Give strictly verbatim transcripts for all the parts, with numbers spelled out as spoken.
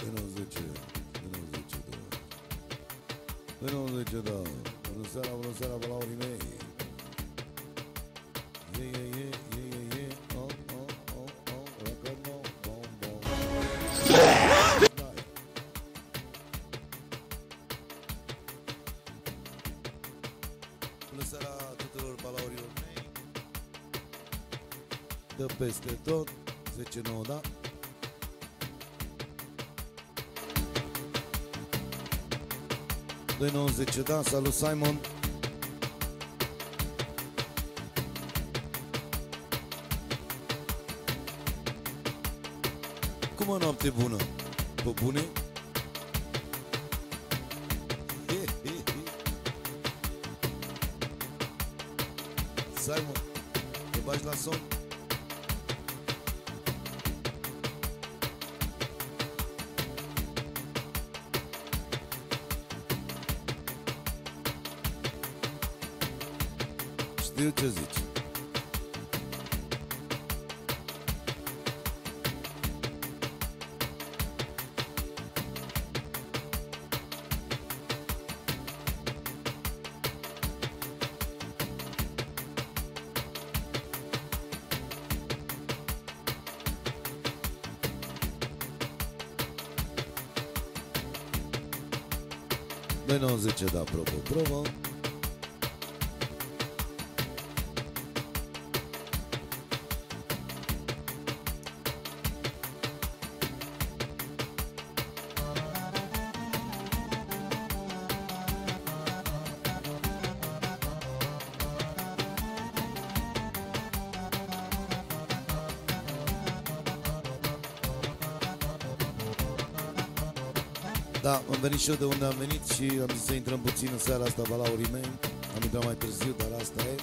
doi nouăzeci, doi nouăzeci, da. doi nouăzeci, da. Bună seara, bună seara, balaurii mei. Ye, ye, ye, ye, ye, ye. Oh, oh, oh, oh, rock and roll, bom, bom. Bună seara tuturor balaurilor mei. De peste tot, zece nouă, da? doi nouăzeci, da, salut Simon. Cum o noapte bună? Pe bune? He, he, he. Simon, te bagi la somn? Știu ce zici. doi nouăzeci, da, probă, probă. Da, am venit și eu de unde am venit și am zis să intrăm puțin în seara asta, balaurii mei. Am intrat mai târziu, dar asta e.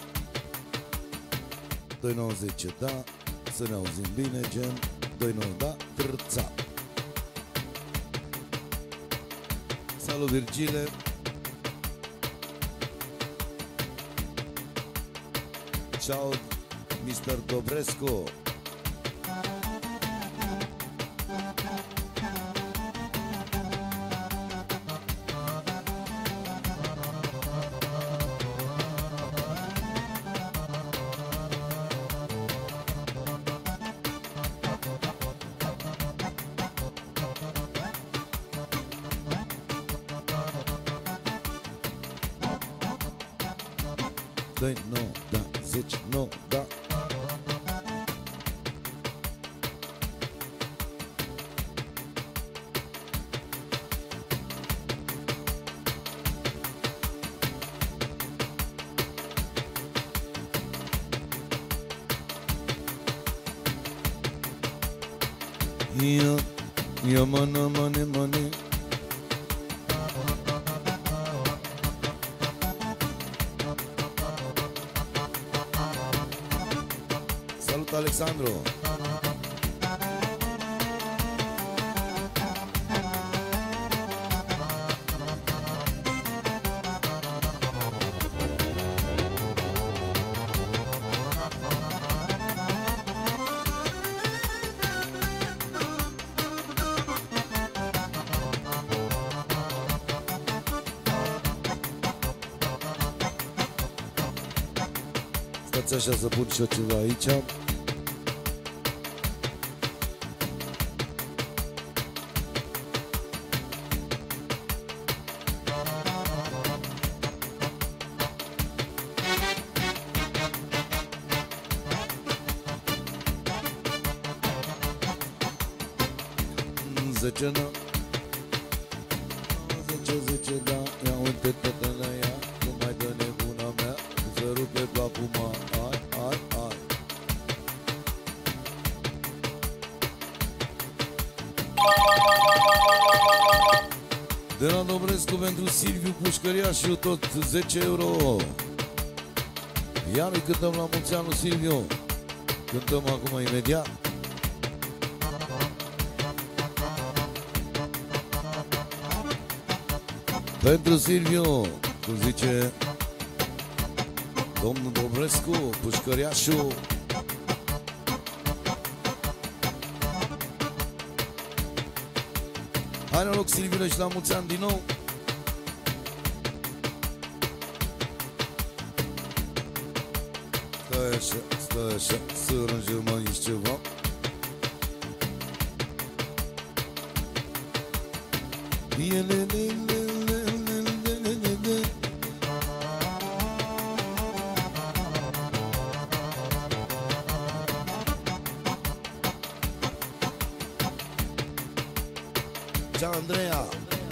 doi nouăzeci, da, să ne auzim bine, gen doi nouă, da, trța. Salut Virgile. Ciao mister Dobrescu. doi nouă, da, zece nouă, da. Ia, ia mână, mână, mână. Salut Alexandru. Stați așa să pun și eu ceva aici. zece nouă, zece, zece, da. Ia uite tătă la ea, cum mai dă nebuna mea, să rupe plapuma, ai, ai, ai. De la Dobrescu pentru Silviu Pușcăriașu, tot zece euro. Iar îi cântăm la mulți ani lui Silviu. Cântăm acum imediat. Pentru Silviu, cum zice domnul Dobrescu, Pușcăriașu. Hai noroc, Silviule, și la mulți ani din nou. Stai așa, stai așa, să aranjăm aici ceva. Ciao Andrea.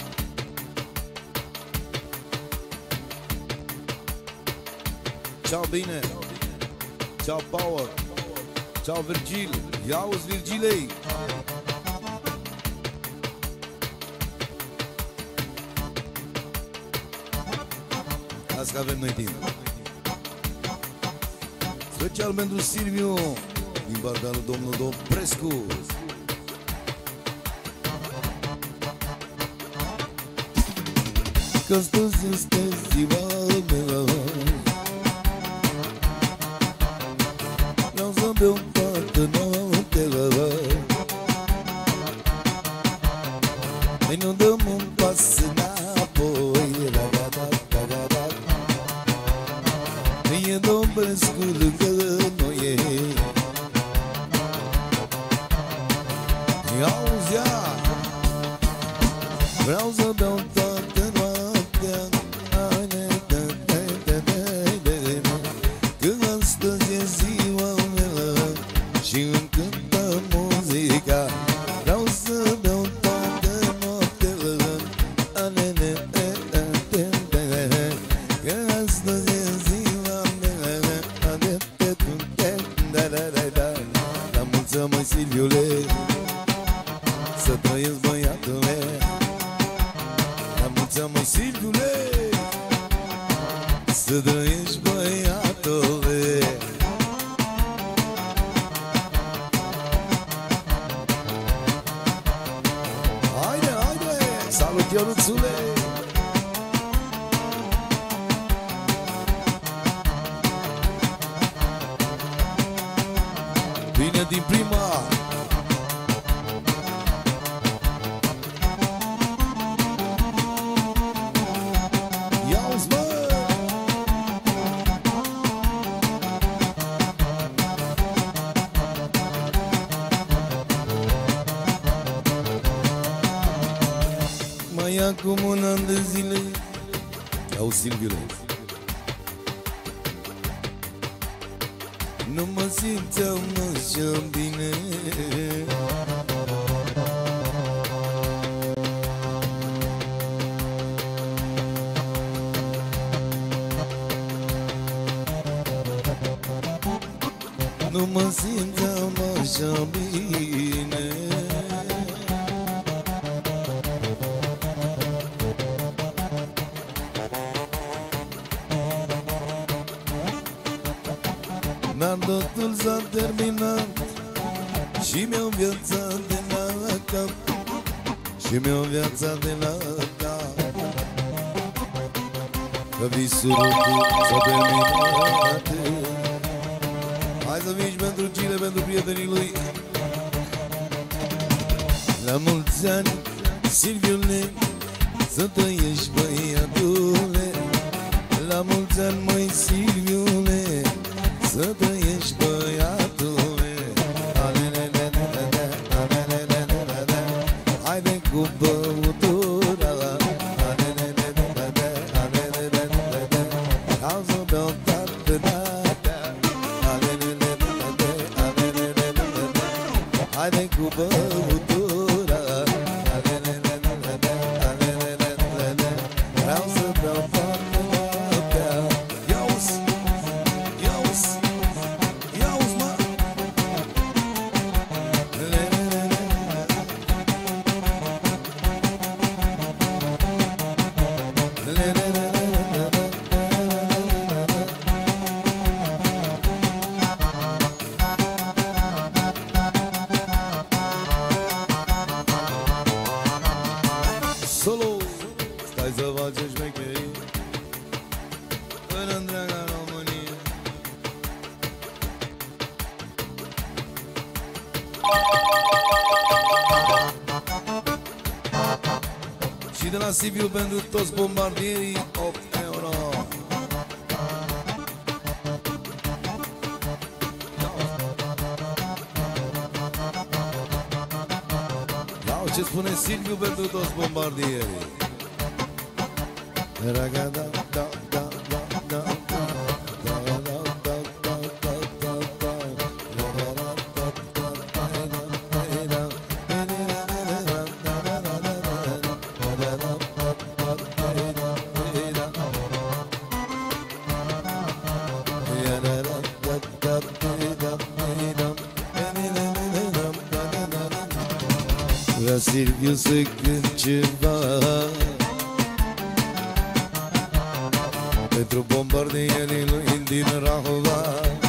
Ciao bine. Ciao Power. Ciao Virgil. Ia-uzi Virgilei. Azi că avem noi timp. Special pentru Silviu din partea lui domnul Dobrescu. Că astăzi este ziua mea, vreau să beau toată noaptea, noi nu dăm un pas înapoi. E Dobrescu lângă noi. Ia-uzi-a, vreau să beau toată noaptea, că astăzi e ziua mea și îmi cântă muzica. Vreau să beau toată noaptea, că astăzi e ziua mea. La mulți ani, măi Silviule, să trăiesc, băiatule. La mulți ani, măi Silviule, să trăiești, băiatule. Haide, haide, salut Ionuțule. Vine din prima. Ia-uzi, mă! Mai acum un an de zile, auzi, Silviule, nu mă simțeam așa bine. Nu mă simțeam așa bine. Dar totul s-a terminat și mi-o viața de la cap, și mi-o viața de la cap. Că visul s-a terminat. Hai să vii pentru cine, pentru prietenii lui. La mulți ani, Silviule, să trăiești, băiatule. La mulți ani, măi Silviule, să trăiești, băiatule. Haide cu băutura, vreau să beau toată noaptea. Haide cu băutura, vreau să beau toată noaptea. Ia-uzi, ia-uzi, ia-uzi, mă! la Sibiu pentru toți bombardierii, opt euro. Iau ce spune Silviu pentru toți bombardierii. Ragada, da, da, da, da, da. Vrea Silviu să cânt ceva pentru bombardierii lui din Rahova.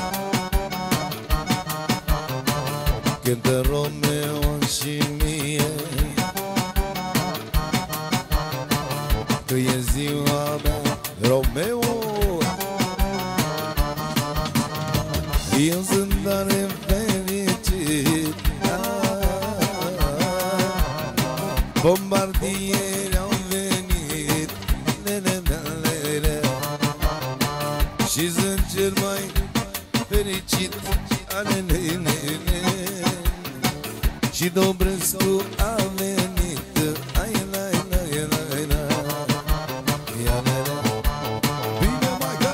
Cântă Romeo și mie că e ziua mea, Romeo. Eu sunt tare fericit, bombardieri au venit, și sunt cel mai fericit, și Dobrescu a venit, ai la la la la. Bine, Maica!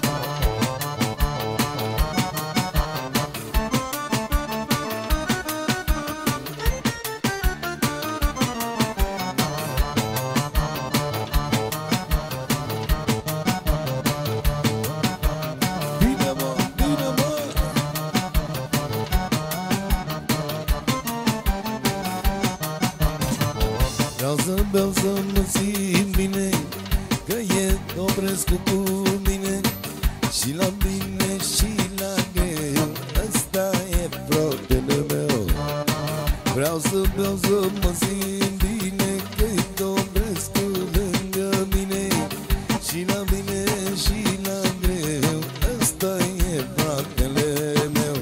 Vreau să beau, să mă simt bine, că e Dobrescu cu mine, și la bine și la greu, ăsta e fratele meu. Vreau să beau, să mă simt bine, că e Dobrescu lângă mine, și la bine și la greu, ăsta e fratele meu.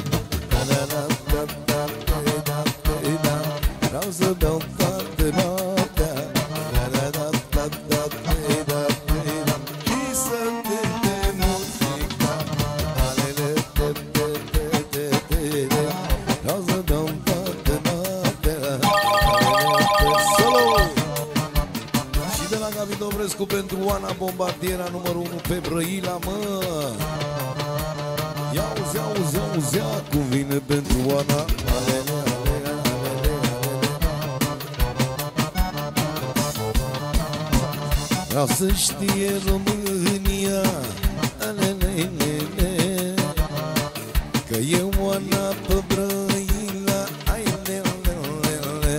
Vreau să beau toată noaptea, și să cânte muzica. Vreau să beau toată noaptea. Solo! Și de la Gabi Dobrescu pentru Oana, bombardiera numărul unu pe Brăila, mă. Ia uzi, ia uzi, ia uzi, ia cum vine pentru Oana. Vreau să știe România, alelelele, că e Oana pe Brăila, ai lelelele.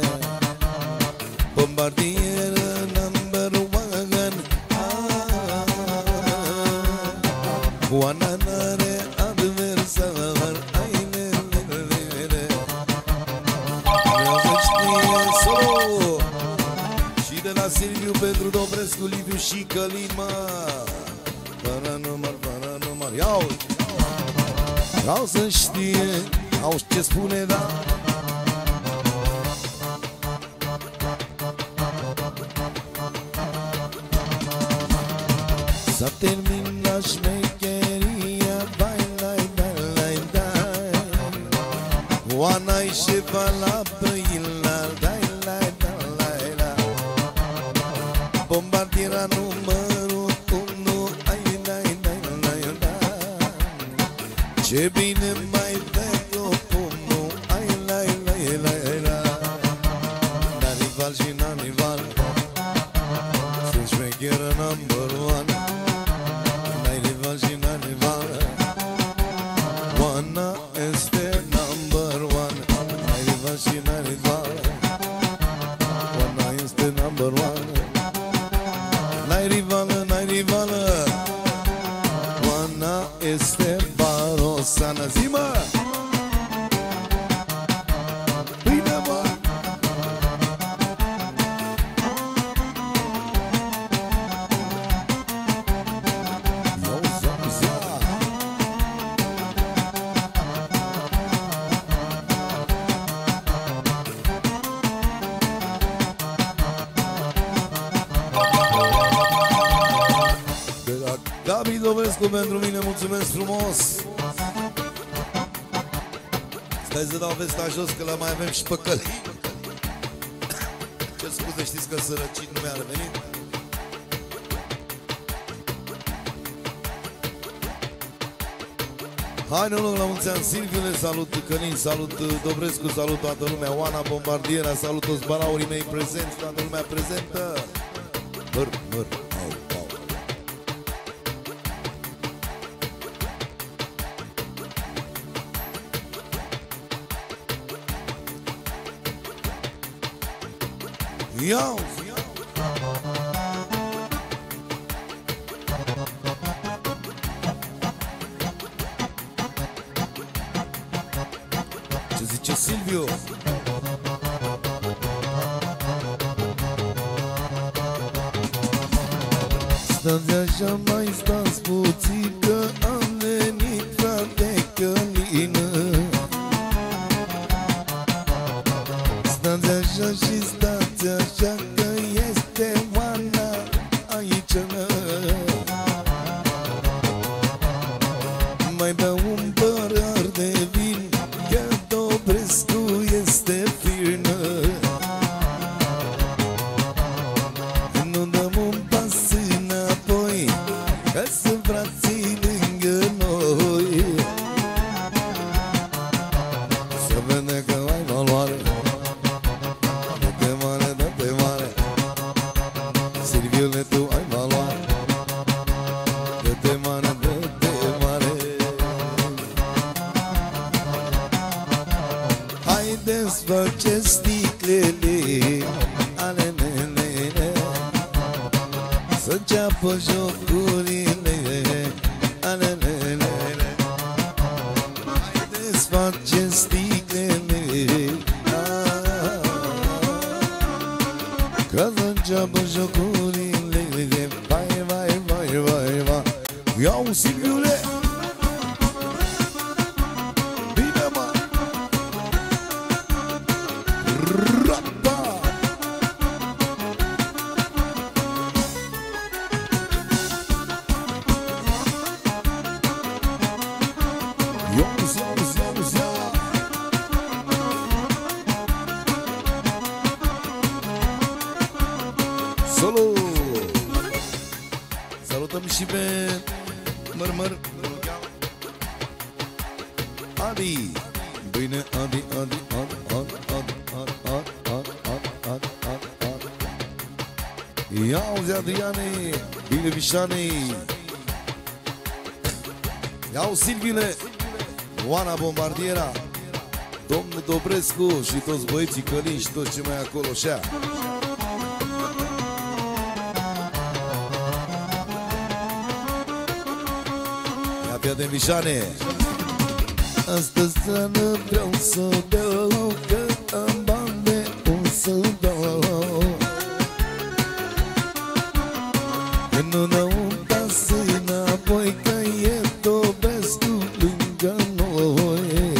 Bombardieră number one, Oana n-are adversar, ai lelelele. Vreau să știe solo. Și de la Silviu pentru Dobrescu, Liviu și Călin, mă. Fără număr, fără număr. Iau! Vreau să știe, auzi ce spune, da? S-a terminat șmecheria, vai, lai, dai, lai, dai. Oana-i șefa la Brăila, dai, lai, dai, lai, dai. Bombardiera numărul unu, ai, dai, dai, lai, dai. Ce bine mai dai o pumnul, ai, lai, lai, lai, lai. N-a rival și n-a rival, sunt șmecheră number one. N-ai rival și n-a rival, Oana este number one. N-ai rival și n-a rival, Oana este number one. N-ai rivală, n-ai rivală, Oana este Barosana. Zi-mă! Bine, mă! Dobrescu pentru mine, mulțumesc frumos. Stai să dau vesta jos că la mai avem și păcăli. Ce scuze, știți că sărăcit nu mi-a revenit. Hai, noroc, la mulți ani, Silviule, salut Călin, salut Dobrescu, salut toată lumea, Oana Bombardiera, salut toți balaurii mei prezenți, toată lumea prezentă. Măr, măr, au, au. Iau! Ce zice Silviu? Stați așa, mai stați puțin, că am venit, frate Călină. Stați așa și stați așa, că este Oana aici. Mai beau un părar de vin, că Dobrescu este firnă. Nu dăm un pas înapoi, că sunt frații lângă noi. Să vede că ai valoare, dă-te mare, dă-te mare. Silviule, tu ai valoare, dă-te mare, dă-te mare. Haideți, faceți sticlele ale mele, să înceapă jocurile ale mele. Haideți, faceți sticlele, că să înceapă jocurile. Vai, vai, vai, vai, vai. Iau, Silviule! Bine, mă! Rapa! Iau, ziau, ziau, ziau! Solo! Salutăm și pe Mărmăr Adi! Bine, Adi, Adi, Adi, Adi, Adi, Adi, Adi, Adi, Adi, Adi, Adi. Ia auzi, Adriane! Bine, Vișanei! Iau, Silviule! Oana Bombardiera! Domnul Dobrescu și toți băieții Călin și toți ce mai acolo șea. Ia de Vișane. Astăzi seară vreau să beau, că am bani de o să dau. Când nu dau un pas înapoi, că e Dobrescu lângă noi.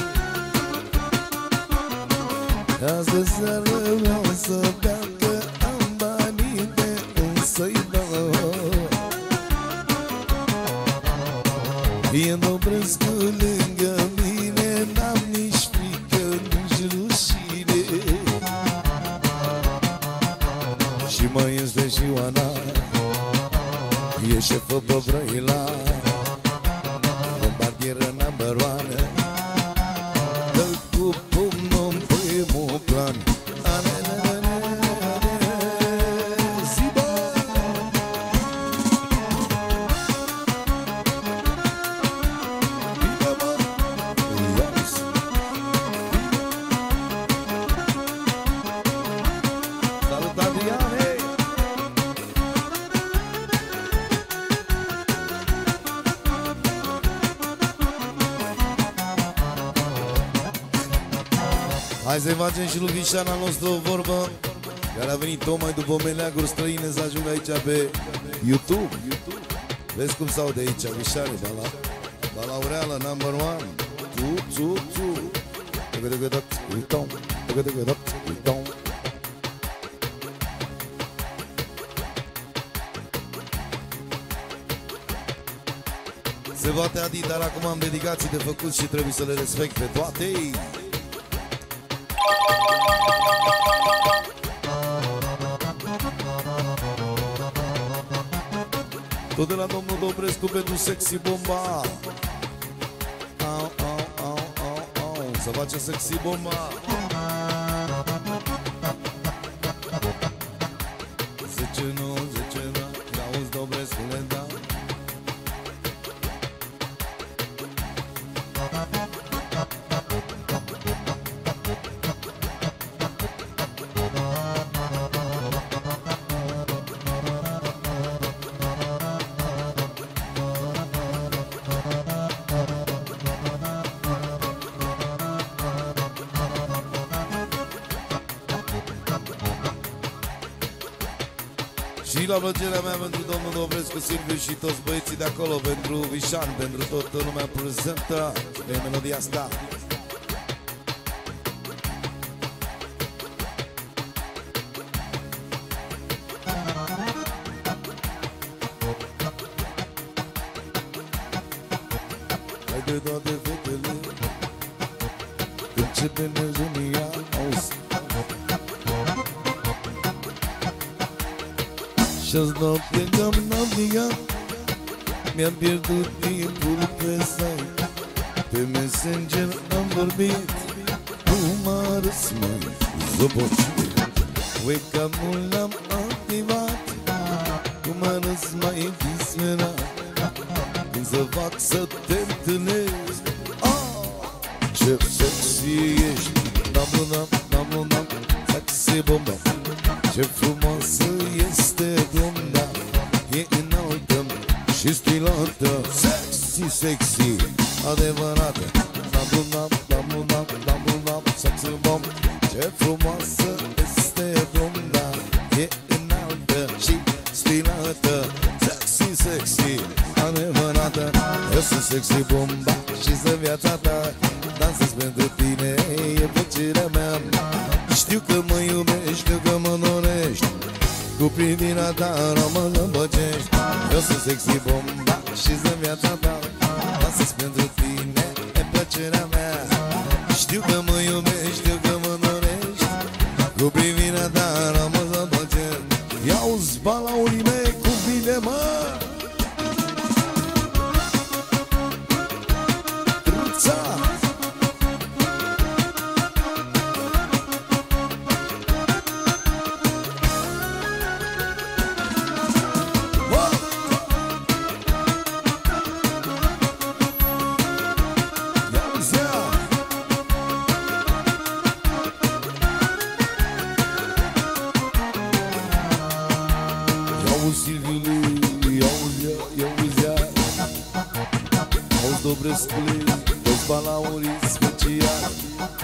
Astăzi seară vreau să beau, că am banii de o să-i dau. E Dobrescu lângă mine, n-am nici frică, nici rușine. Și mai este și Oana, e șefă pe Brăila, bombardieră number one. Dă-l cu pumnul în primul plan. Hai să-i facem și lui Vișana nostru o vorbă, care a venit tocmai după meleaguri străine să ajungă aici pe YouTube. Vezi cum s-aude aici, Vișane, bala, balaureală, number one. Tu, tu, tu. Tăgădăgădăt, uităm, tăgădăgădăt, uităm. Se poate Adi, dar acum am dedicații de făcut și trebuie să le respect pe toate. Tot de la domnul Dobrescu pentru Sexy Bomba. Au, au, au, au, au. Să face Sexy Bomba. Zece nu, zece nu, auzi Dobrescu le da. Și la plăcerea mea pentru domnul Dobrescu, Silviu și toți băieții de acolo, pentru Vișan, pentru toată lumea prezentă pe melodia asta. Hai de toate fetele, începe nezunia, auzi. Și-azi noapte că-am navigat, mi-am pierdut timpul pe site. Pe Messenger am vorbit, cum arăs mai zăbocit. Wake-up-ul l-am activat, cum arăs mai disperat. Când să fac să te întâlnesc, ah, ce sexy ești. Dam-lu-dam, dam-lu-dam, sexy bomba. Ce frumoasă este blonda, e înaltă și stilată. Sexy, sexy, adevărată. Dam-lu-dam, dam-lu-dam, dam-lu-dam, sexy bomba. Ce frumoasă este blonda, e înaltă și stilată. Sexy, sexy, adevărată. Eu sunt sexy bomba și-s viața ta. Dansez pentru tine, e plăcerea mea. Știu că mă iubești, știu că mă dorești. Cu privirea ta rămân îmbăcești. Eu sunt sexy bomba și-s viața ta. Dansez pentru tine, e plăcerea mea. Știu că mă iubești, știu că mă dorești. Cu privirea ta rămân îmbăcești. Ia-uzi balaurii mei, cum vine mă. Truța. Dobrescule, toți balaurii speciali.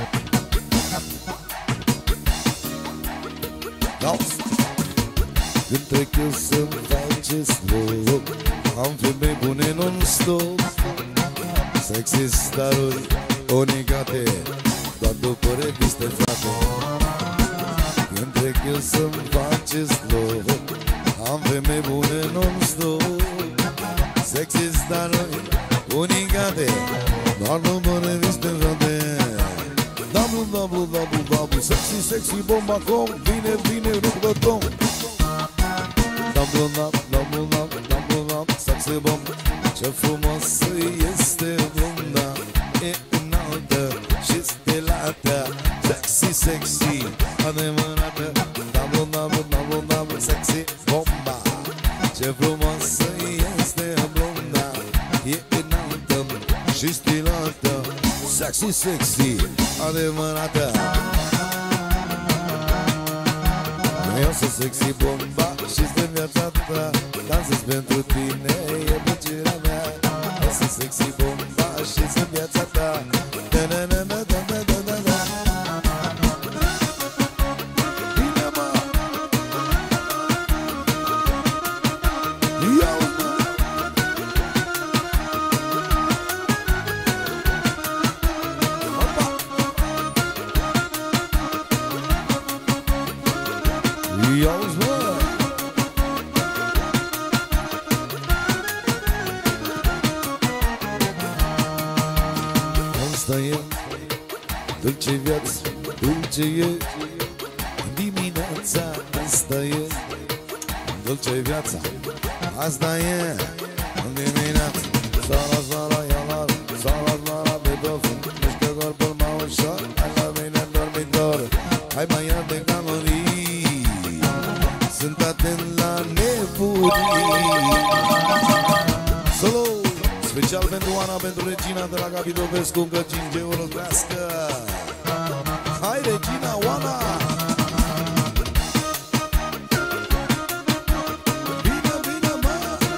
Auzi, când trec eu să-mi faceți loc, am femei bune non-stop. Sexy staruri unicate, doar după reviste, frate. Când trec eu să-mi faceți loc, am femei bune non-stop. Sexy staruri unicate, doar după reviste, frate. Dublu, dublu, dublu, dublu, sexy, sexy, bomba com. Vine, vine, rup de tom. Dublu, dublu, dublu, dublu, dublu, dublu, sexy bomba. Ce frumoasă este blonda, e înaltă și stilată. Sexy, sexy, adevărată. Dublu, dublu, dublu, dublu, sexy bomba. Ce frumoasă este blonda, e înaltă și stilată. Sexy, sexy, adevărată. Eu sunt sexy bomba și-s de viața ta. Dansez pentru tine, e plăcerea mea. Eu sunt sexy bomba și-s de viața ta. Da-da-da-da-da-da-da-da. Bine, mă! Ia-o, mă! Ia-o-ți, mă! asta e dulce viață, dulce e dimineața, asta e dulce viața, asta e dimineața. Sara, sara, ialar, sara, sara, pe doful, mișcă corpul mai ușor, hai la mine în dormitor, hai mai ia de calorii, sunt atent la nebunii. Solo, special pentru Ana, pentru Regina de la Gabi Dovescu, încă cinci euro crească. Hai Regina, Oana! Bine, bine, mă!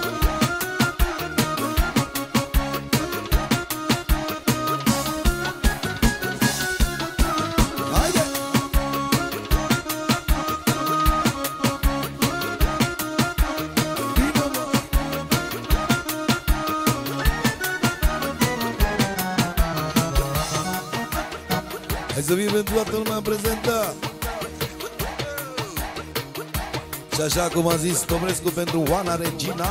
Haide! Bine, mă! Hai să fie pentru toată lumea prezentă. Și așa cum a zis Tomrescu pentru Oana Regina.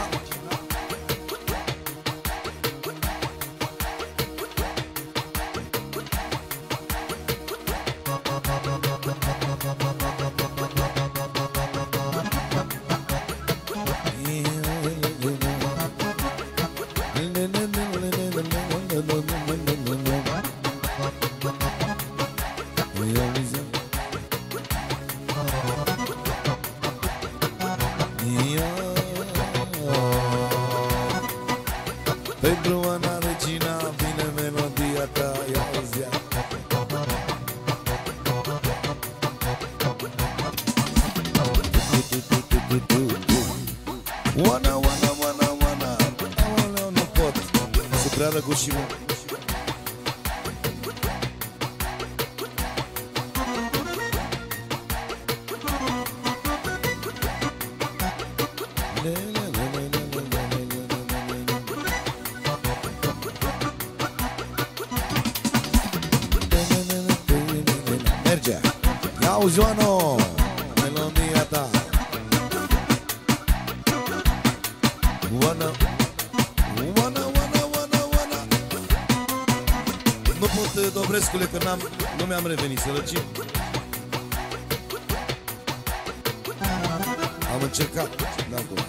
Pentru Ana Regina vine melodia ta, ia auzea. Oana, Oana, Oana, Oana, Oana, nu pot, se prea răguși, mă. Merge, ia auzi, Oano, melodia ta. Oana, Oana, Oana, Oana, Oana. Nu pot, Dobrescule, că n-am, nu mi-am revenit să răcim. Am încercat, n-acum.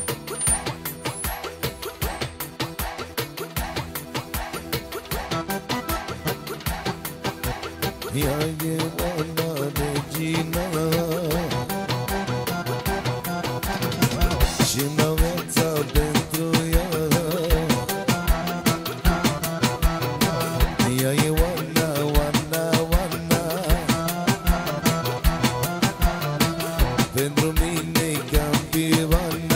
Ea e Oana Regina și-mi dau viața pentru ea. Ea e Oana, Oana, Oana, pentru mine-i campioana.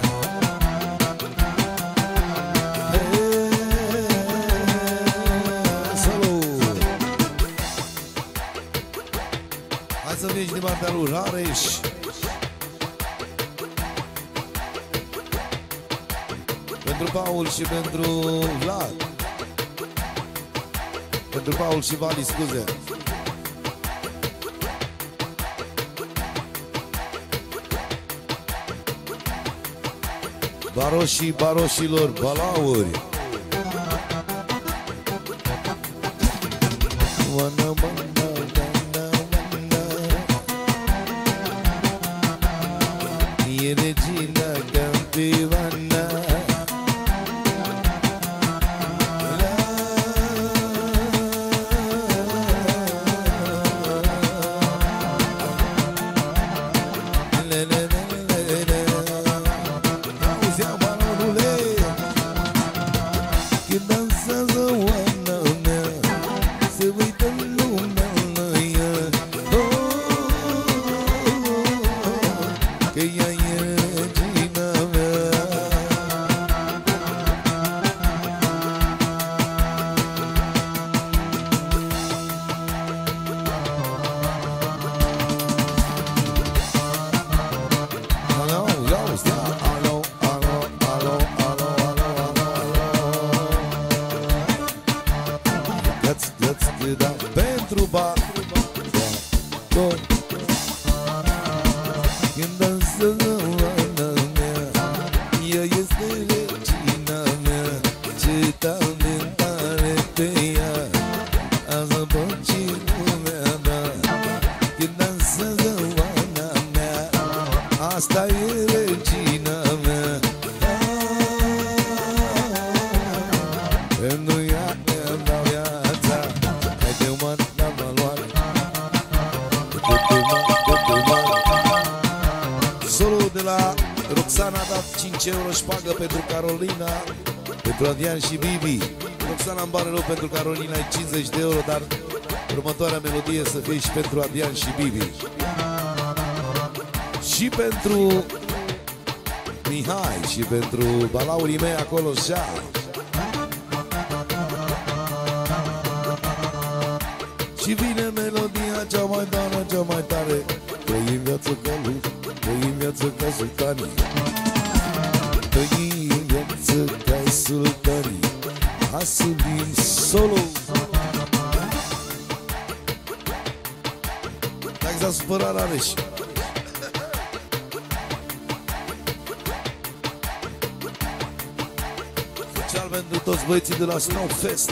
Hai să vezi din partea lui Rareș. Pentru Paul și pentru Vlad. Pentru Paul și Vali, scuze. Baroșii baroșilor, balauri. Oana, Oana, e Regina campioana. Auzi, amarulule, când dansează Oana mea, se uită în lumea la ea. Că ea e Regina mea. Alo, alo, stea, alo, alo, alo, alo, alo, alo, alo. Ia-ți, ia-ți, da, pentru ba, tot. Când dansează Oana mea, ea este Regina mea, ce talent are pe ea. pentru ea îmi dau viața. Hai de uman la valoare, de uman. Solo de la Roxana a dat cinci euro șpagă pentru Carolina, pentru Adrian și Bibi. Roxana îmi pare rău, pentru Carolina ai cincizeci de euro, dar următoarea melodie să fie și pentru Adrian și Bibi. Și pentru Mihai și pentru balaurii mei acolo așa. Și vine melodia cea mai tare, cea mai tare. Trăim viață ca lui, trăim viață ca sultanii, trăim viață ca sultanii. Hai să vin solo. Dacă s-a supărat Rareș. Special pentru toți băieții de la Snowfest.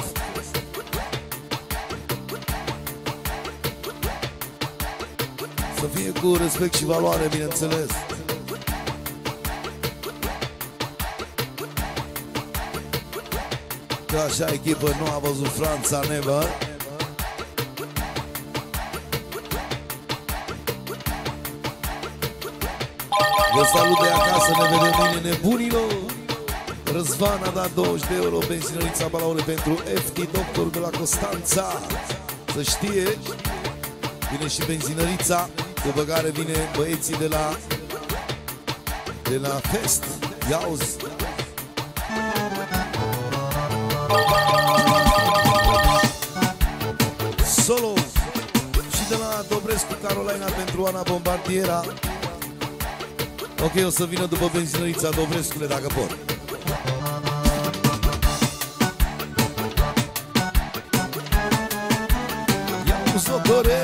Să fie cu respect și valoare, bineînțeles. Că așa echipă nu a văzut Franța never. Vă salut de acasă, ne vedem mâine, nebunilor. Răzvan a dat douăzeci de euro benzinărița Balaure pentru F T Doctor de la Constanța. Să știe, vine și benzinărița, după care vine băieții de la de la Fest. Ia-uzi. Solo și de la Dobrescu Carolina pentru Ana Bombardiera. Ok, o să vină după benzinărița Dobrescule dacă pot. Ia-uzi, doctore!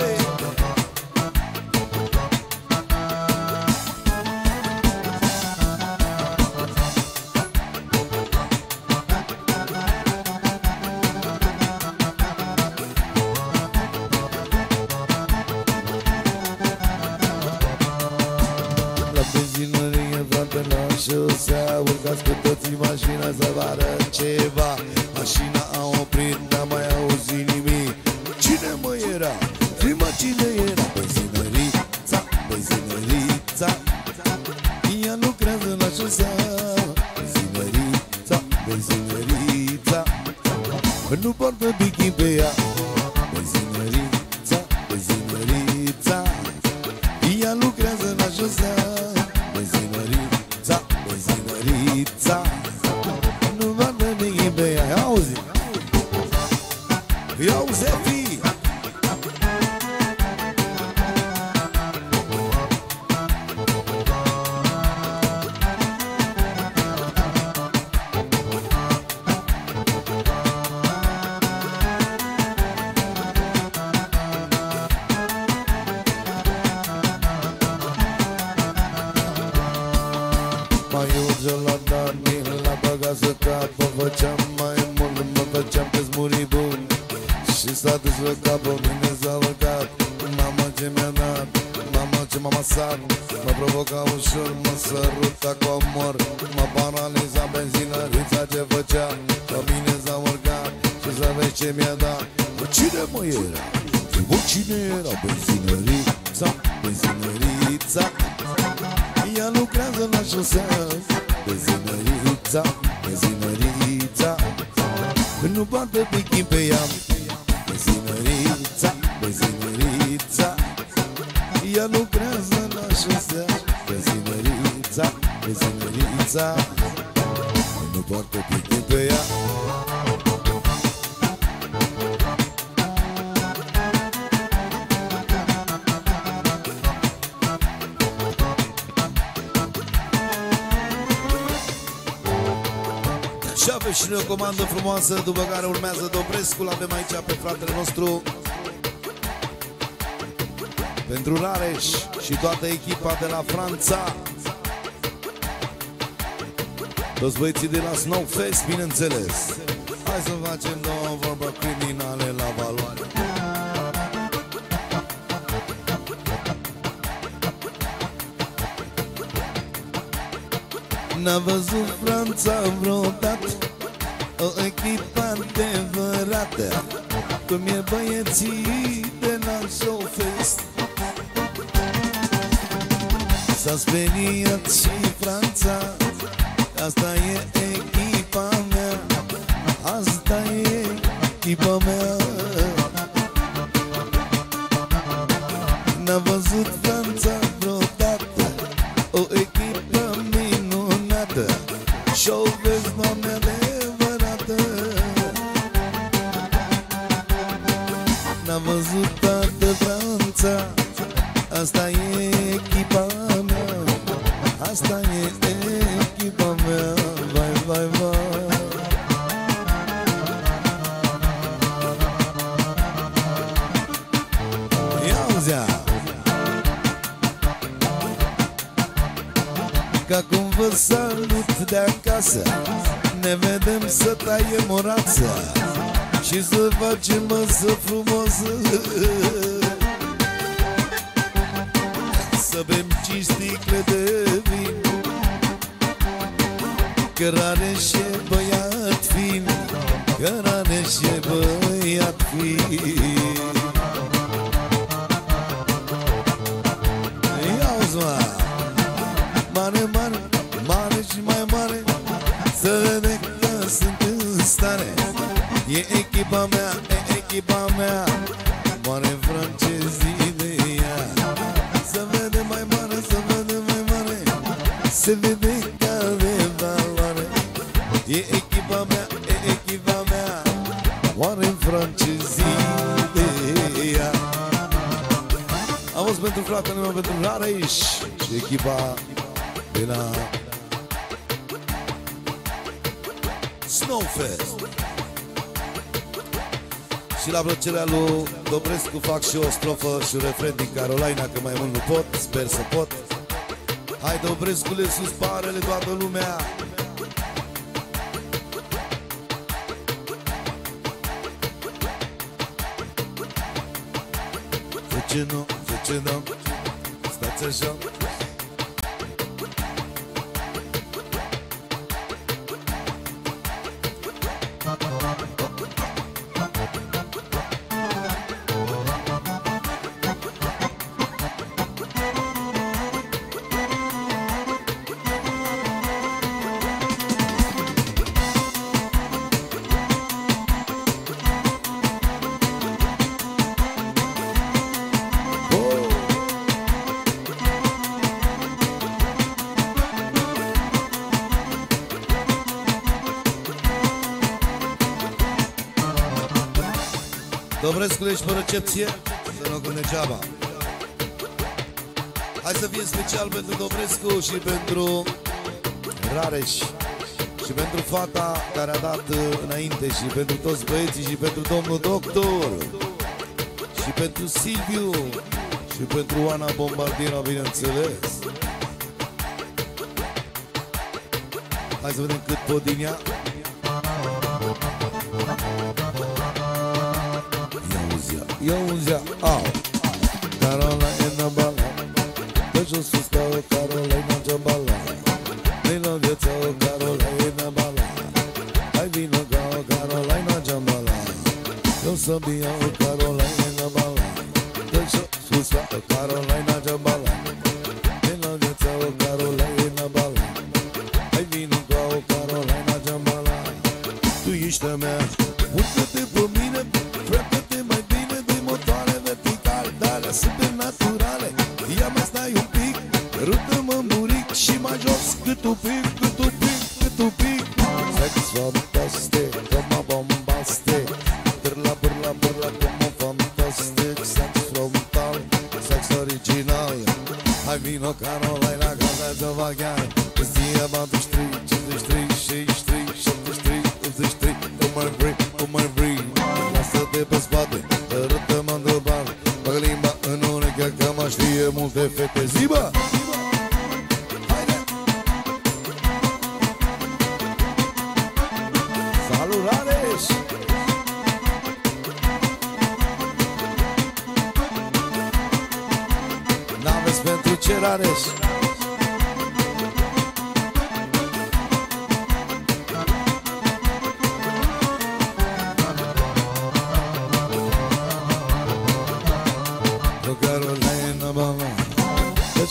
Urcați cu toții mașina să vară ceva. Mașina a oprit, n-am mai auzit nimic. Cine mă era? Prima cine era? Benzinărița, benzinărița. Ea lucrează la șosea. Benzinărița, benzinărița. Nu poartă bikini pe ea. Benzinărița, benzinărița. Ea lucrează la șosea. Benzinărița, benzinărița. Nu vadă nimic pe ea. Ia-auzi, ia-auzi, fi. Mai urge la Dani, la băga să capă. Făceam mai mult, mă făceam că-s muribun. Și s-a dus la capă, mine s-a urcat. Mama ce mi-a dat, mama ce m-a masat. Mă provoca ușor, mă săruta cu amor. Mă paraliza benzinărița ce făcea. Că mine s-a urcat și să vezi ce mi-a dat. Bă, cine mă era? Bă, cine era? Benzinărița, benzinărița. Ea lucrează la șosea. Benzinărița, benzinărița. Nu poartă bikini pe ea. Benzinărița, benzinărița. Ea lucrează la șosea. Benzinărița, benzinărița. Nu poartă bikini pe ea. Și avem și noi o comandă frumoasă, după care urmează Dobrescu. L-avem aici pe fratele nostru pentru Rareș și toată echipa de la Franța. Toți băieții de la Snowfest, bineînțeles. Hai să facem două vorbe criminale la valoare. N-a văzut Franța vreodată o echipă adevărată, cum e băieții de la Showfest. S-a speriat și Franța, asta e echipa mea, asta e echipa mea. N-a văzut Franța vreodată o echipă minunată, Showfest, Doamne, adevărată. N-a văzut toată Franța, asta e echipa mea, asta e echipa mea, vai, vai, vai. Ia-uzi-a! Că acum vă salut de acasă, ne vedem să taiem o rață și să facem măsă frumoasă, să bem cinci sticle de vin, că Rareș e băiat fin, că Rareș e băiat fin. Ia-uzi, mă! Mare, mare, mare și mai mare, să vede că sunt în stare. E echipa mea, e echipa mea, moare francezii de ea. Să vede mai mare, să vede mai mare, se vede că are valoare. E echipa mea, e echipa mea, moare francezii de ea. Am fost pentru fratele meu, pentru Rareș și echipa de la Snowfest. Și la plăcerea lui Dobrescu fac și o strofă și un refren din Carolina, că mai mult nu pot, sper să pot. Hai, Dobrescule, sus parele toată lumea. De ce nu, de ce nu, stați așa. Dobrescu, ești pe recepție? Să nu gândi degeaba. Hai să fie special pentru Dobrescu și pentru Rareș și pentru fata care a dat înainte și pentru toți băieții și pentru domnul doctor și pentru Silviu și pentru Oana Bombardino, bineînțeles. Hai să vedem cât pot din ea. Ia-uzi-a, au Carolina bala, pe jos sus ca o Carolina Jambala. Din la viața o Carolina bala, hai vină ca o Carolina Jambala. Eu să bia o Carolina bala, pe jos sus ca o Carolina Jambala. Din la viața o Carolina bala, hai vină ca o Carolina Jambala. Tu ești a mea, urcă-te pe mine, frate-te mai bine de motoare vertical, de-alea super naturale. Ia mai stai un pic, rută-mă în buric și mai jos cât un pic, cât un pic, cât un pic. Sex fantastic, como bombastic, bârla, bârla, bârla, como fantastic. Sex frontal, sex original. Hai vino Carolina, casa de vagar. Îți ție patruzeci și trei, cincizeci și trei, șaizeci și trei, șaptezeci și trei, optzeci și trei. Cum mai vrei, cum mai vrei, lasă-te pe spate, arătă-mă în departe. Bag limba în ureche că mă știe multe fete. Zi, bă! Haide! Salut, Rareș! N-aveți pentru ce, Rareș?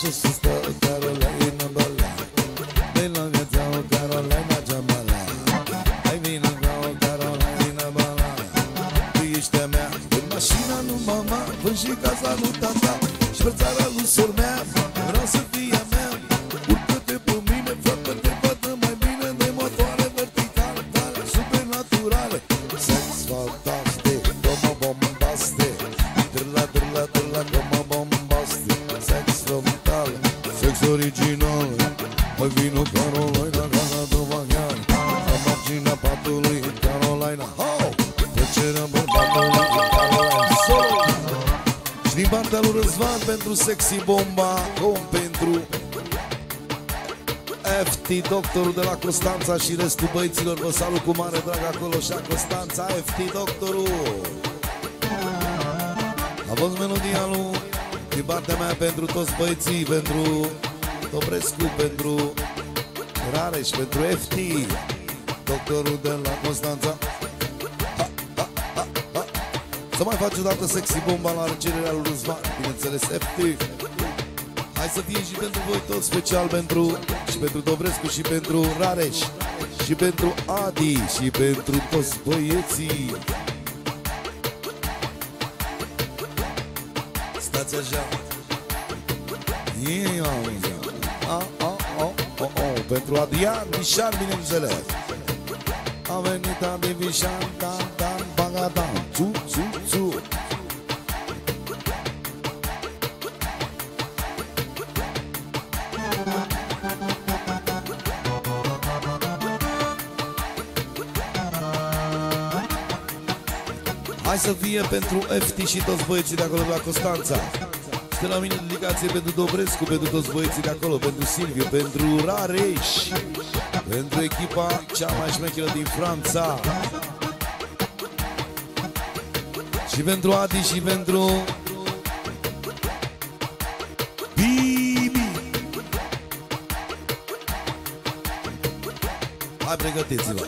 Așa să stă Carolina Bala, de la viața o Carolina Jamala. Hai vină ca o Carolina Bala, tu ești a mea. În mașina lui mama, vând și casa lui tata, și frățara lui sor-mea, vreau să fie a mea. Urcă-te pe mine, frate, te vadă mai bine, de motoare verticale, tale supernaturale. Sex fantastic, como bombastic, drla, drla, drla, como bombastic. Sex frontal, sex original. Hai vino Carolina, casa Dovaghean, la marginea patului Carolina. Oh! Plăcerea bărbatului Carolina. Solo! Și din partea lui Răzvan pentru Sexy Bomba, cum pentru F T, doctorul de la Constanța și restul băieților. Vă salut cu mare drag acolo și a Constanța. F T, doctorul. A fost melodia lui din partea mea pentru toți băieții, pentru Dobrescu, pentru Rareș, pentru F T, doctorul de la Constanța. Ha, ha, ha, ha. Să mai faci o dată Sexy Bomba la cererea lui Răzvan, bineînțeles, F T. Hai să fie și pentru voi toți, special pentru și pentru Dobrescu și pentru Rareș și pentru Adi și pentru toți băieții. Stați așa. Ia, a, a, a, a, a. Pentru Adrian Vișan, bineînțeles. A venit Adi Vișan, dan, dan, bagadan, țu, țu, țu. Hai să fie pentru F T și toți băieții de acolo de la Constanța. Și de la mine dedicație pentru Dobrescu, pentru toți băieții de acolo, pentru Silviu, pentru Rareș, pentru echipa cea mai șmecheră din Franța. Și pentru Adi și pentru Bibi. Hai, pregătiți-vă.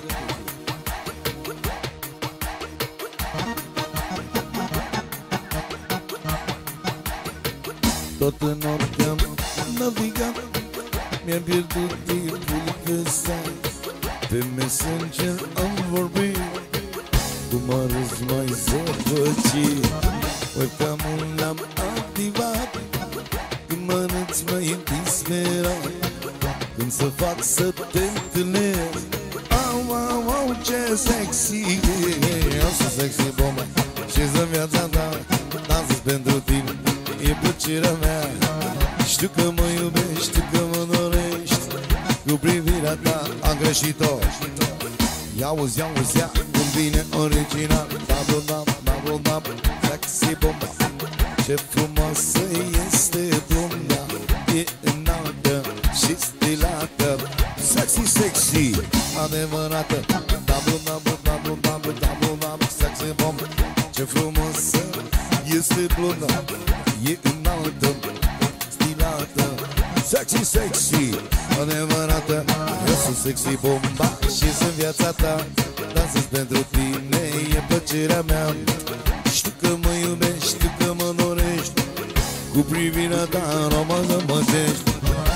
Tot în noaptea am navigat, mi-am pierdut timpul găsat. Pe Messenger am vorbit, cum a râs mai zăpăcit. Webcam-ul l-am activat, când mă arăți mai disperat, când să fac să te întâlnesc. Au, au, au, ce sexy, eu sunt Sexy Bomba și să viața ta, dansez pentru tine. E plăcerea mea, știu că mă iubești, știu că mă dorești. Cu privirea ta am greșit-o. Ia-uzi, ia-uzi, ia, cum vine original. Double-dub, double-dub, Sexy Bomba. Ce frumoasă este blonda, e înaltă și stilată. Sexy, sexy, adevărată. Double-dub, double-dub, double-dub, Sexy Bomba. Ce frumoasă este blonda, e înaltă, stilată. Sexy, sexy, adevărată. Eu sunt Sexy Bomba și sunt viața ta. Dansez pentru tine, e plăcerea mea. Știu că mă iubești, știu că mă dorești. Cu privirea ta română mă dești.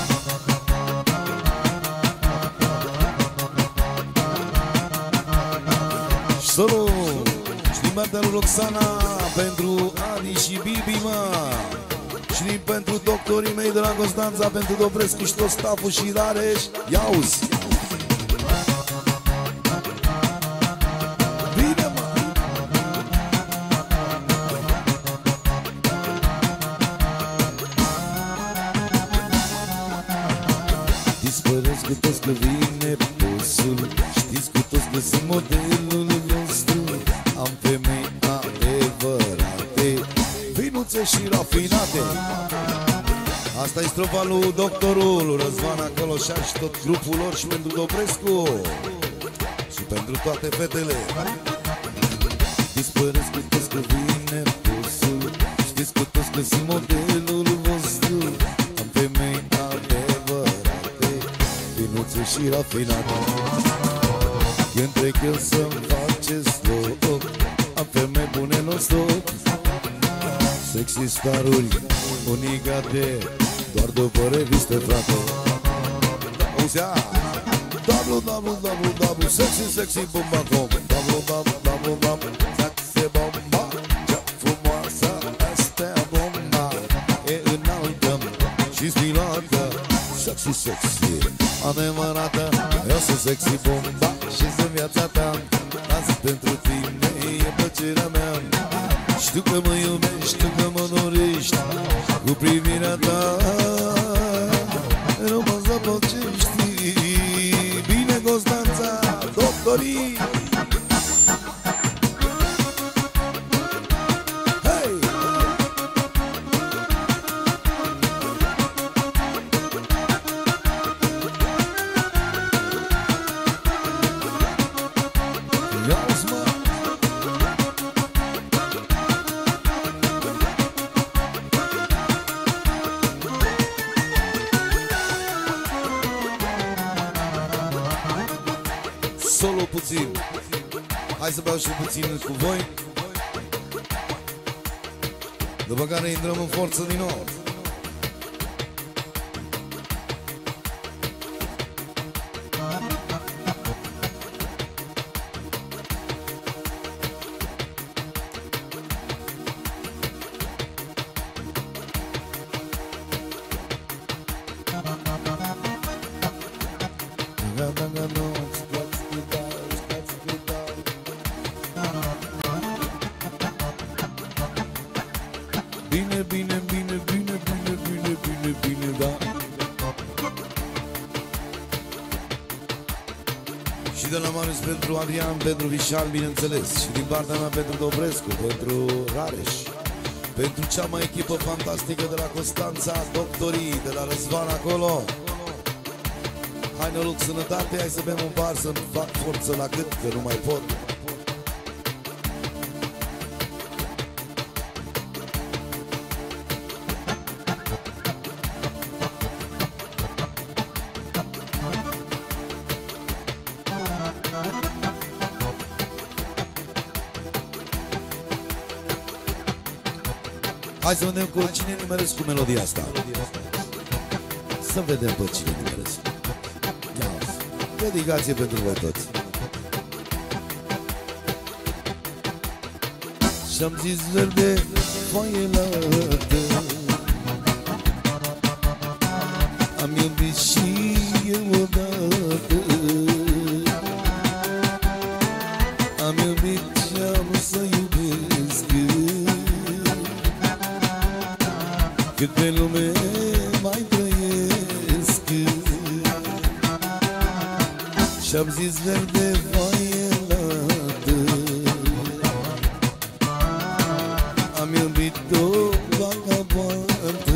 Salut! Și din partea lui Roxana pentru Adi și Bibi, mă. Și din pentru doctorii mei de la Constanța, pentru Dobrescu și tot stafful și Rareș. Ia-uzi! Bine, mă! Dispărăți cu toți că vine posul. Știți cu toți că sunt modelul nostru. Am femei adevărate, vinuțe și rafinate. Asta e strofa lui doctorul Răzvan acolo și tot grupul lor și pentru Dobrescu și pentru toate fetele. Dispărăți cu toți că vine posul. Știți cu toți că sunt modelul vostru. Am femei adevărate, vinuțe și rafinate. Când trec eu să-mi faceți loc, am femei bune non-stop. Sexy staruri unicate, doar după reviste, frate. Auzea Double, double, double, double, sexy, sexy bomba com. Double, double, double, double, sexy bomba. Ce frumoasă este bomba. E înaltă și spinată. Sexy, sexy, adevărată. Eu sunt sexy bomba și sunt viața ta. Azi pentru tine e plăcerea mea. Știu că mă iubești, știu că mă dorești. Cu privirea ta nu mă zăpăcești. Bine, Constanța, doctorii. Hei! Ia-ți, mă! Solo puțin. Hai să beau și puțin cu voi. După care intrăm în forță din nou. Bine, bine, bine, bine, bine, bine, bine, bine, da. Și de la Marius pentru Adrian, pentru Vișal, bineînțeles. Și din partea mea pentru Dobrescu, pentru Rareș, pentru cea mai echipă fantastică de la Constanța, doctorii, de la Răzvan acolo. Hai noroc, sănătate, hai să bem un bar, să-mi fac forță la gât, că nu mai pot. Hai să vedem cu cine nimeresc cu melodia asta. Să vedem pe cine nimeresc. Dedicație pentru voi toți. Și-am zis verde, foaie lată. Am iubit și eu odată. Am iubit și am să iubesc. Cât pe lume mai trăiesc. Și-am zis verde, foaie lată. Am iubit-o vagabondă.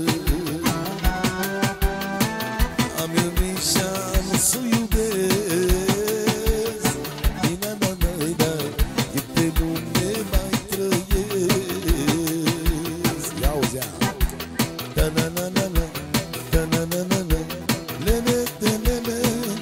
Am iubit și-am să iubesc. Ina-na-na-na, cât pe lume mai trăiesc. Ia-uzi, ia! Da-na-na-na-na, da-na-na-na-na, le-le-le-le-le.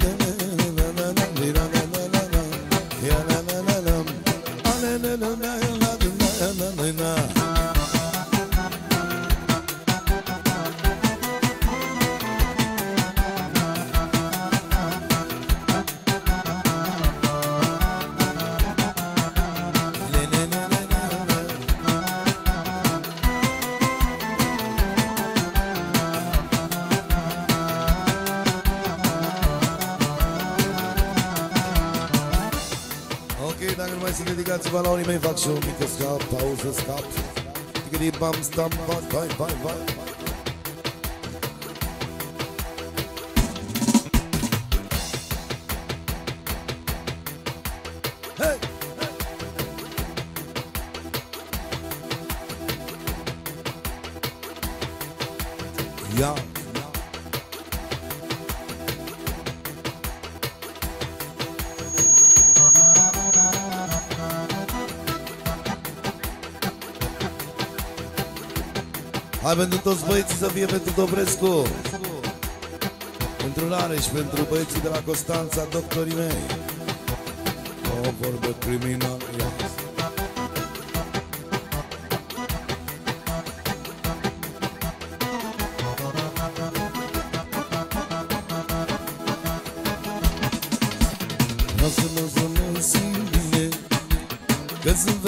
Ok, dacă nu mai sunt dedicați-vă la unii mei, fac și o mică scap, pauză, scap. Tigri, bam, stam, bam, vai, vai, vai. Hei! Ia! Hai pentru toți băieții să fie pentru Dobrescu, pentru Rareș, pentru băieții de la Constanța, doctorii mei. O vorbă criminal.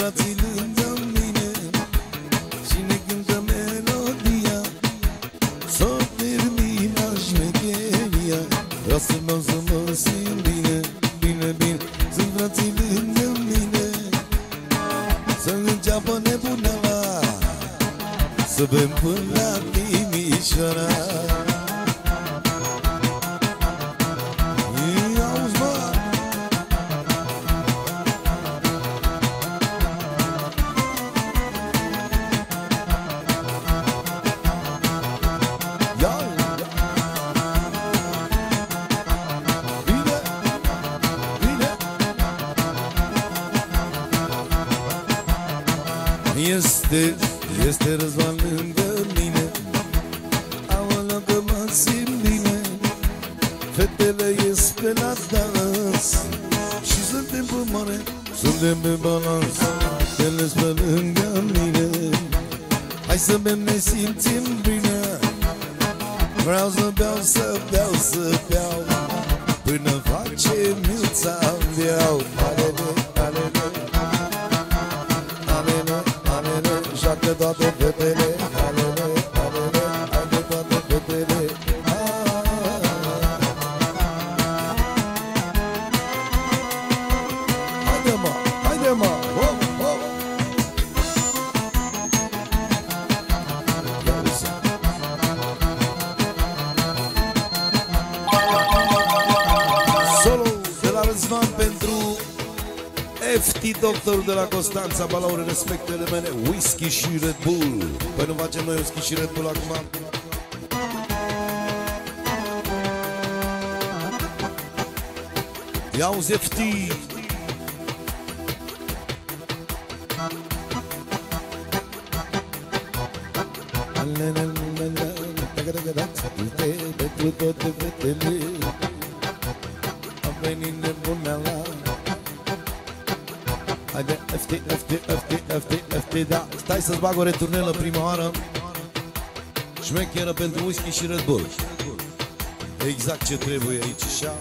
frații lângă mine și ne cântă melodia, s-o termina șmecheria. Vreau să mă, să mă simt bine, bine, bine. Sunt frații lângă mine, să înceapă nebuneala, să bem până la Timișoara. Este, este Răzvan lângă mine, aoleu că mă simt bine. Fetele ies pe la dans și suntem pe mare, suntem pe balans. Fetele pe lângă mine, hai să bem, ne simțim bine. Vreau să beau, să beau, să beau, până face miuța beau. Joacă toate fetele, alele, alele, ale toate fetele. Haide mă, haide mă, hop, hop. Solo de la Răzvan pentru F T, doctorul de la Constanța, balaure, respectele mele, whisky și Red Bull. Păi nu facem noi whisky și Red Bull acum? Ia-uzi F T. Pentru toate fetele a venit nebuneala. Haide, F T, F T, F T, F T, F T, da. Stai să-ți bag o returnelă prima oară șmecheră pentru whisky și Red Bull. Exact ce trebuie aici, așa.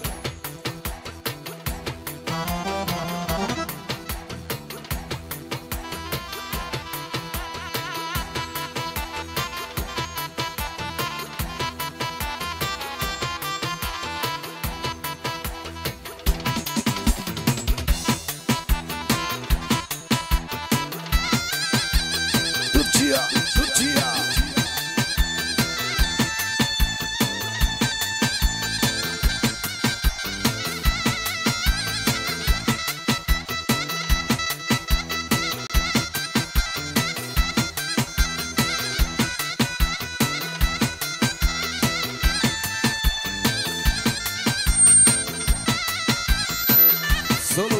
Solo.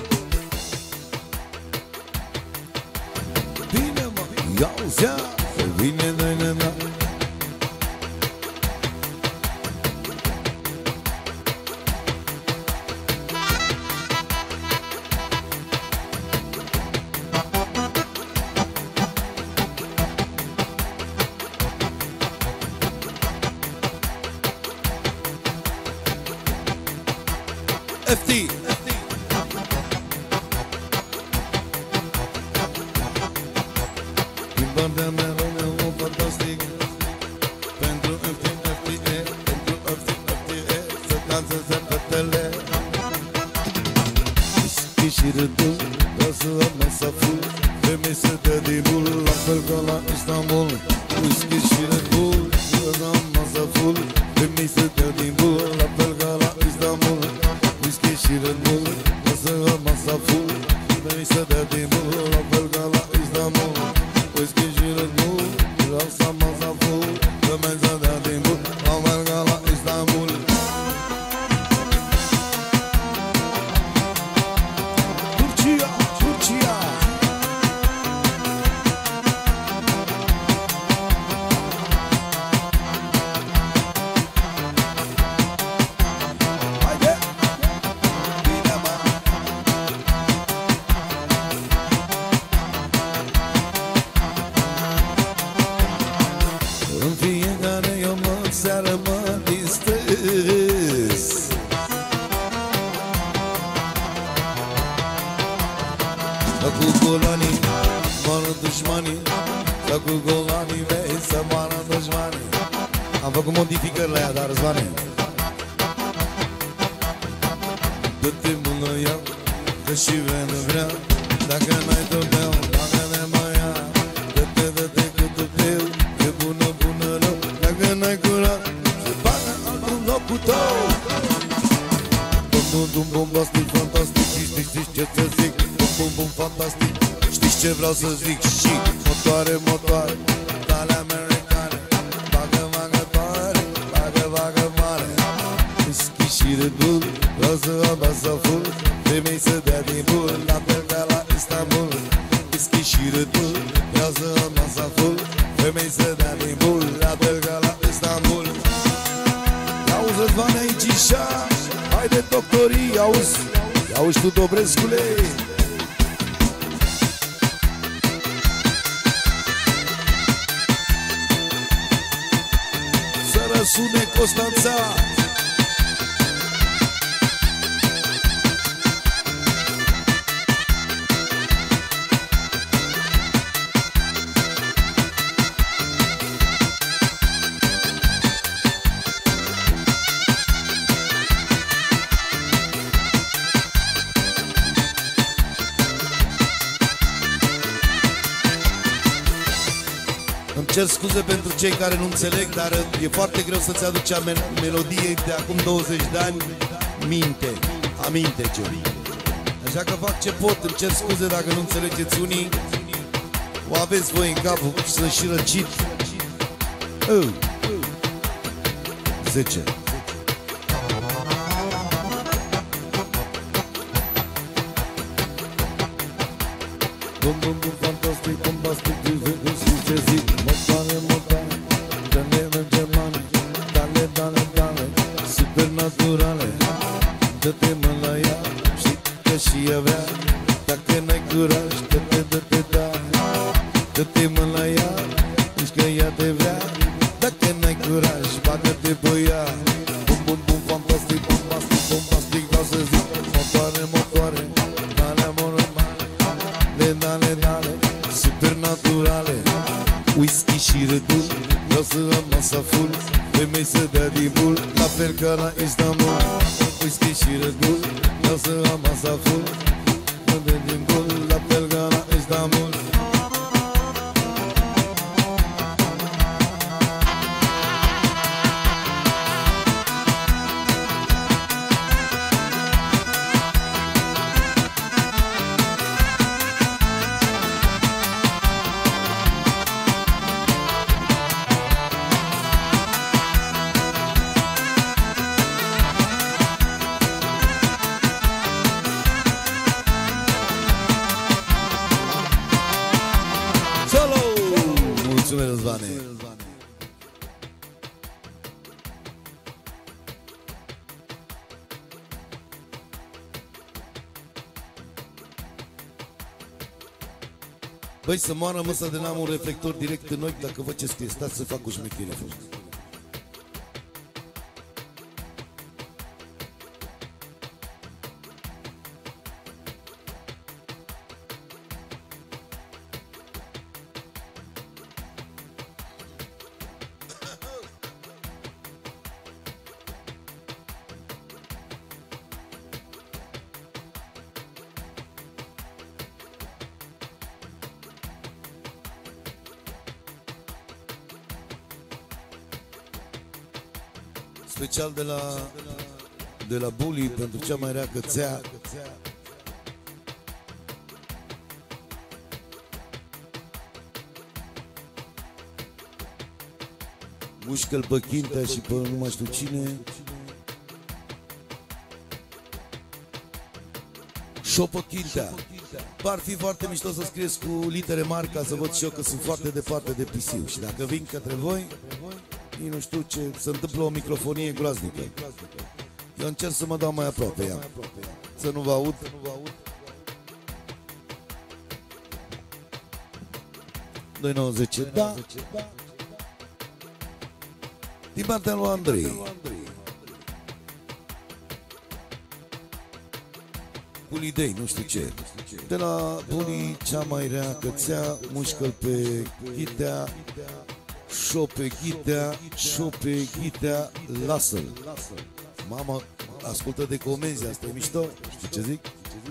Bine mă, ia-o-zea, vine nene-na. F T. De melodie fantastic pentru F T, F T E, pentru F T, F T E, să danseze fetele. Whisky și Red Bull, vreau să am masa full, femei se dă din bul, la fel ca la Istanbul. Whisky și Red Bull, vreau să am masa full, femei se dă din bul, la fel ca la Istanbul. Whisky și Red Bull, vreau să am masa full, femei se dă din bul, la fel ca la Istanbul. Whisky și Red Bull, vreau să am masa full, femei se dă din bul, la fel ca la Istanbul. Turcia, Turcia. Haide! Bine mă! În fiecare golanii, moară dușmanii. Să cu golanii mei să moară dușmanii. Am făcut modificări la ea, dar Răzvane, dă-te mână ea, că și vede vrea. Dacă n-ai tot beau, dacă ne mai ia, dă-te, dă-te cu tupeu, e bună, bună rău. Dacă n-ai curat, se bagă altul în locul tău. Bum, bum, bum, bombastic, fantastic, știi, știi ce să zic. Bum, bum, bum, fantastic, știi ce vreau să zic. Și motoare, motoare, tale americane, bagă, bagă tare, bagă, bagă mare. Whisky și Red Bull, vreau să am asta full. Femei să dea din bul, la fel ca la Istanbul. Whisky și Red Bull, vreau să am asta full. Femei să dea din bul, la fel ca la Istanbul. Auzi Răzvane aici așa, haide doctorii, auzi, auzi tu Dobrescule. Să răsune Constanța. Cer scuze pentru cei care nu înțeleg, dar e foarte greu să-ți aduci melodiei de acum douăzeci de ani minte, aminte, ce. Așa că fac ce pot, îmi cer scuze dacă nu înțelegeți unii. O aveți voi în cap să și răcit. uh. zece. Bum, bum, bum, fantastic, bombastic, știi ce zic. Motoare, motoare, dă-ne merge mane, dale, dale, dale, supernaturale. Dă-te mă la ea, știi că și ea vrea. Dacă n-ai curaj, dă-te, dă-te, da. Dă-te mă la ea, știi că ea te vrea. Dacă n-ai curaj, bagă-te pe ea. Bum, bum, bum, fantastic, bombastic, bombastic, vreau să zic. Motoare, motoare, dale, amore, mare, dale, dale, supernaturale. Whisky și Red Bull, vreau să am masa full. Femei să dea din bul, la fel ca la Istanbul. Whisky și Red Bull, vreau să am masa full. Să dea din bul, la fel ca la Istanbul. Băi, să moară măsa de n-am un reflector direct în ochi. Dacă văd ce scrie, stați să fac o șmecherie. Special de la de la Bully pentru cea mai rea cățea. Mușcă-l pe Chintea și pe nu mai știu cine. Șopă Chintea. Ar fi foarte mișto să scrieți cu litere mari ca să văd și eu că sunt foarte departe de pisiu. Și dacă vin către voi, nu știu ce, se întâmplă o microfonie groaznică. Eu încerc să mă dau mai aproape ea, să nu vă aud. doi nouăzeci, da. Din partea lui Andrei. Bulidei, nu știu ce. De la bulii cea mai rea cățea, mușcă-l pe ghitea, șope ghitea, șope ghitea, lasă-l. Mama, ascultă de comenzi, asta e mișto, știi ce zic?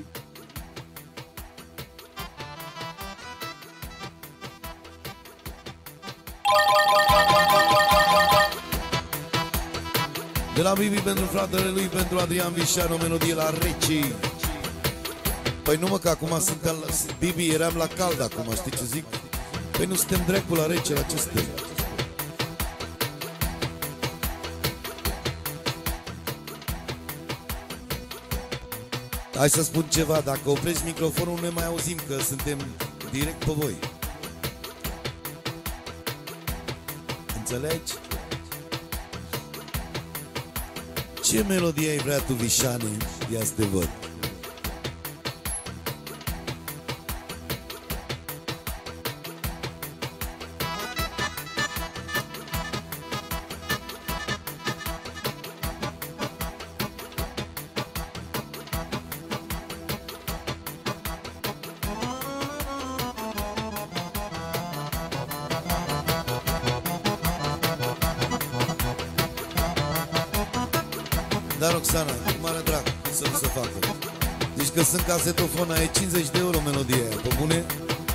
De la Bibi pentru fratele lui, pentru Adrian Vișan, o melodie la Reci. Păi nu mă, că acum suntem la... Bibi, eram la cald acum, știi ce zic? Păi nu suntem dreptul la Rece, la ce suntem? Hai să spun ceva, dacă oprești microfonul nu ne mai auzim, că suntem direct pe voi. Înțelegi? Ce melodie ai vrea tu, Vișane? Ia să te văd. Da, Roxana, cu mare drag, să nu se facă. Deci că sunt casetofon, e cincizeci de euro melodia aia, pe bune?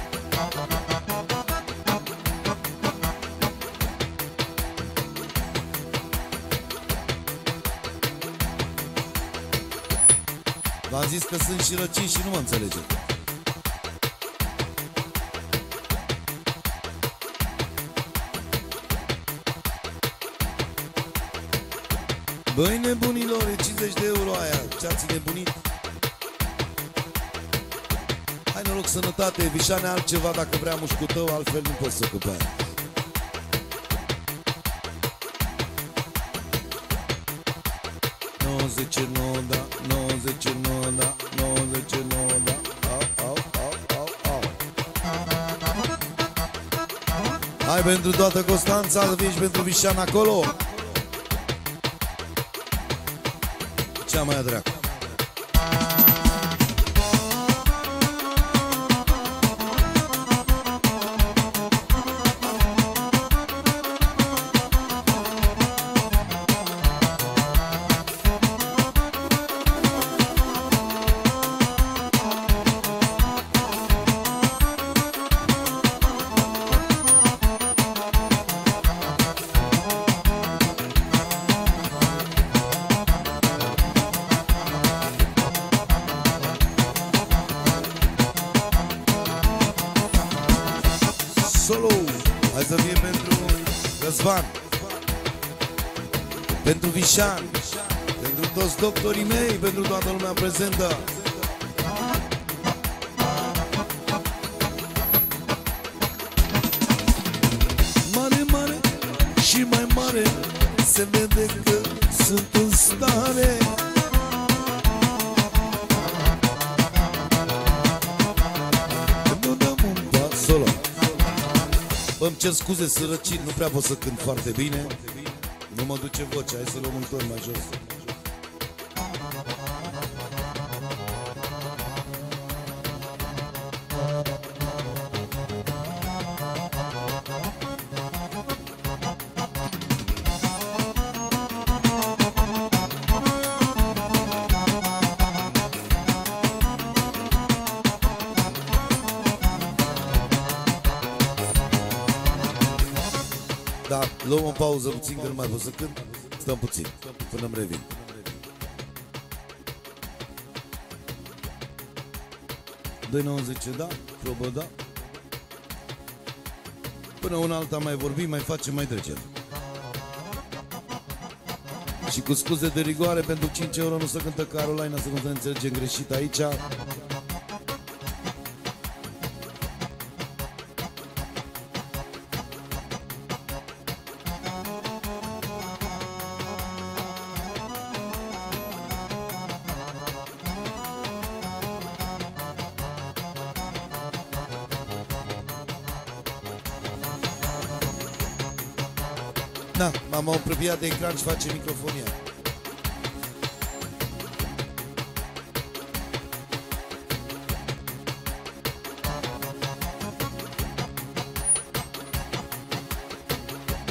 V-am zis că sunt și răcini și nu mă înțelege. Băi nebunilor, e cincizeci de euro aia, ce-ați nebunit? Hai noroc, sănătate, Vișane, altceva dacă vrea mușcul tău, altfel nu poți să cupe aia. nouăzeci și nouă, da, nouăzeci și nouă, da, nouăzeci și nouă, da, au, au, au, au, au. Hai pentru toată Constanța, să fii și pentru Vișan acolo. Cea mai dragă. Solo, hai să fie pentru Răzvan, pentru Vișan, pentru toți doctorii mei, pentru toată lumea prezentă. Mare, mare și mai mare, se vede că sunt în stare. Solo. Îmi cer scuze, sunt răcit, nu prea pot să cânt foarte bine. Nu mă duce vocea, hai să luăm un ton mai jos. Da, luăm o pauză puțin, că nu mai pot să cânt. Stăm puțin, până îmi revin. doi nouăzeci, da, probă, da. Până una alta mai vorbim, mai facem, mai trecem. Și cu scuze de rigoare, pentru cinci euro nu se cântă Carolina, să nu te înțelegem greșit aici. Da, m-am apropiat de ecran și face microfonia.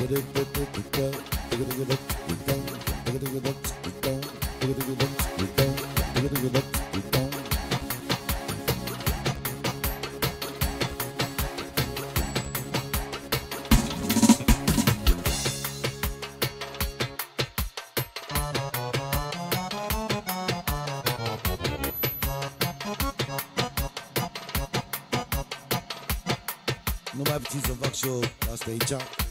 Nu mai puțin să fac și eu asta aici.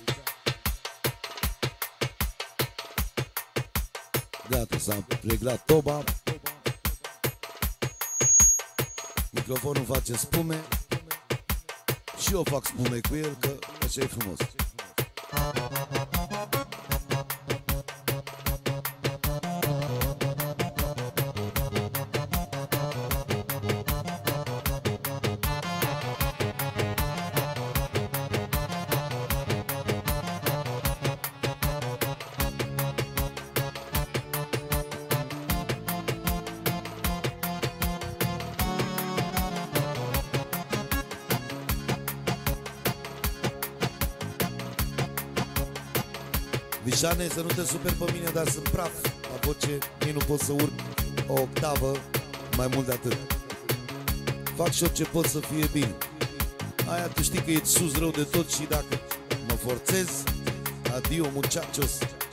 Gata, s-a reglat toba. Microfonul face spume și eu fac spume cu el, că așa e frumos. Vișane, să nu te super pe mine, dar sunt praf la voce, nici nu pot să urc o octavă mai mult de atât. Fac și eu ce pot să fie bine. Aia tu știi că e sus rău de tot și dacă mă forțez, adio muchachos.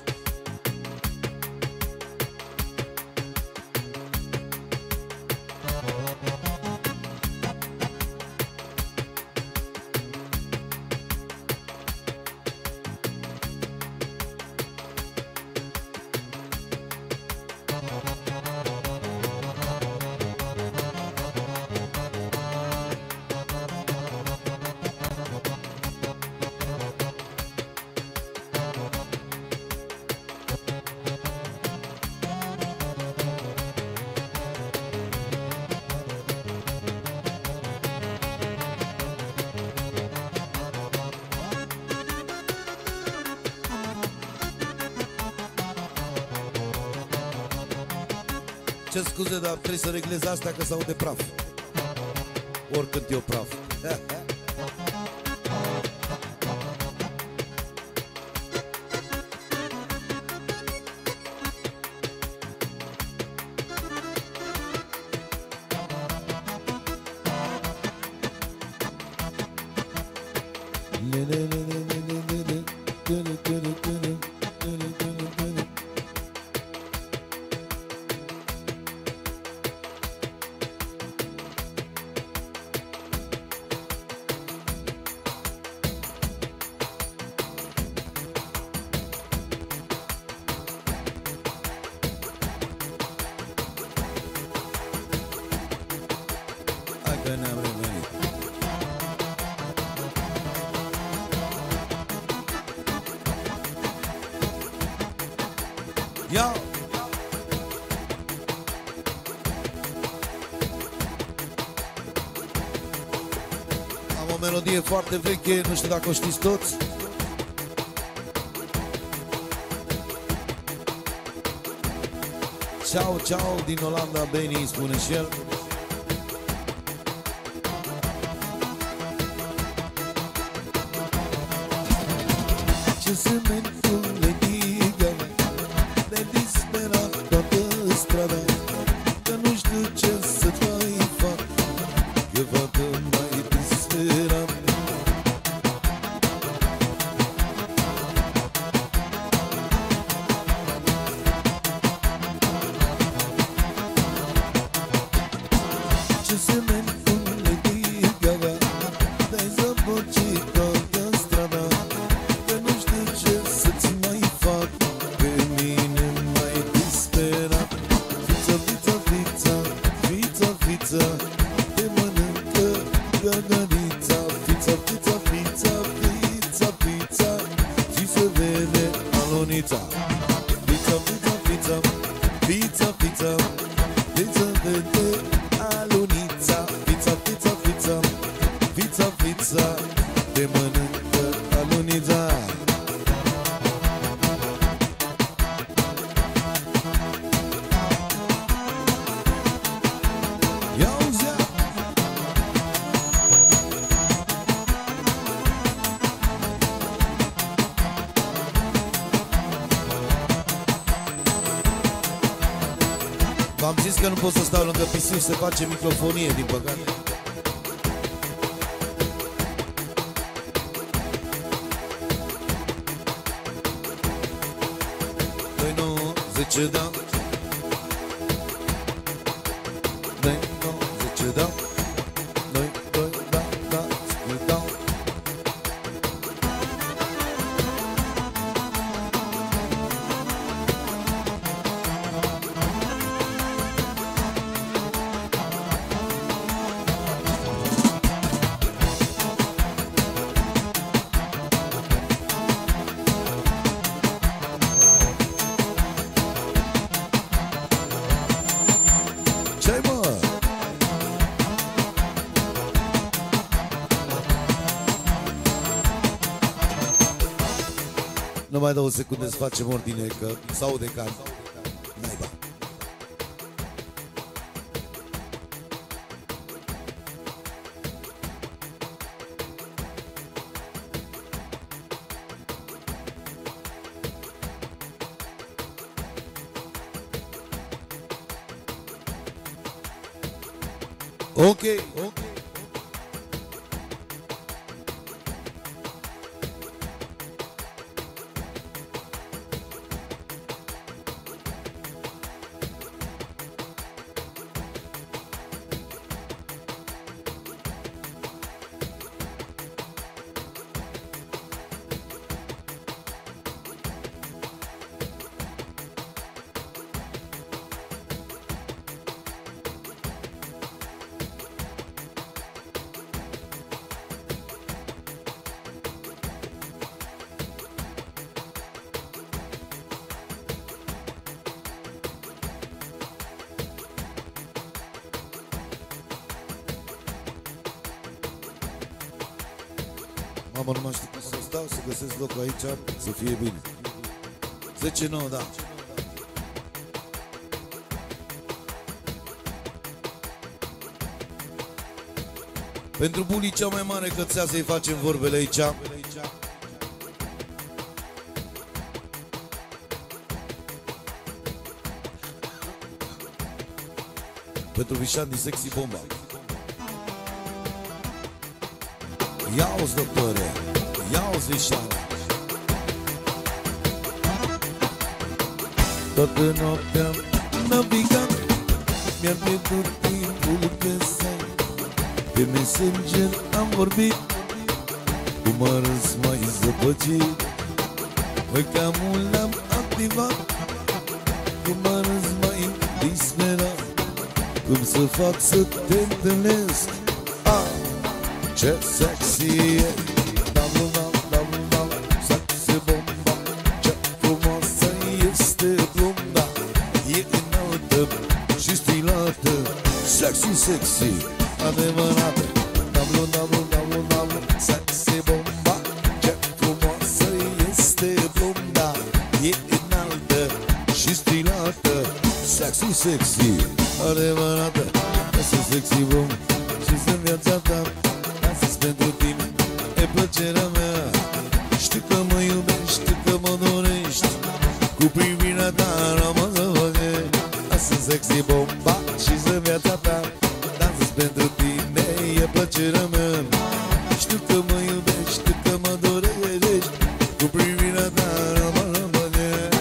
Ce scuze, dar trebuie să reglez astea că s-aude praf. Oricând eu praf. Că ne-am revenit. Ia! Am o melodie foarte veche, nu știu dacă o știți toți. Ciao, ciao, din Olanda, Benny, spune și el. Ce sementul le digă, de disperat toată strada, că nu știu ce să mai fac, că vadă mai disperat. Ce sementul le digă, de zăbocit toată strada, că nu știu ce să-ți mai fac, pe mine mai disperat. Fița, fița, fița, fița, fița, te mănâncă găgărița. Fița, fița, fița, fița, fița, și se vede alunița. Fița, fița, fița, fița, fița, și se vede alunița. Fița, fița, fița, fița, fița, te mănâncă alunița. am zis că nu pot să stau lângă pisiu să face microfonie, din păcate. Doi, nouă, zece, da. Doi, nouă, zece, da. Doi, doi, da, da, zece, da. Ce-ai, mă? Nu mai dau o secundă să facem ordine, că s-aude ca naiba. Ok, ok. Mamă, nu mai știu cum să stau, să găsesc loc aici, să fie bine. zece nouă, da. Pentru bulii cea mai mare cățea să-i facem vorbele aici. Pentru Vișan din Sexy Bomba. Ia-o-ți, doctore, ia-o-ți, Vișan. Toată noaptea navigat, mi-am pierdut timpul că să-i pe Messenger am vorbit, cum a râs mai zăpăcit. Măi, cam mult l-am activat, cum a râs mai disperat. Cum să fac să te întâlnesc? Ah, ce sexy e! Dam-lu, dam, dam-lu, dam, sexy bomba. Ce frumoasă este blonda, e înaltă și stilată. Sexy, sexy, adevărată. Dam-lu, dam-lu, dam-lu, dam, sexy bomba. Ce frumoasă este blonda, e înaltă și stilată. Sexy, sexy, adevărată. Asta sexy bomba și-s în viața ta. Asta-s pentru tine, e plăcerea mea. Știu că mă iubești, știu că mă dorești. Cu privirea ta rămân să văgești. Asta-s sexy bomba și-s în viața ta. Asta-s pentru tine, e plăcerea mea. Știu că mă iubești, știu că mă dorești. Cu privirea ta rămân să văgești.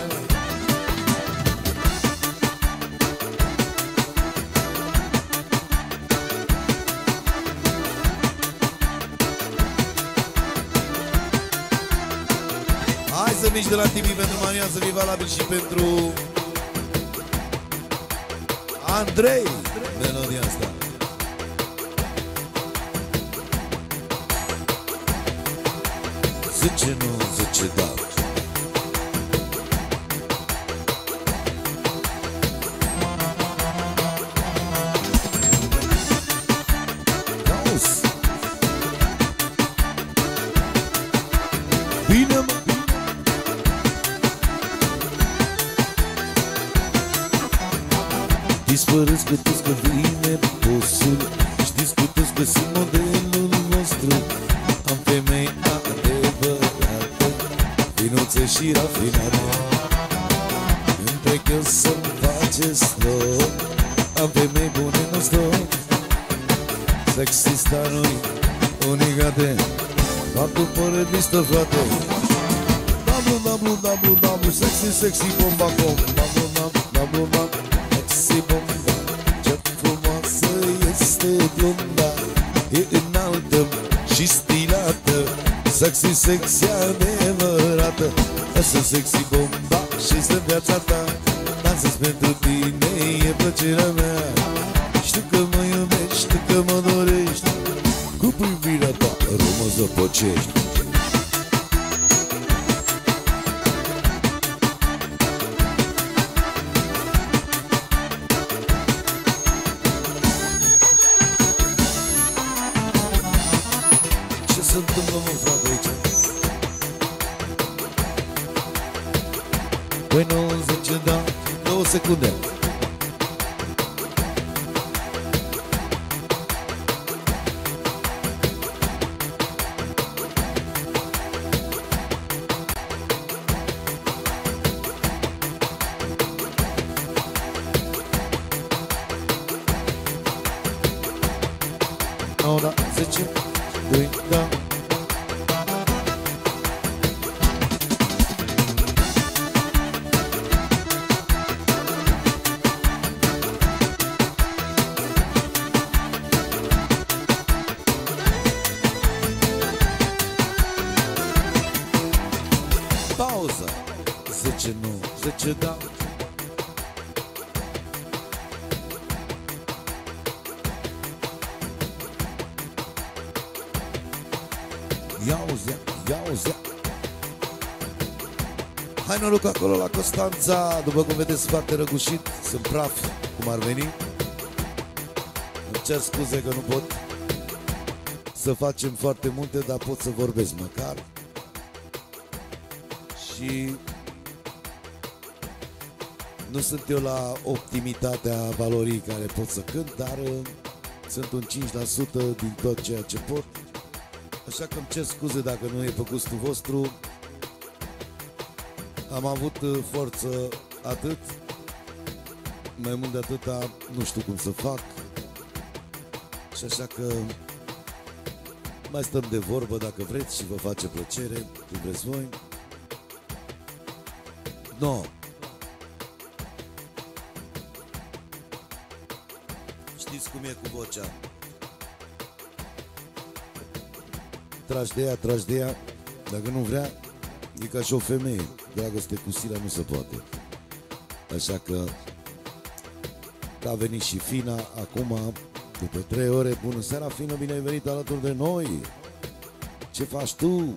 Hai să mici de la Tibi pentru Maria, să fie valabil și pentru Andrei, melodia asta. Zece nu, zece da. Auzi. Bine, mă. Dispărâți că toți că vine posul. Știți cu toți că sunt modelul nostru. Am femei adevărate, vinuțe și rafinate. Între că să-mi faceți loc, Am femei bune nu stau. Sexy starului unicate. Doar după revistă, frate. Dablu, dablu, dablu, dablu. Sexy, sexy, bomba, com. Dablu, dablu, dablu, dablu. Sexy, bomba. Ce frumoasă este blonda. E înaltă și stilată. Sexy, sexy, adevărată. Lasă sexy, bomba și-ți viața ta. Dansez pentru tine, e plăcerea mea. Știu că mă iubești, știu că mă dorești. Cu privirea ta rămă zăpăcești. Ce se întâmplă, mă, frate, aici? Păi nouăzeci, da, două secunde. Ora zece, doi, da. Pauza. Zece, nu, zece, da. Ia-uzi, ia-uzi. Hai noroc acolo la Constanța. După cum vedeți, foarte răgușit. Sunt praf, cum ar veni. Îmi cer scuze că nu pot să facem foarte multe, dar pot să vorbesc măcar. Și nu sunt eu la optimitatea valorii care pot să cânt, dar sunt un cinci la sută din tot ceea ce pot. Așa că îmi cer scuze dacă nu e pe gustul vostru. Am avut forță atât, mai mult de atâta nu știu cum să fac. Și așa că mai stăm de vorbă dacă vreți și vă face plăcere, cum vreți voi. No. Știți cum e cu vocea. Tragi de ea, tragi de ea. Dacă nu vrea, e ca și o femeie. Dragoste cu sila nu se poate. Așa că a venit și Fina acum, după trei ore. Bună seara, Fina, bine ai venit alături de noi. Ce faci tu?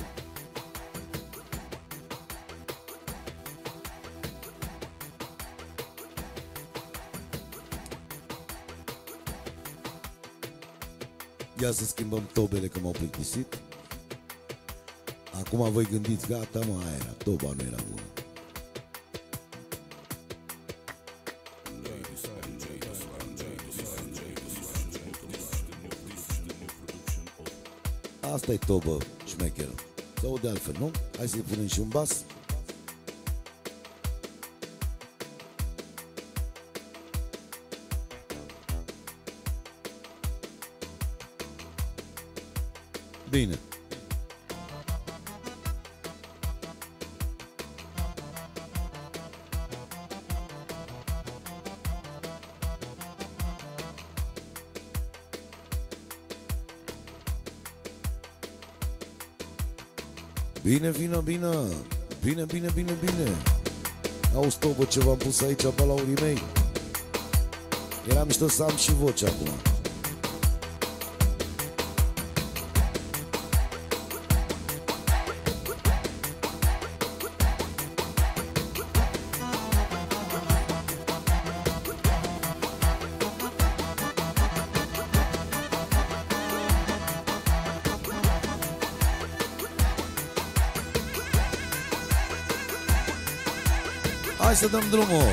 Ia să schimbăm tobele că m-au plictisit. Acum voi gândiți, gata, mă, aia era, toba nu era bună. Asta e tobă șmecheră. Sau de altfel, nu? Hai să-i punem și un bas. Bine. Bine, vină, bine. Bine, bine, bine, bine. Auzi, tobă, ce v-am pus aici, balaurii mei. Era mișto să am și voce acum. Hai să dăm drumul!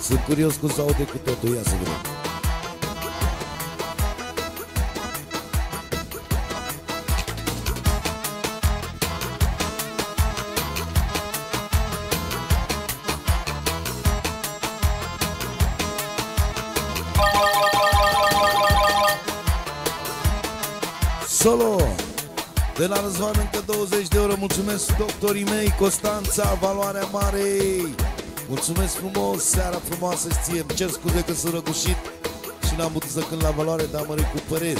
Sunt curios cum se aude cu totul, ia să vedem. Solo de la Răzvan încă douăzeci de euro. Mulțumesc doctorii mei, Constanța, valoarea mare. Mulțumesc frumos, seara frumoasă ție. Îmi cer scuze că sunt răgușit și n-am putut să cânt la valoare, dar mă recuperez.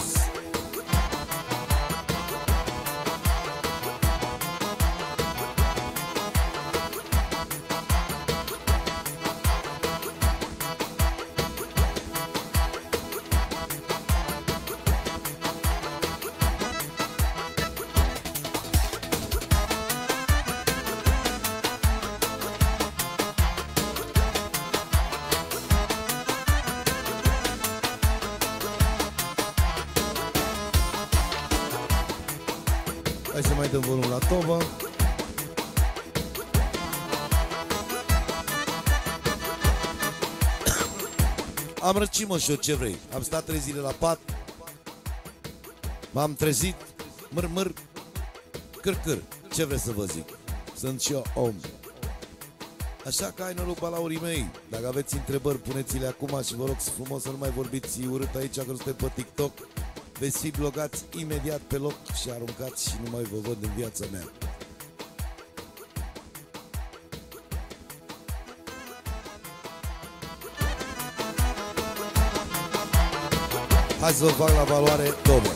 Hai să mai dăm volum la tobă. Am răcit, mă, și eu, ce vrei. Am stat trei zile la pat. M-am trezit. Măr, măr, câr, câr. Ce vreți să vă zic? Sunt și eu om. Așa că ai noroc, balaurii mei. Dacă aveți întrebări, puneți-le acum și vă rog frumos să nu mai vorbiți urât aici, că suntem pe TikTok. Veți fi blogați imediat pe loc și aruncați și nu mai vă văd în viața mea. Hai să vă fac la valoare două.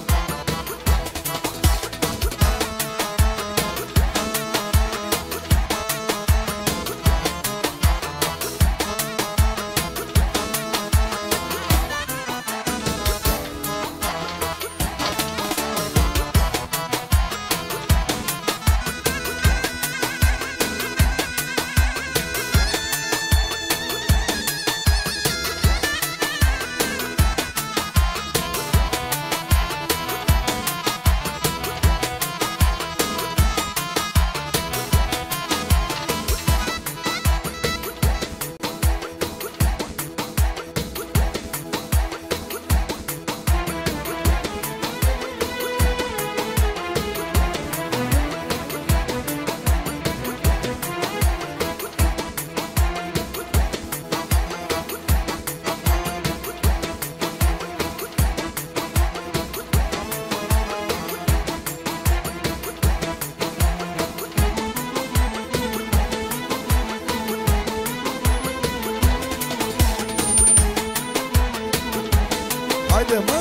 Haide, mă!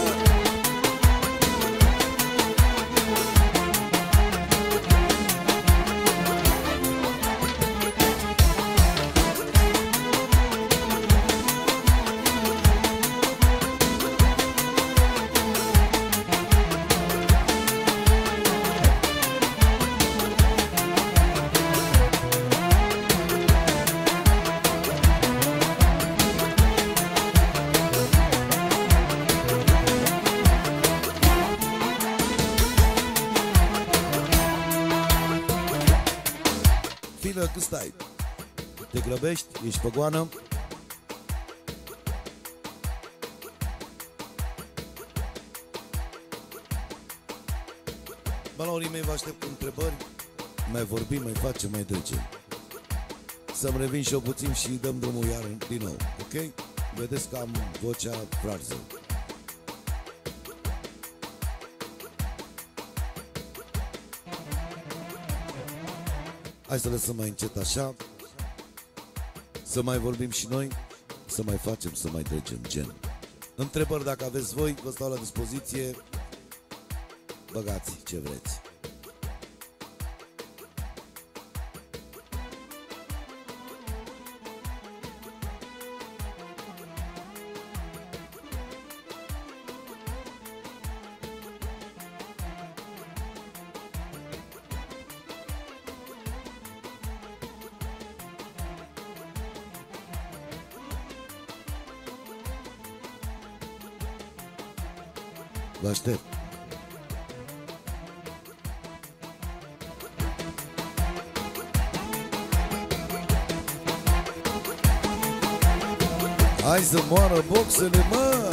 Fină, cât stai? Te grăbești? Ești pe goană? Balaurii mei, vă aștept cu întrebări. Mai vorbim, mai facem, mai trecem. Să-mi revin și eu puțin și dăm drumul iar din nou, ok? Vedeți că am vocea frarză. Hai să lăsăm mai încet așa. Să mai vorbim și noi. Să mai facem, să mai trecem, gen. Întrebări dacă aveți voi, vă stau la dispoziție. Băgați ce vreți. Vă aștept. Hai să moară boxele, mă!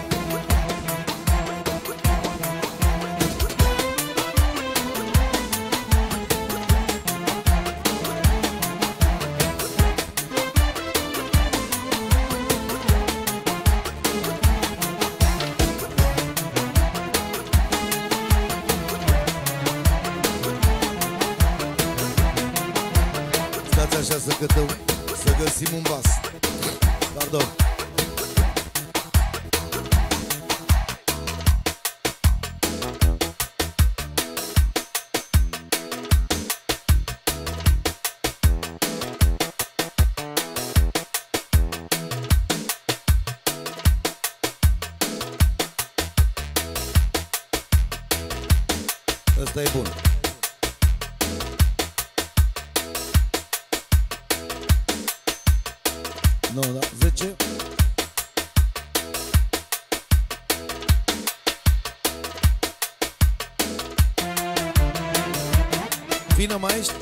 Stați așa să cântăm, să găsim un bas. Pardon. Ăsta e bun. Nu, da, zece. Vină, mai ești?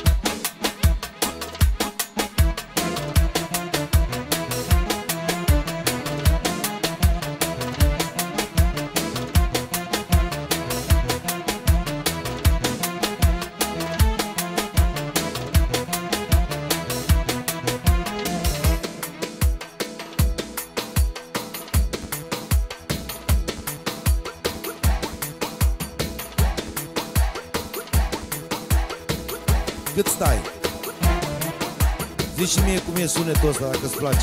Cât stai? Zici și mie cum e sunetul ăsta, dacă îți place.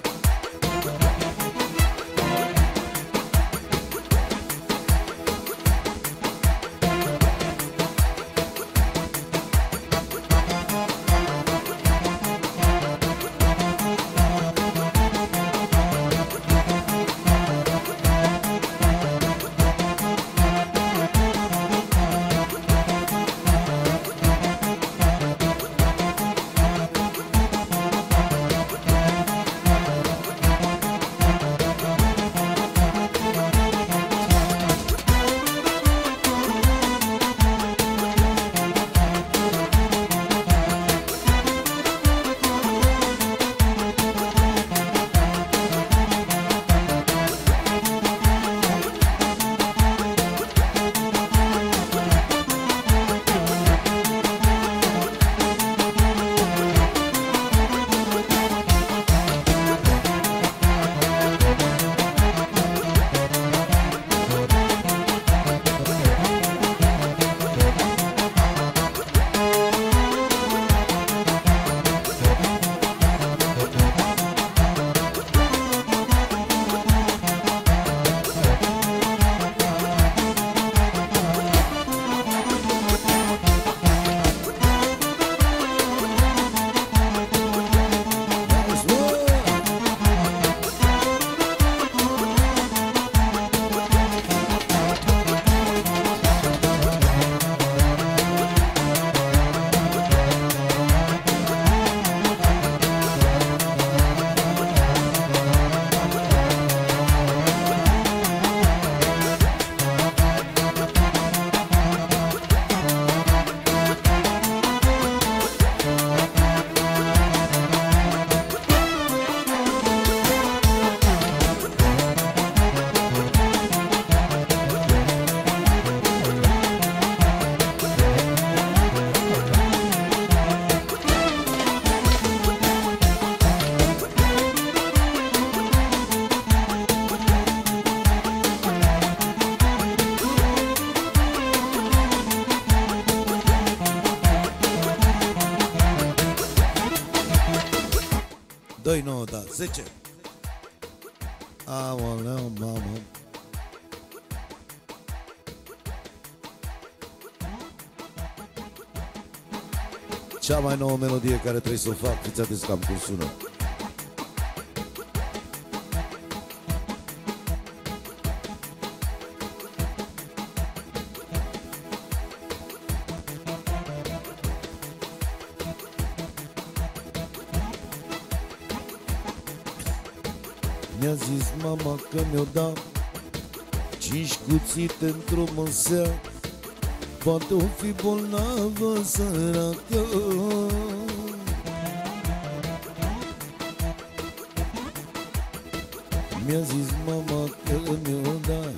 doi, nouă, da, zece. Aoleu, mamă. Cea mai nouă melodie care trebuie să o fac, fiți atenți cam cum sună. Mi-a zis mama că mi-o da cinci cuțite într-o măsea, poate o fi bolnavă săracă. Mi-a zis mama că mi-o dai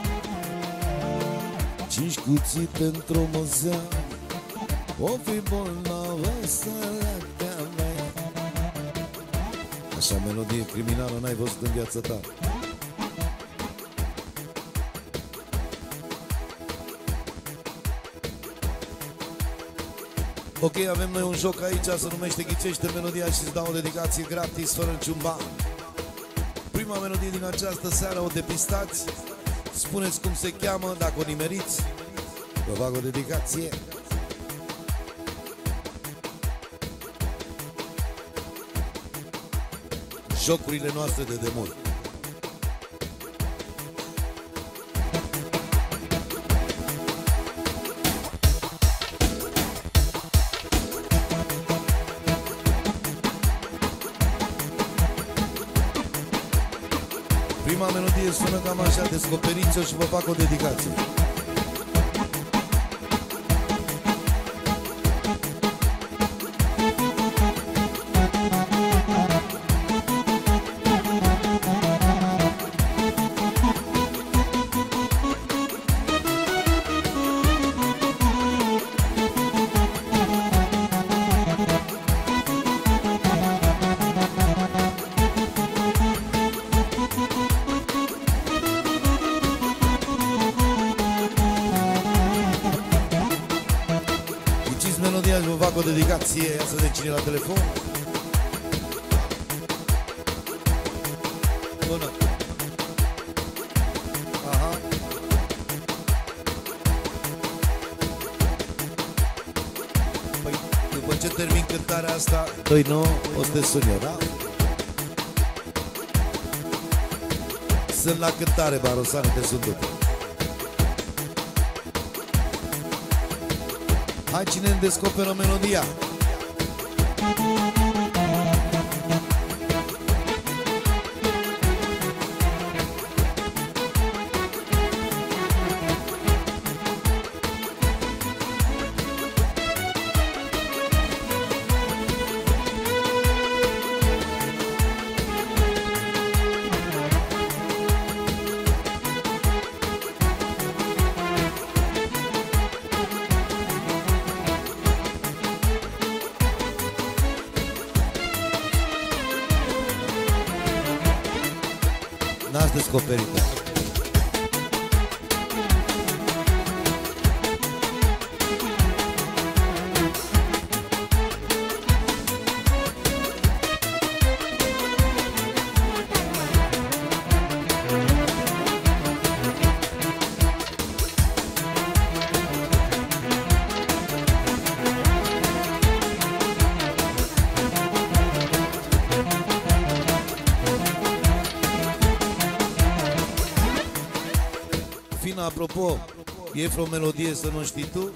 cinci cuții pentru măsea. O fi bolnavă săraca mea. Așa melodie criminală n-ai văzut în viața ta. Ok, avem noi un joc aici, se numește Ghicește melodia și îți dau o dedicație gratis, fără niciun ban. Prima melodie din această seară o depistați. Spuneți cum se cheamă, dacă o nimeriți, vă fac o dedicație. Jocurile noastre de demult. Prima melodie sună cam așa, descoperiți-o și vă fac o dedicație. Melodia și vă fac o dedicație. Ia să vedem cine la telefon. Bună. Aha. Păi, după ce termin cântarea asta, doi nouă, o să te sun eu, da? Sunt la cântare, Barosane, te sun după. Hai, cine îmi descoperă melodia? N-ați descoperit-o. Fina, apropo, e vreo melodie să nu știi tu?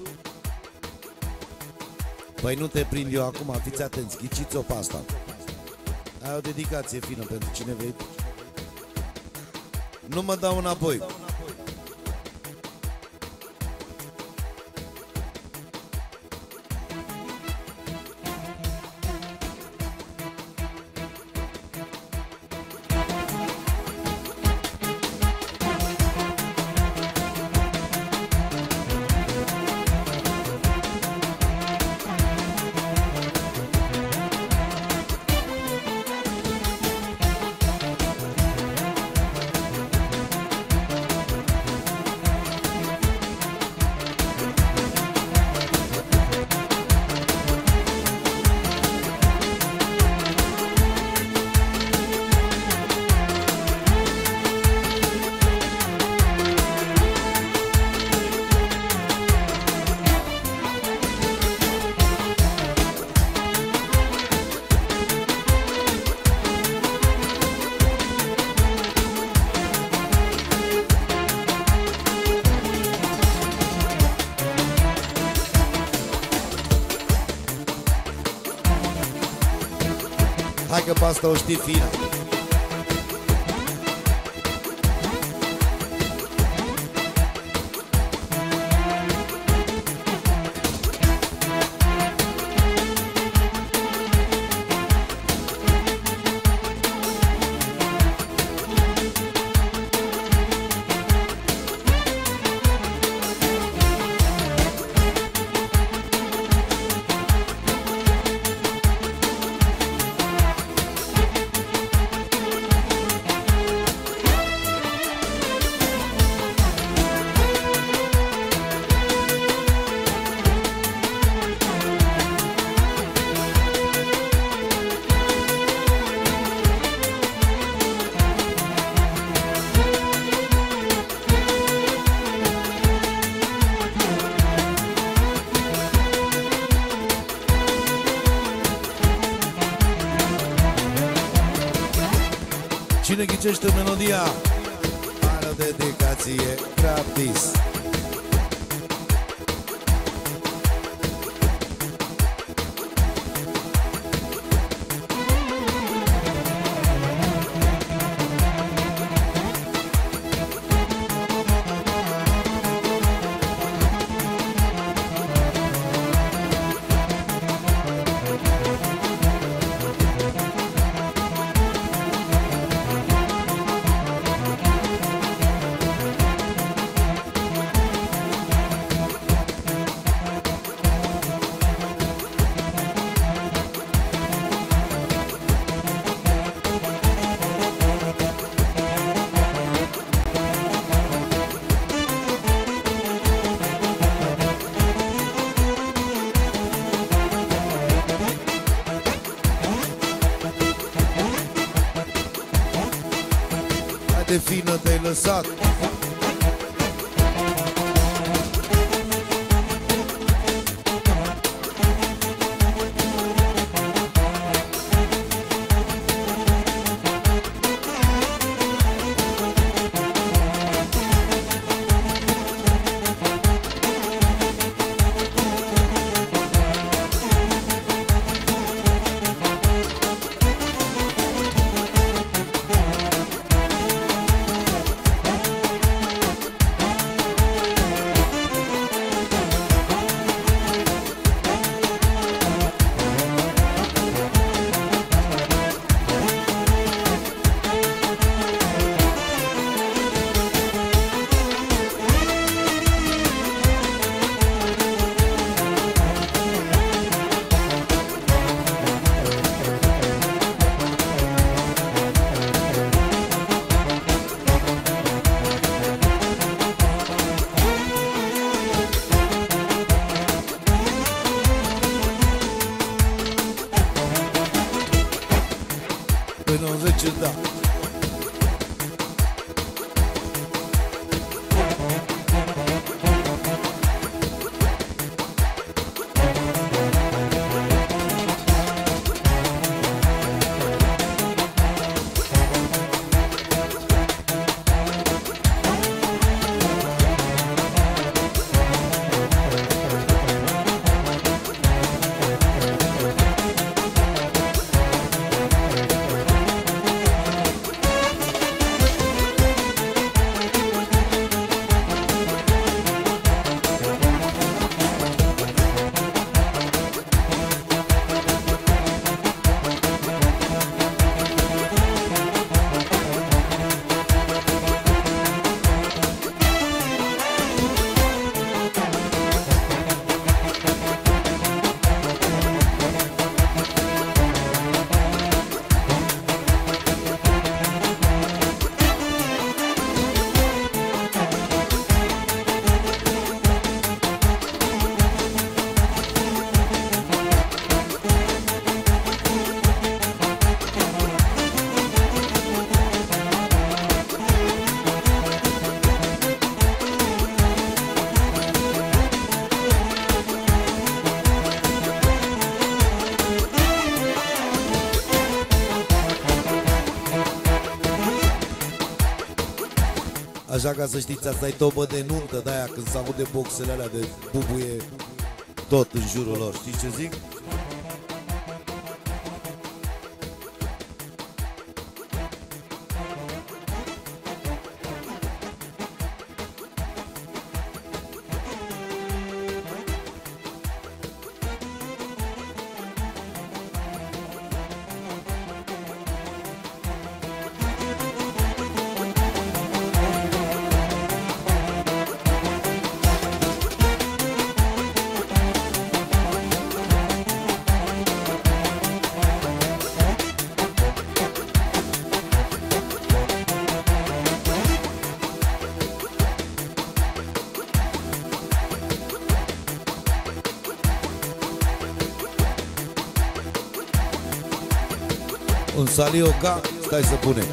Păi nu te prind eu acum, fiți atenți, ghiciți-o pe asta. Ai o dedicație fină pentru cine vrei. Nu mă dau înapoi. Hai că pe asta o știi, Fina. Cine ghicește melodia are o dedicație gratis. De fină te-ai lăsat. Pe nouăzeci, da. Așa, ca să știți, asta e tobă de nuntă, de-aia când se aude boxele alea de bubuie tot în jurul lor. Știți ce zic? Un salioca, stai să punem.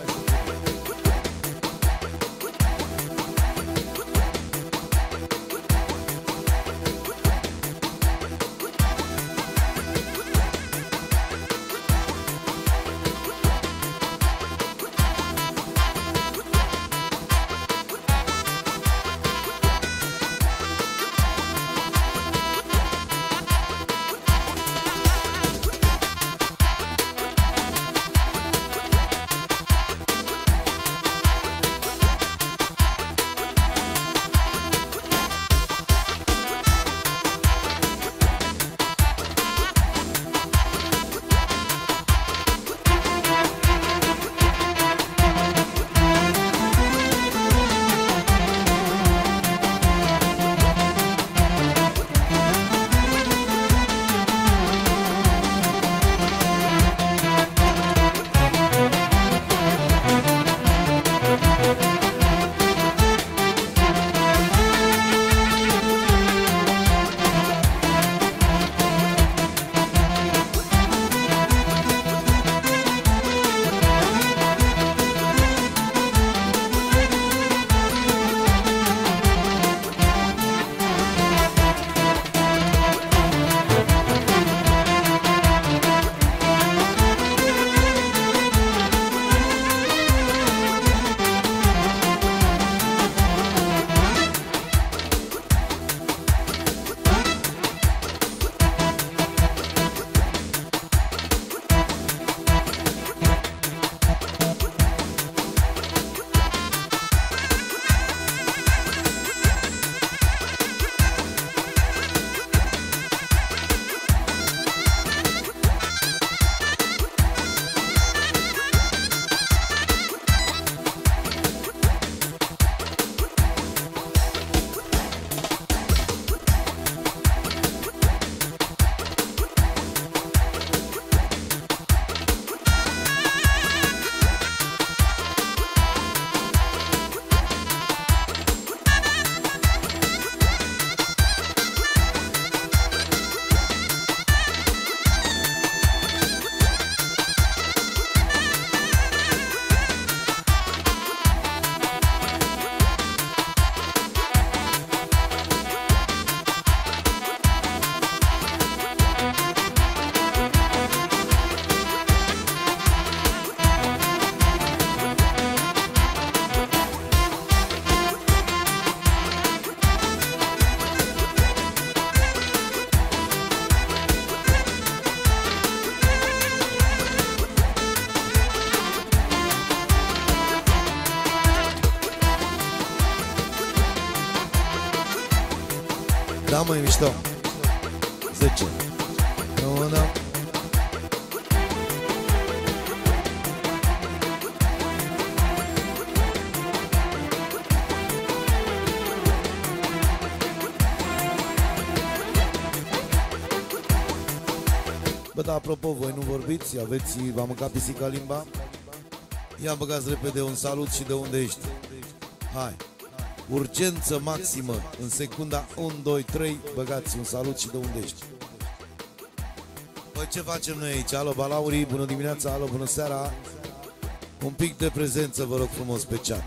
Da, măi, mișto. zece. Nu, da. Bă, da, apropo, voi nu vorbiți? Aveți, v-a mâncat pisica limba? Ia băgați repede un salut și de unde ești. Hai. Urgență maximă. În secunda unu, doi, trei. Băgați un salut și de unde ești. Păi ce facem noi aici? Alo, balaurii, bună dimineața, alo, bună seara. Un pic de prezență, vă rog frumos, pe chat.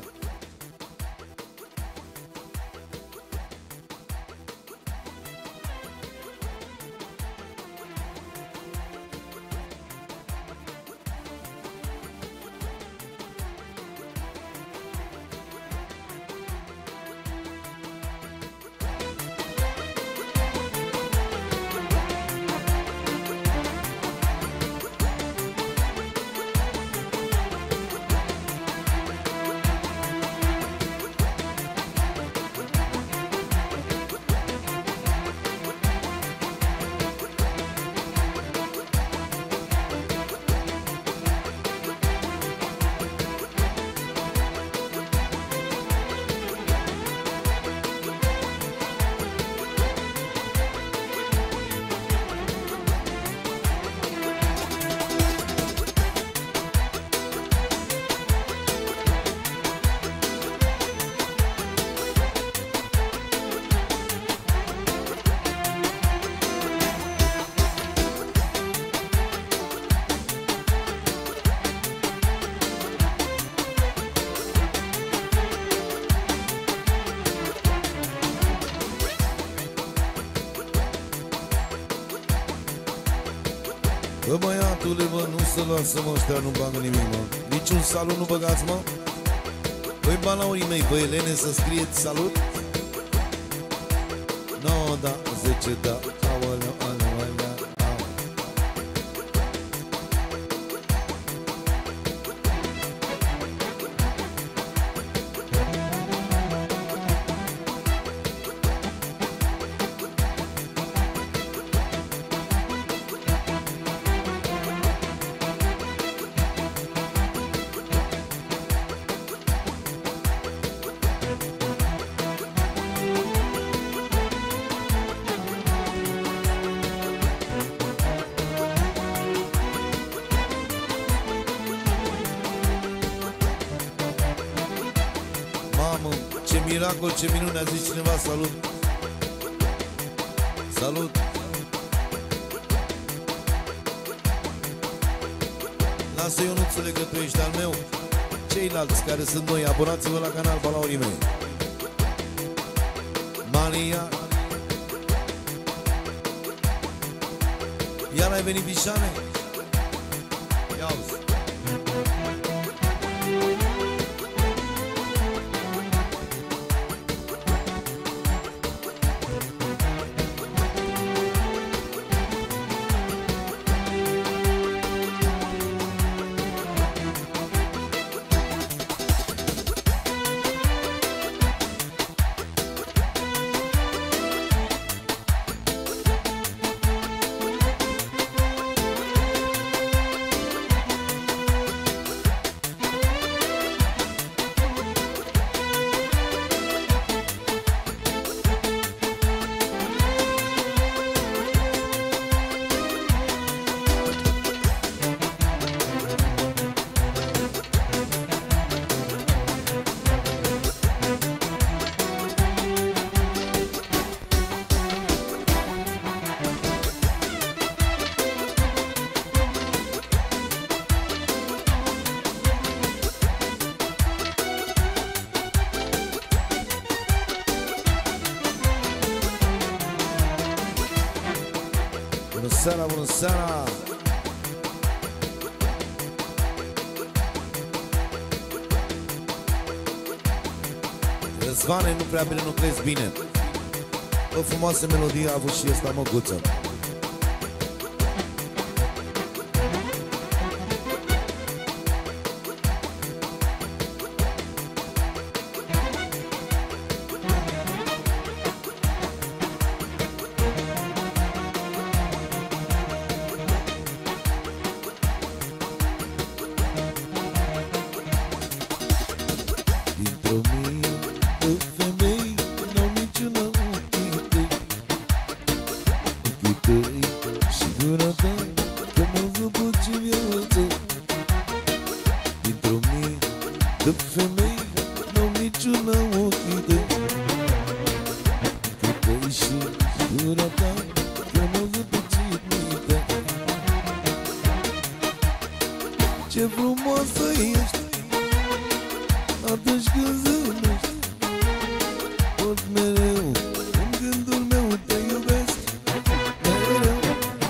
Bă, băiatule, bă, nu se lasă, mă, ăștia nu bagă nimic, mă. Niciun salut nu băgați, mă? Băi, balaurii mei, bă, Elene, să scrieți salut? nouă, da, zece, da, aoleu, aoleu, aoleu, aoleu. Mamă, ce miracol, ce minune, a zis cineva, salut. Salut. Lasă, Ionuțule, că tu ești al meu. Ceilalți care sunt noi, abonați-vă la canal, balaurii mei. Maria. Iar ai venit, Bișane? Ia auzi. Bună seara, bună seara! Răzvane, nu prea bine, nu crezi bine. O frumoasă melodie a avut și ăsta, Măguță. ochii tăi și gura ta, că mă zăpăci viață. Dintr-o mie de femei, n-au niciuna ochii tăi. Ochii tăi și gura ta, că mă zăpăci viață. Ce frumoasă ești atunci când zâmbești, tot mereu în gândul meu te iubesc mereu.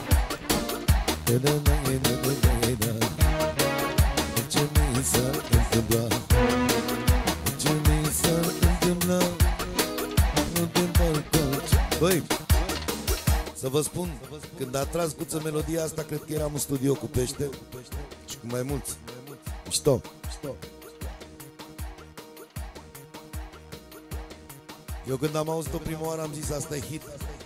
Ce mi s-ar întâmpla, ce mi s-ar întâmpla, nu te împărtăci. Băi, să vă spun, când a tras Guță melodia asta, cred că eram în studio cu Pește și cu mai mulți. Mișto. Eu când am auzit-o prima oară am zis asta e hit.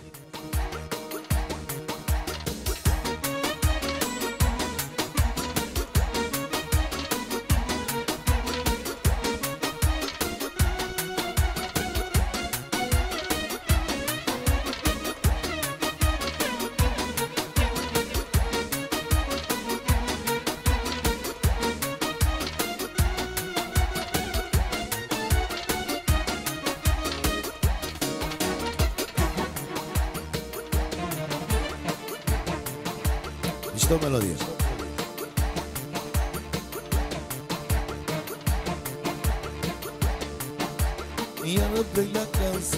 Mișto melodie. Iară plec de acasă,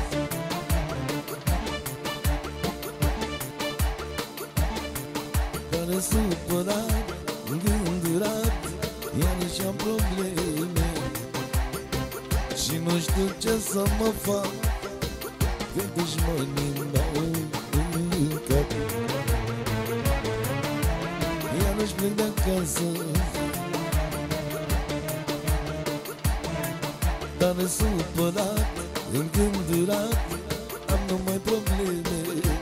care supărat, îngândurat, iarăși am probleme și nu știu ce să mă fac, că dușmanii m-au încat. Iarăși plec de acasă, dar supărat, îngândurat, am numai probleme.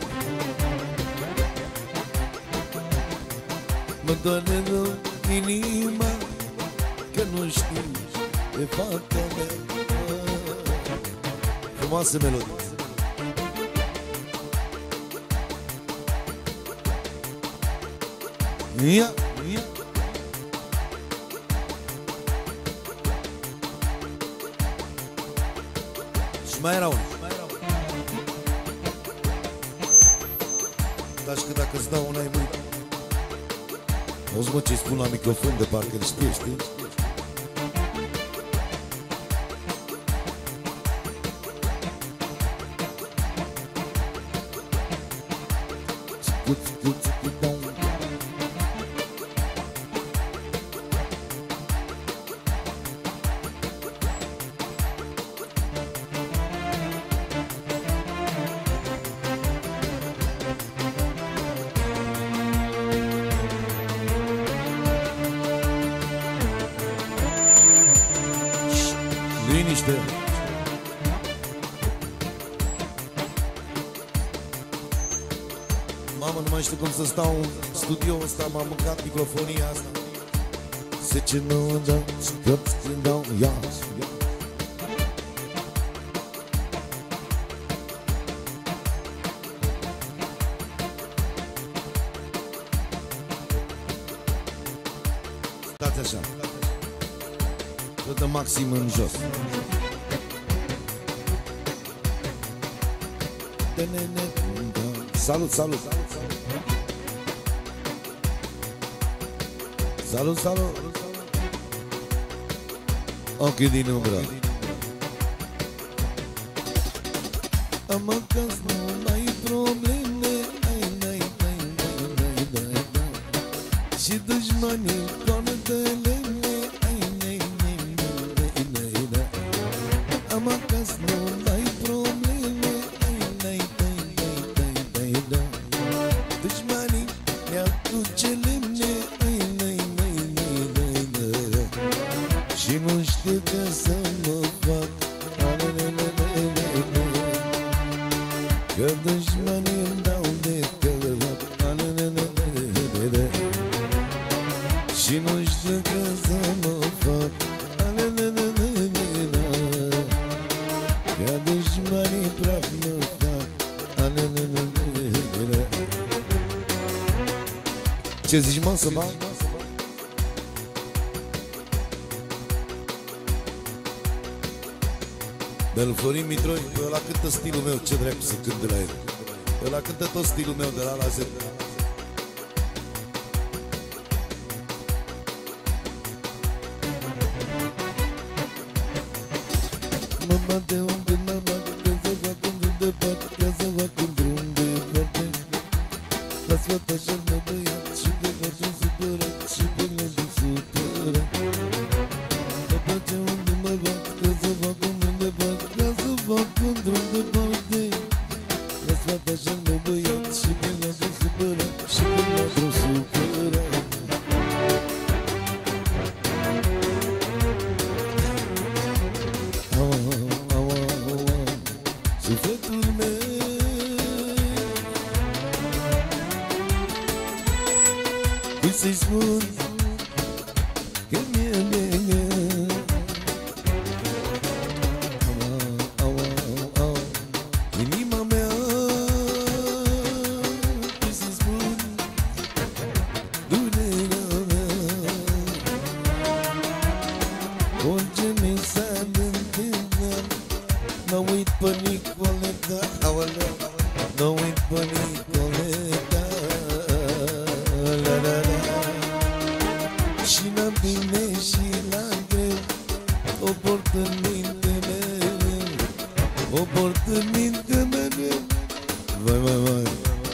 Mă doare rău inima, că nu știu de fata mea. Frumoasă melodie. Ia, ia. Și mai era unul. Dar și că dacă îți dau una e mâine. Auzi mă ce-i spun la microfon, de parcă îl știi, știi? Scut, scut, scut, dau. Liniște. Mamă, nu mai știu cum să stau în studio ăsta, m-am mâncat microfonia asta. Zice nu dau, scăp, dau, ia. Stați așa. Dă maxim în jos. Salut, salut. Salut, salut. Ochii din umbră. Am acasă, nu ai probleme. Ai, ai, ai, ai, ai, ai, ai. Și dușmanii coarnele. Am acasă, nu ai probleme. Ai, ai, ai, ai, ai, ai, ai. Dușmanii mi-au cu celemne. Ai, ai, ai, ai, ai, ai. Și nu știu ce să mă fac. Că dușmanii îmi dau de cărat. Și nu știu ce să mă fac. Că dușmanii praf mă fac. Ce zici, mă, să bag? Bel Florin Mitroi, pe ăla cântă stilul meu, ce dracu să cânt de la el. Pe ăla cântă tot stilul meu de la la Z. Mă bate un când mă bate, că să fac un drum de pat, că să fac un drum de parte. Las fata așa mă băiat și pe face supărat și pe lădă supărat. Mă bate un când mă bat, că să fac un drum de pat, că să fac un drum de parte. Las fata așa mă băiat și pe lădă supărat și pe lădă supărat. Sufletul meu, cui să-i spun că mi-e bine. Inima mea, cui să-i spun durerea mea. Orice mi s-a întâmplat, n-a uit pe Nicoleta, aoleu, n-a uit pe Nicoleta, la la la. Și la bine și la greu, o port în minte mereu, o port în minte mereu, vai, vai, vai.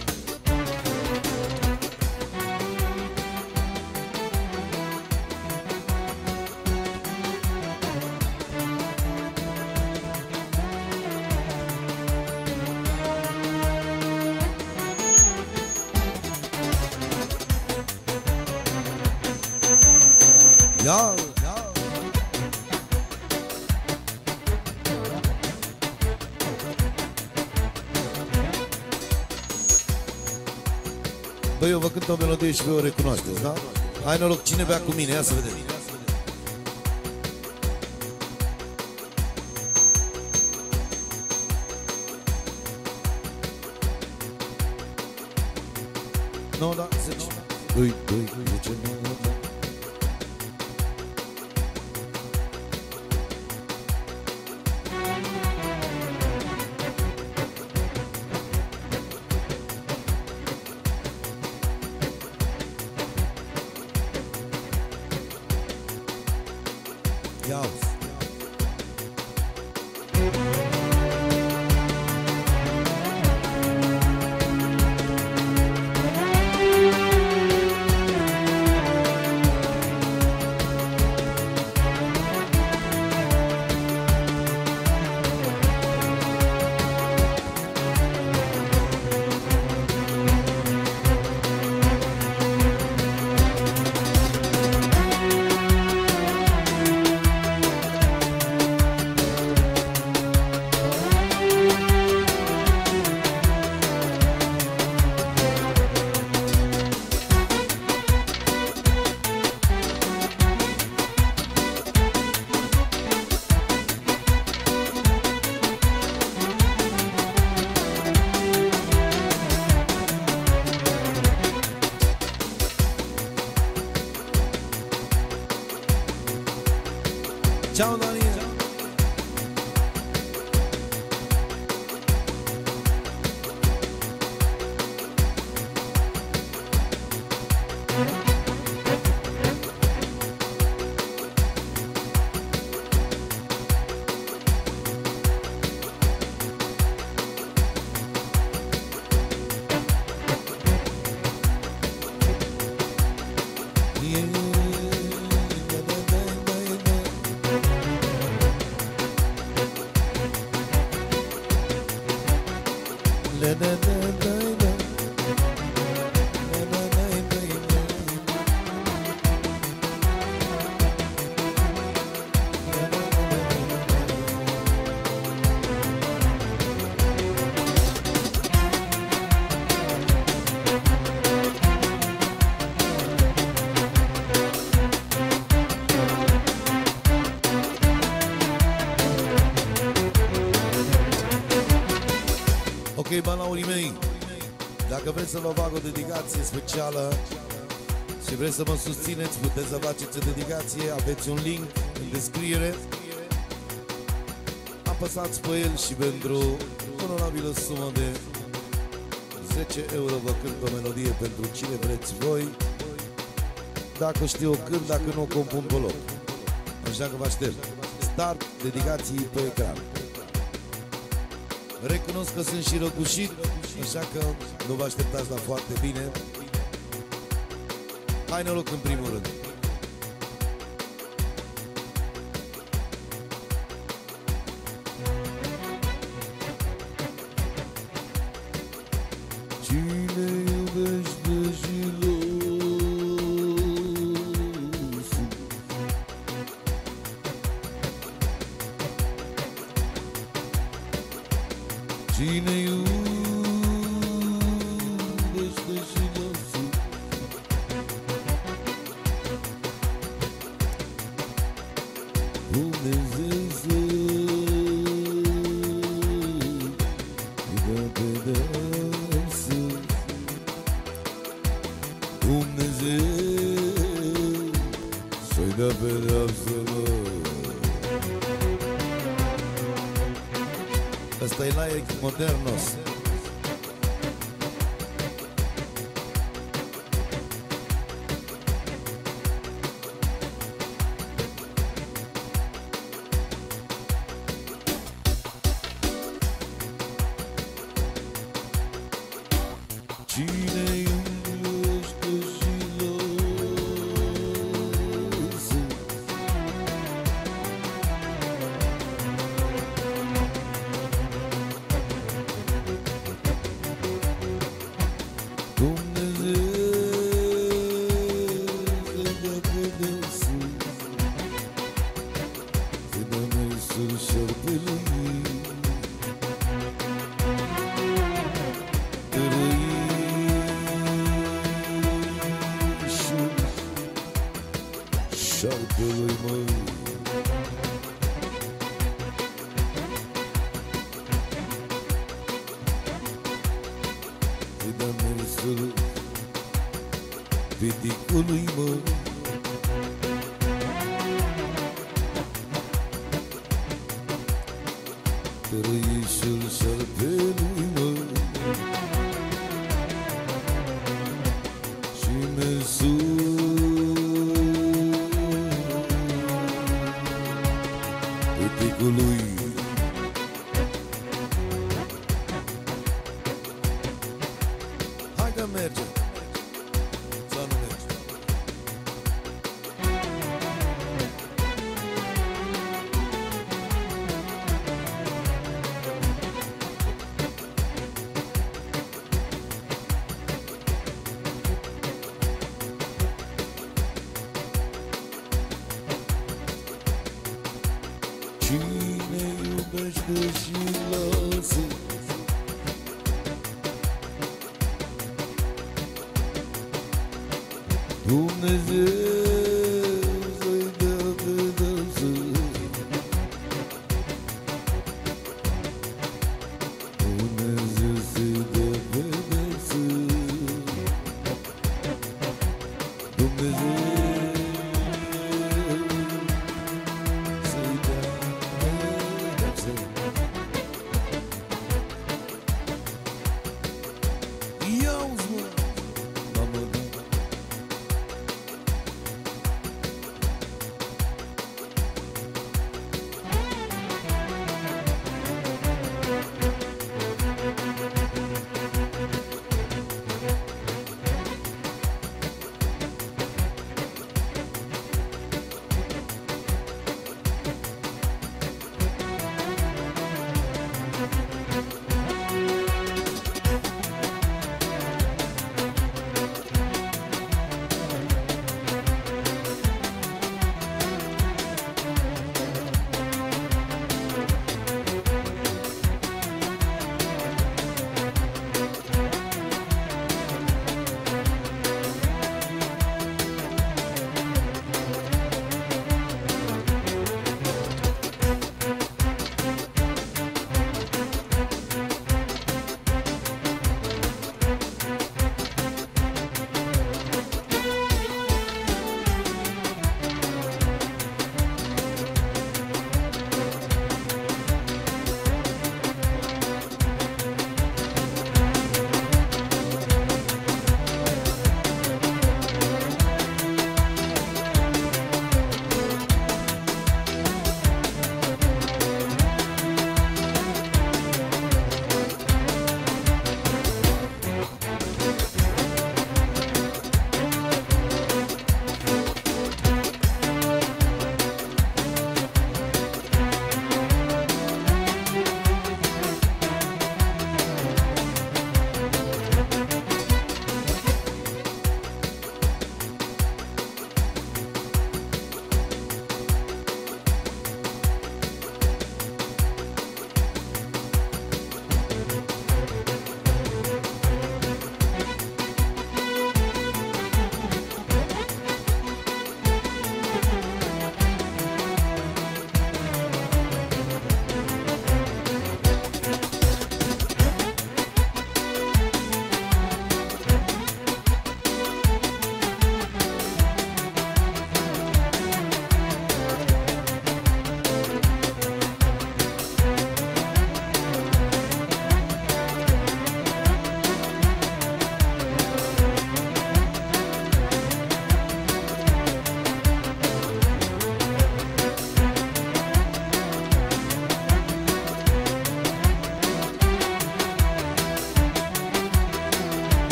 Ia! Băi, eu vă cânt o melodie și voi o recunoașteți, da? Hai noroc, cine bea cu mine? Ia să vedem. Nu, da, zece. Doi, doi, zece, nouă, da. Ia-uzi. Ciao Daniel. Ok, banaurii mei, dacă vreți să vă fac o dedicație specială Și vreți să mă susțineți, puteți să faceți o dedicație, aveți un link în descriere. Apăsați pe el și pentru onorabilă sumă de zece euro vă cânt o melodie pentru cine vreți voi. Dacă știu o cânt, dacă nu o compun pe loc. Așa că vă aștept. Start, dedicații pe ecran. Recunosc că sunt și răgușit, așa că nu vă așteptați la foarte bine. Hai noroc în primul rând. Cine iubește jilosul, cine iubește jilosul, Dumnezeu să-i dă pedeapsă, Dumnezeu să-i dă pedeapsă, mă. Ăsta e Laik Modernos. Cine iubește jilosul, șarpelui, măi. Îi dă mersul piticului, măi. Tărăișul șarpelui, măi. Și mersul piticului. Hai că merge. Sau nu merge? Cine iubește și lasă, Dumnezeu să-i dea pedeapsă, Dumnezeu să-i dea pedeapsă, Dumnezeu să-i dea pedeapsă. Ia-uzi, mă, mamă,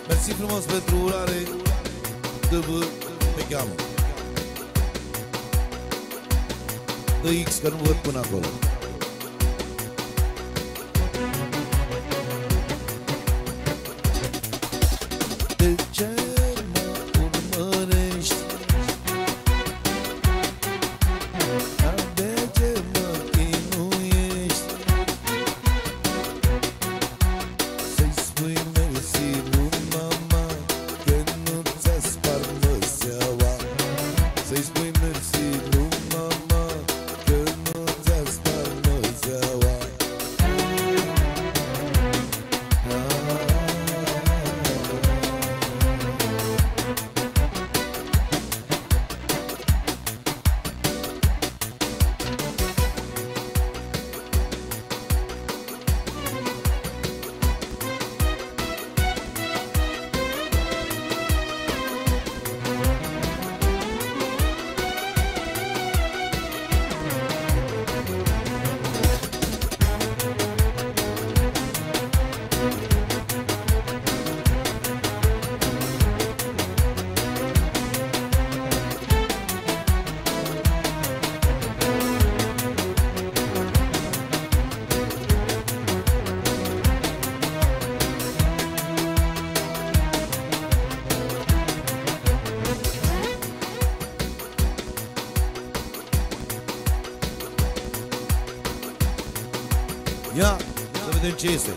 Mersi frumos pentru urare, D V te cheamă. Dă X că nu văd până acolo. De ce mă urmărești? De ce mă chinuiești? Să-i spui mersi lui mama că nu ți-a spart măseaua. Să-i spui mersi lui mama că nu ți-a spart măseaua. Ia, să vedem ce este.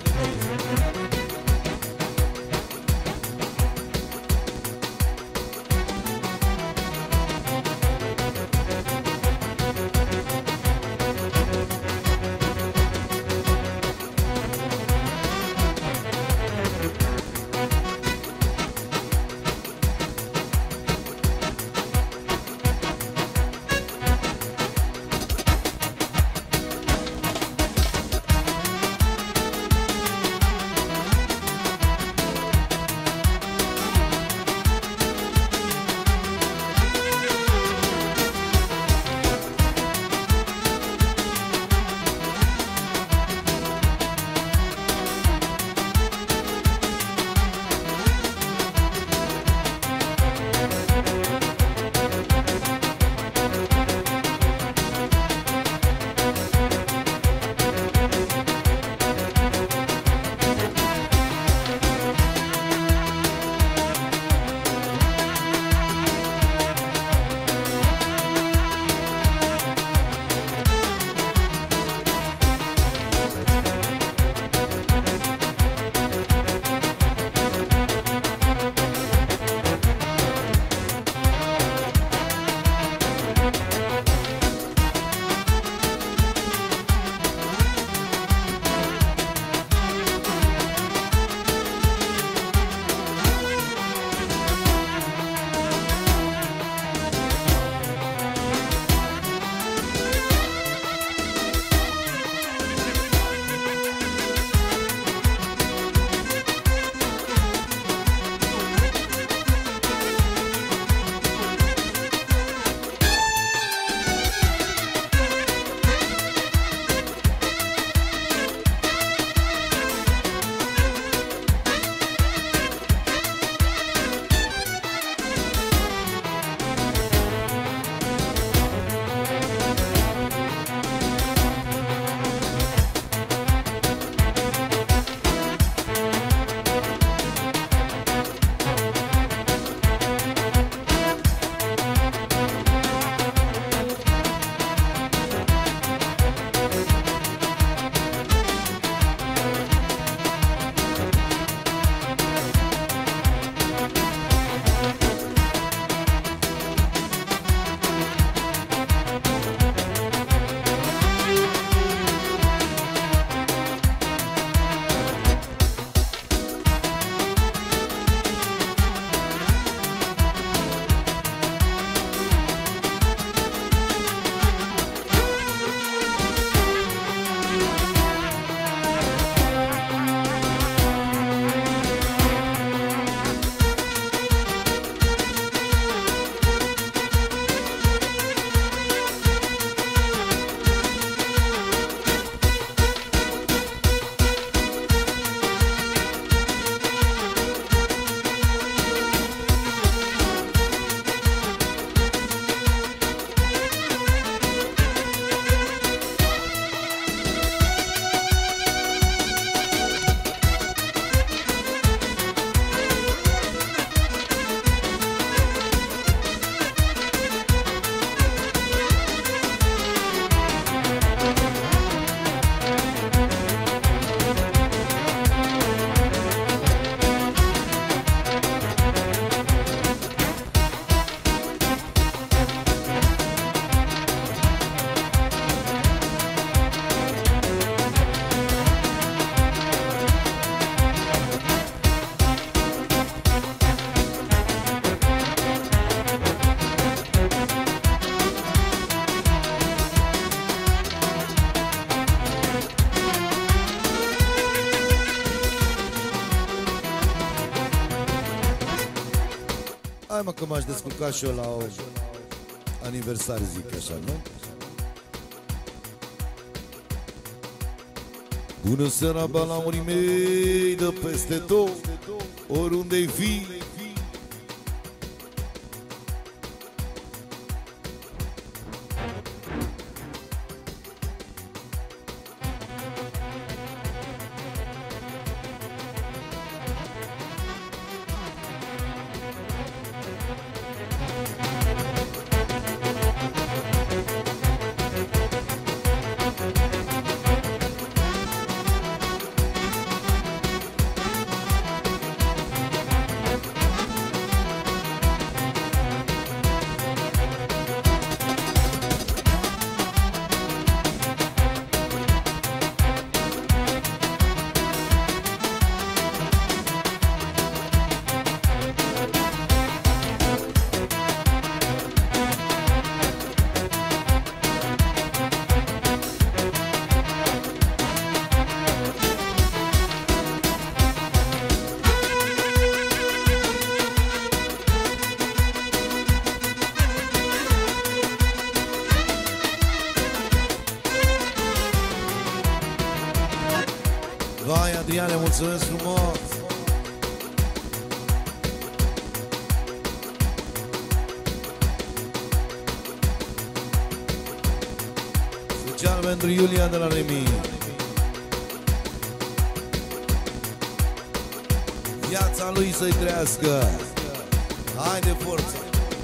Hai mă că m-aș descurca și eu la o aniversare, zic așa, nu? Bună seara, balamurii mei de peste tot, oriunde-i fi. Vai, Adriane, mulțumesc frumos! Special pentru Iulia de la Remi. Viața lui să-i trăiască. Haide, forță!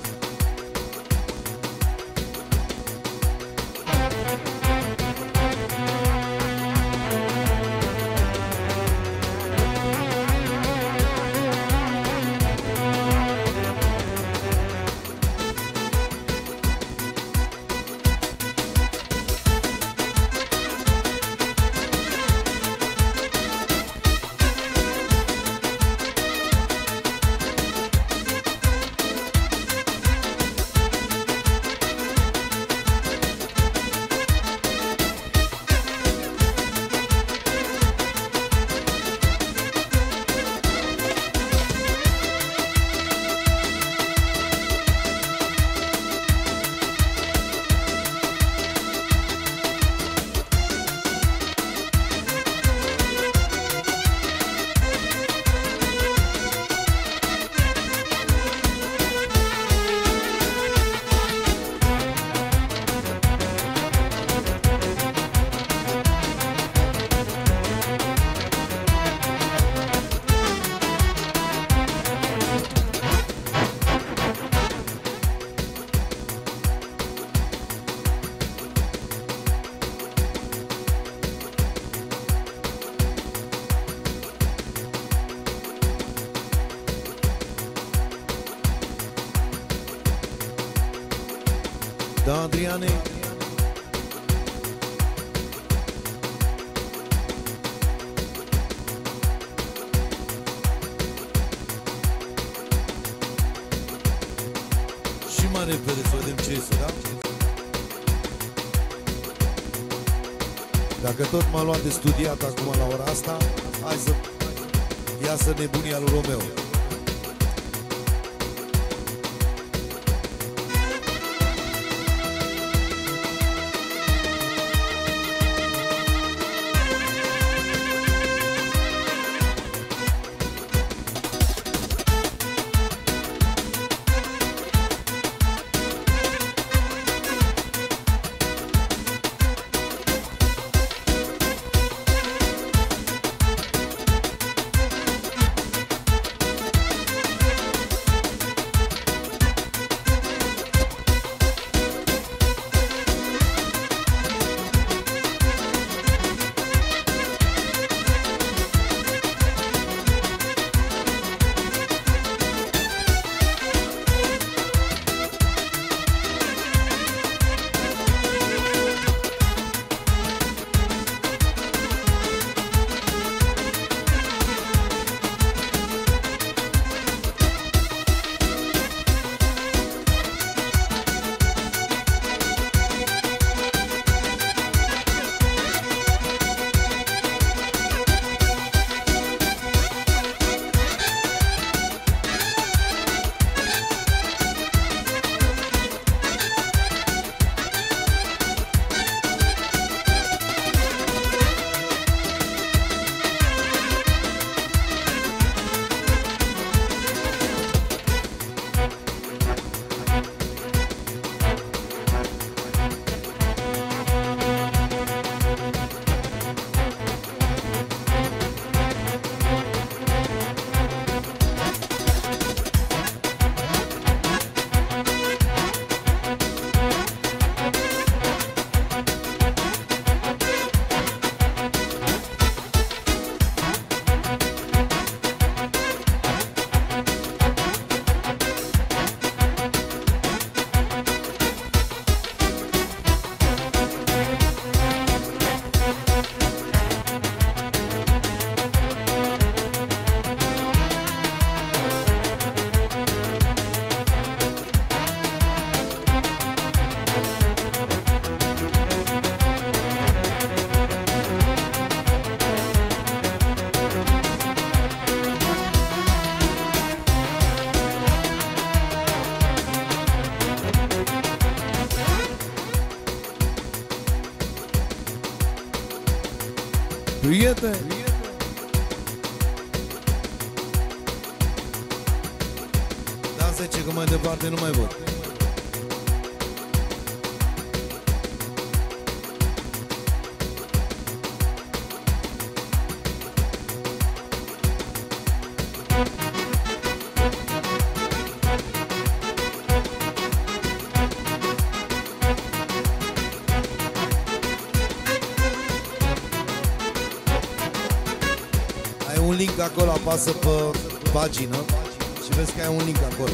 Da, Adriane. Și mai repede să vedem ce este, da? Dacă tot m-a luat de studiat acum la ora asta, hai să iasă nebunia lui Romeo. Prieteni! Da zece că mai departe nu mai văd. Un link acolo, apasă pe pagină și vezi că ai un link acolo.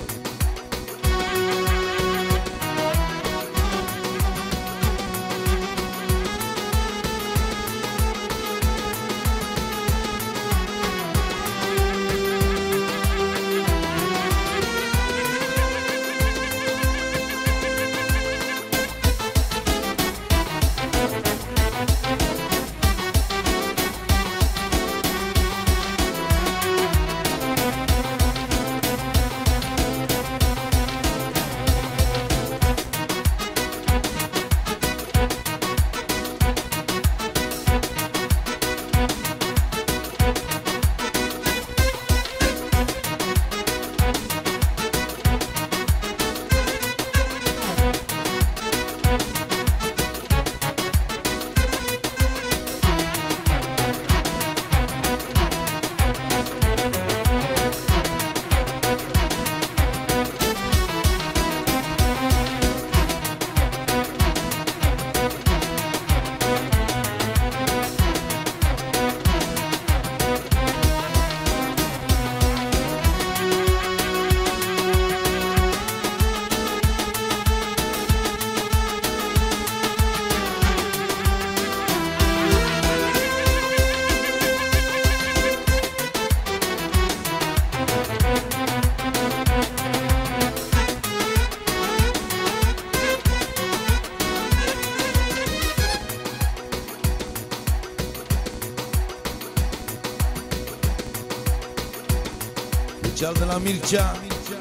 Cel de la Mircea.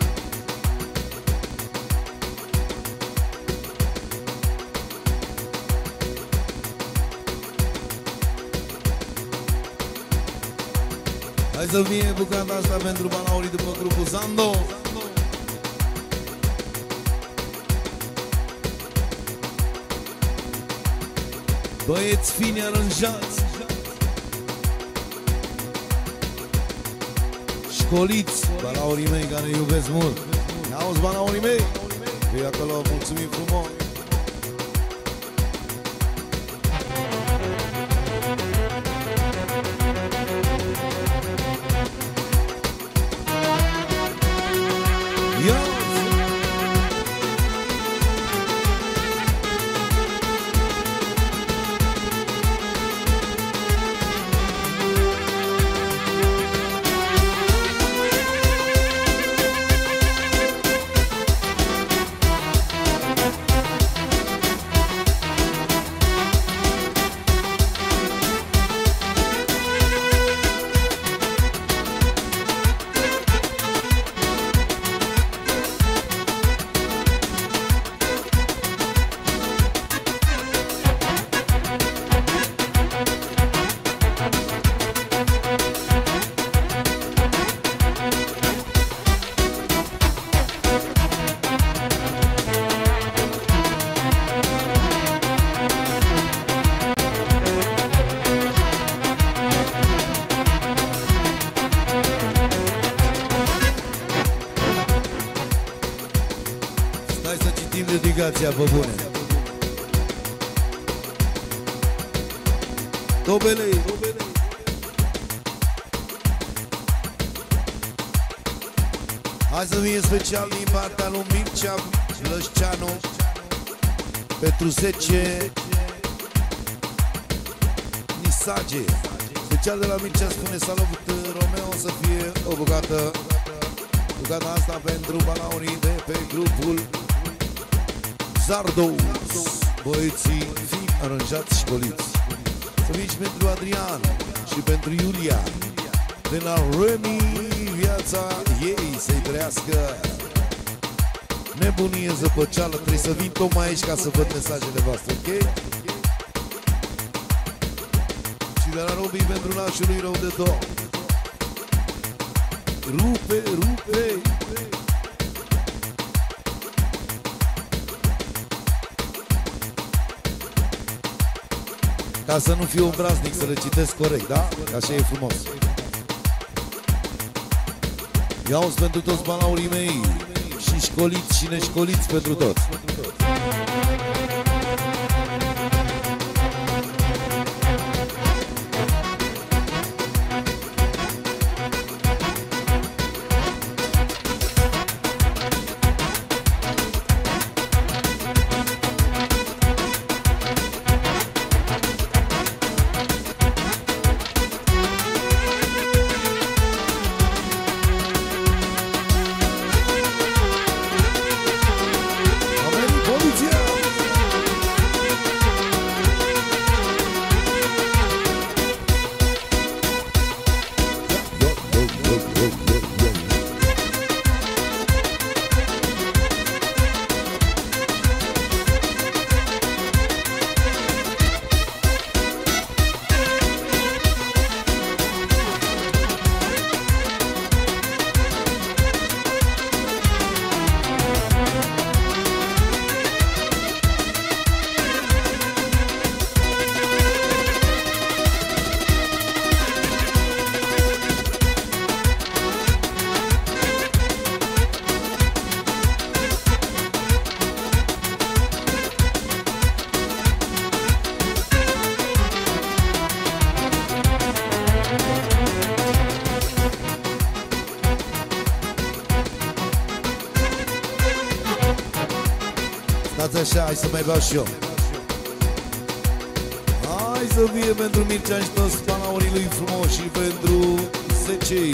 Hai să fie bucata asta pentru balaurii după grupul Zando. Băieți fini aranjați, școliți, balaurii mei care iubesc mult. Auzi, balaurii mei, fii acolo, mulțumim frumos. Dedicația pe bune. Tobelei, hai să fie special din partea lui Mircea Lășceanu pentru zece Nisage. Special de la Mircea spune salut Romeo, să fie o bucată, bucata asta pentru balaurii de pe grupul Zardo, băieții fini aranjați și goliți. Să fie și pentru Adrian și pentru Iulia de la Remi, viața ei să-i trăiască. Nebunie, zăpăceală, trebuie să vin tocmai aici ca să văd mesajele voastre, ok? Și de la Robi pentru nașul lui rău de tot. Rupe, rupe. Ca să nu fiu obraznic, să le citesc corect, da? Că așa e frumos. Iau-ți pentru toți balaurii mei, și școliți și neșcoliți pentru toți. Stați așa, hai să mai beau și eu. Hai să fie pentru Mircea și toți panaurii lui frumos și pentru Zecei.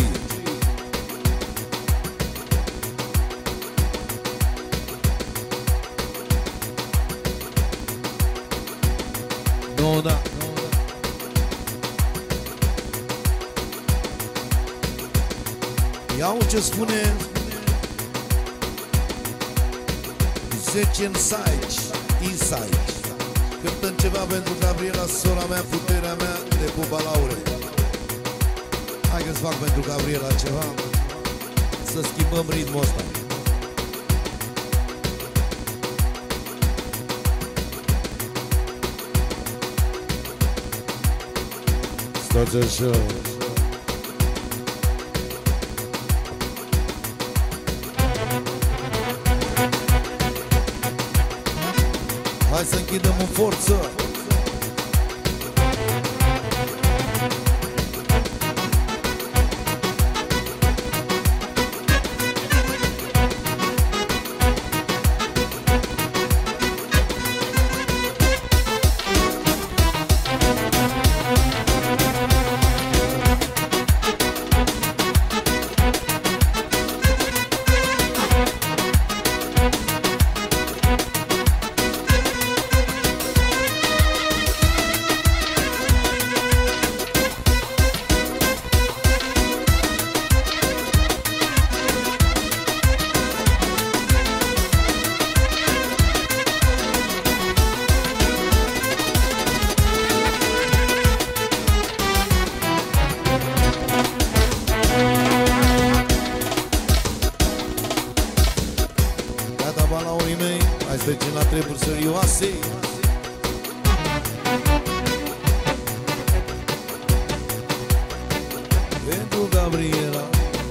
Nu, da. Iau ce spune Zece inside, inside. Cântăm ceva pentru Gabriela, sora mea, puterea mea de Pupa Laure. Hai că-ți fac pentru Gabriela ceva, să schimbăm ritmul ăsta. Stați așa. Hai să închidem în forță. Trecem la treburi serioase. Pentru Gabriela.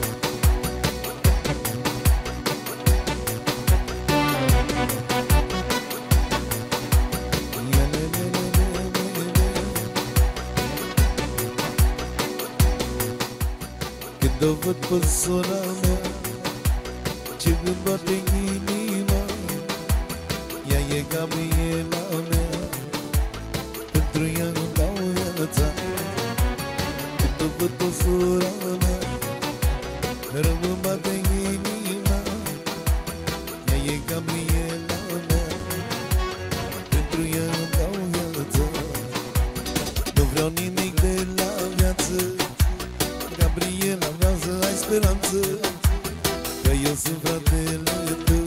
Când o văd pe sora mea, ce gând bate inima, ea e Gabriela mea, pentru ea îmi dau viața. Când o văd pe sora mea, mereu îmi bate inima, ea e Gabriela mea, pentru ea îmi dau viața. Nu vreau nimic de la viață, Gabriela, vreau să ai speranță, că eu sunt fratele tău,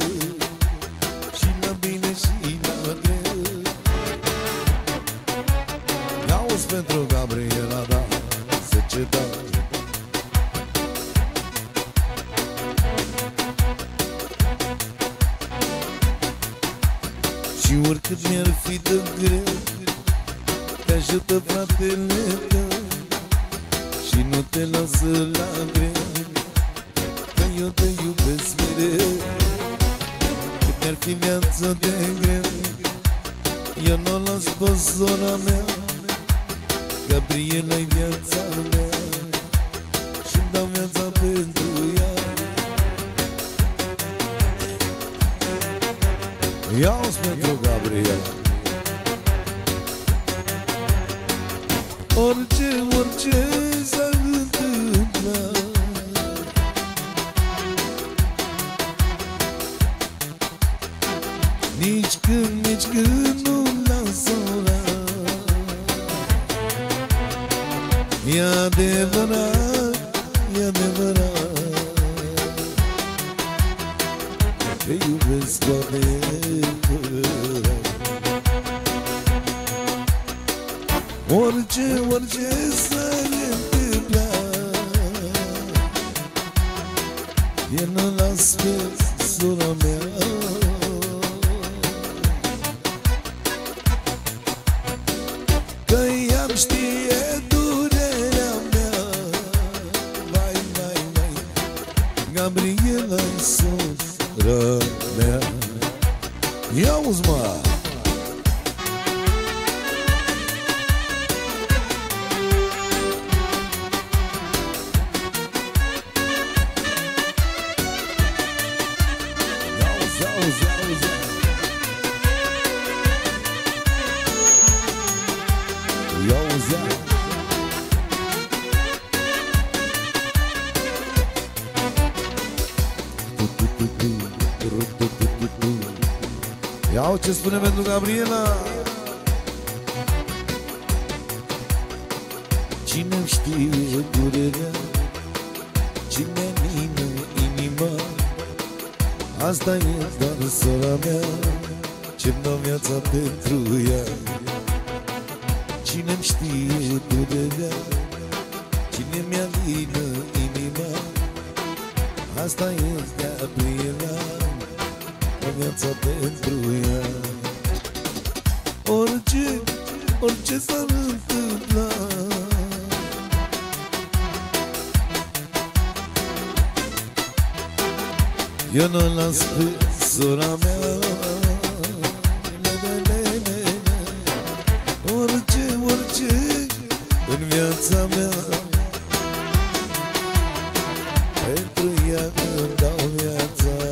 și la bine și la greu. Auzi Ia-uzi pentru Gabriela, da, zece da. Și oricât mi-ar fi de greu, te ajută fratele tău și nu te lasă la greu, că eu te iubesc mereu. Cât mi-ar fi viața de greu, eu n-o las pe sora mea. Gabriela-i viața mea și-mi dau viața pentru ea. Ia-uzi pentru Gabriela. Orice, orice s-ar întâmpla, nici când, nici când nu las ora. E adevărat, e adevărat, te iubesc cu adevărat. Orice, orice s-ar întâmpla, eu nu las pe sora mea. Că ea-mi știe durerea mea. Vai, vai, vai, Gabriela-i sora mea. Ia-uzi, mă! Iau ce spune pentru Gabriela. Cine-mi știe durerea, cine mină inima, asta e doar sora mea, ce-mi dau viața pentru ea. Cine-mi știe durerea, cine mi-alină inima, asta e Gabriela, o viața pentru ea. Orice, orice s-ar întâmpla, eu nu las pe sora mea. Orice, orice în viața mea, pentru ea îmi dau viața.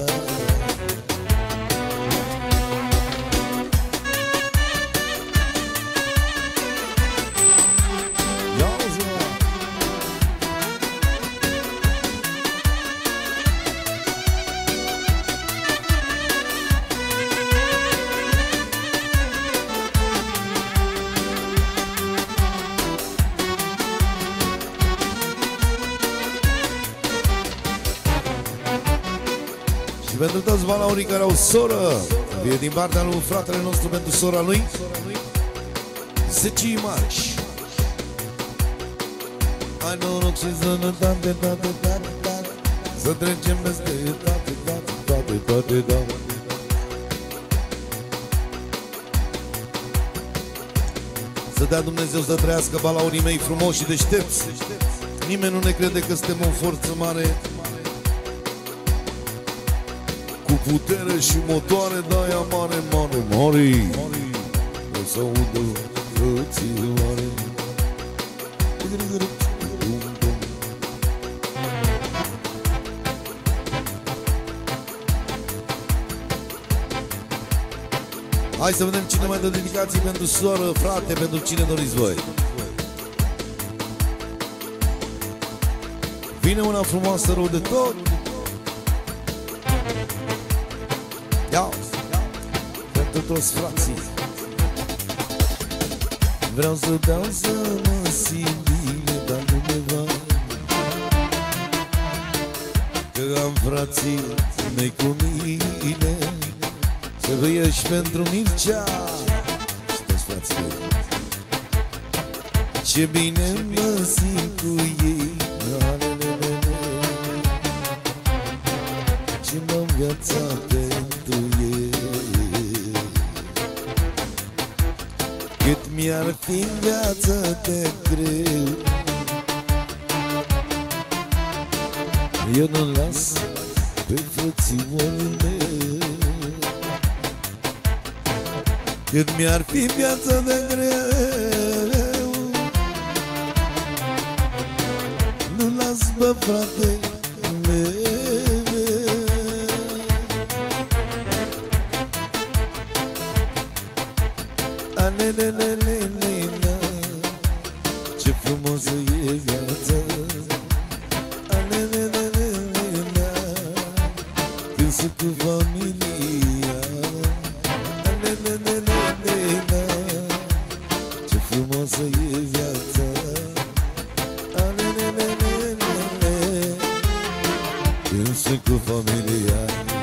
Și pentru toți balaurii care au soră, e din partea lui fratele nostru pentru sora lui, zece marci. Hai noroc și sănătate, tate, tate, tate, să trecem peste toate, toate, toate, toate, toate. Să dea Dumnezeu să trăiască balaurii mei frumoși și deștepți. Nimeni nu ne crede că suntem o forță mare, cu putere și motoare de-aia mare, mare, mare. O să audă frățioare. Hai să vedem cine mai dă dedicații pentru soră, frate, pentru cine doriți voi. Vine una frumoasă rău de tot. Ia, pentru toți frații. Vreau să dau să mă simt bine, dar nu me va, că am frații mei cu mine. Să vă ieși pentru Mircea și toți frații mei. Ce bine mă simt cu ei, ce m-am viața pentru ei. Cât mi-ar fi în viață de greu, eu nu las pe frățiorul meu. Cât mi-ar fi viața de greu, nu las pe frate meu. Alelelelelele, ce frumoasă e viața. Alelelelelele, când sunt cu familia. Alelelelelele, ce frumoasă e viața. Alelelelelele, când sunt cu familia.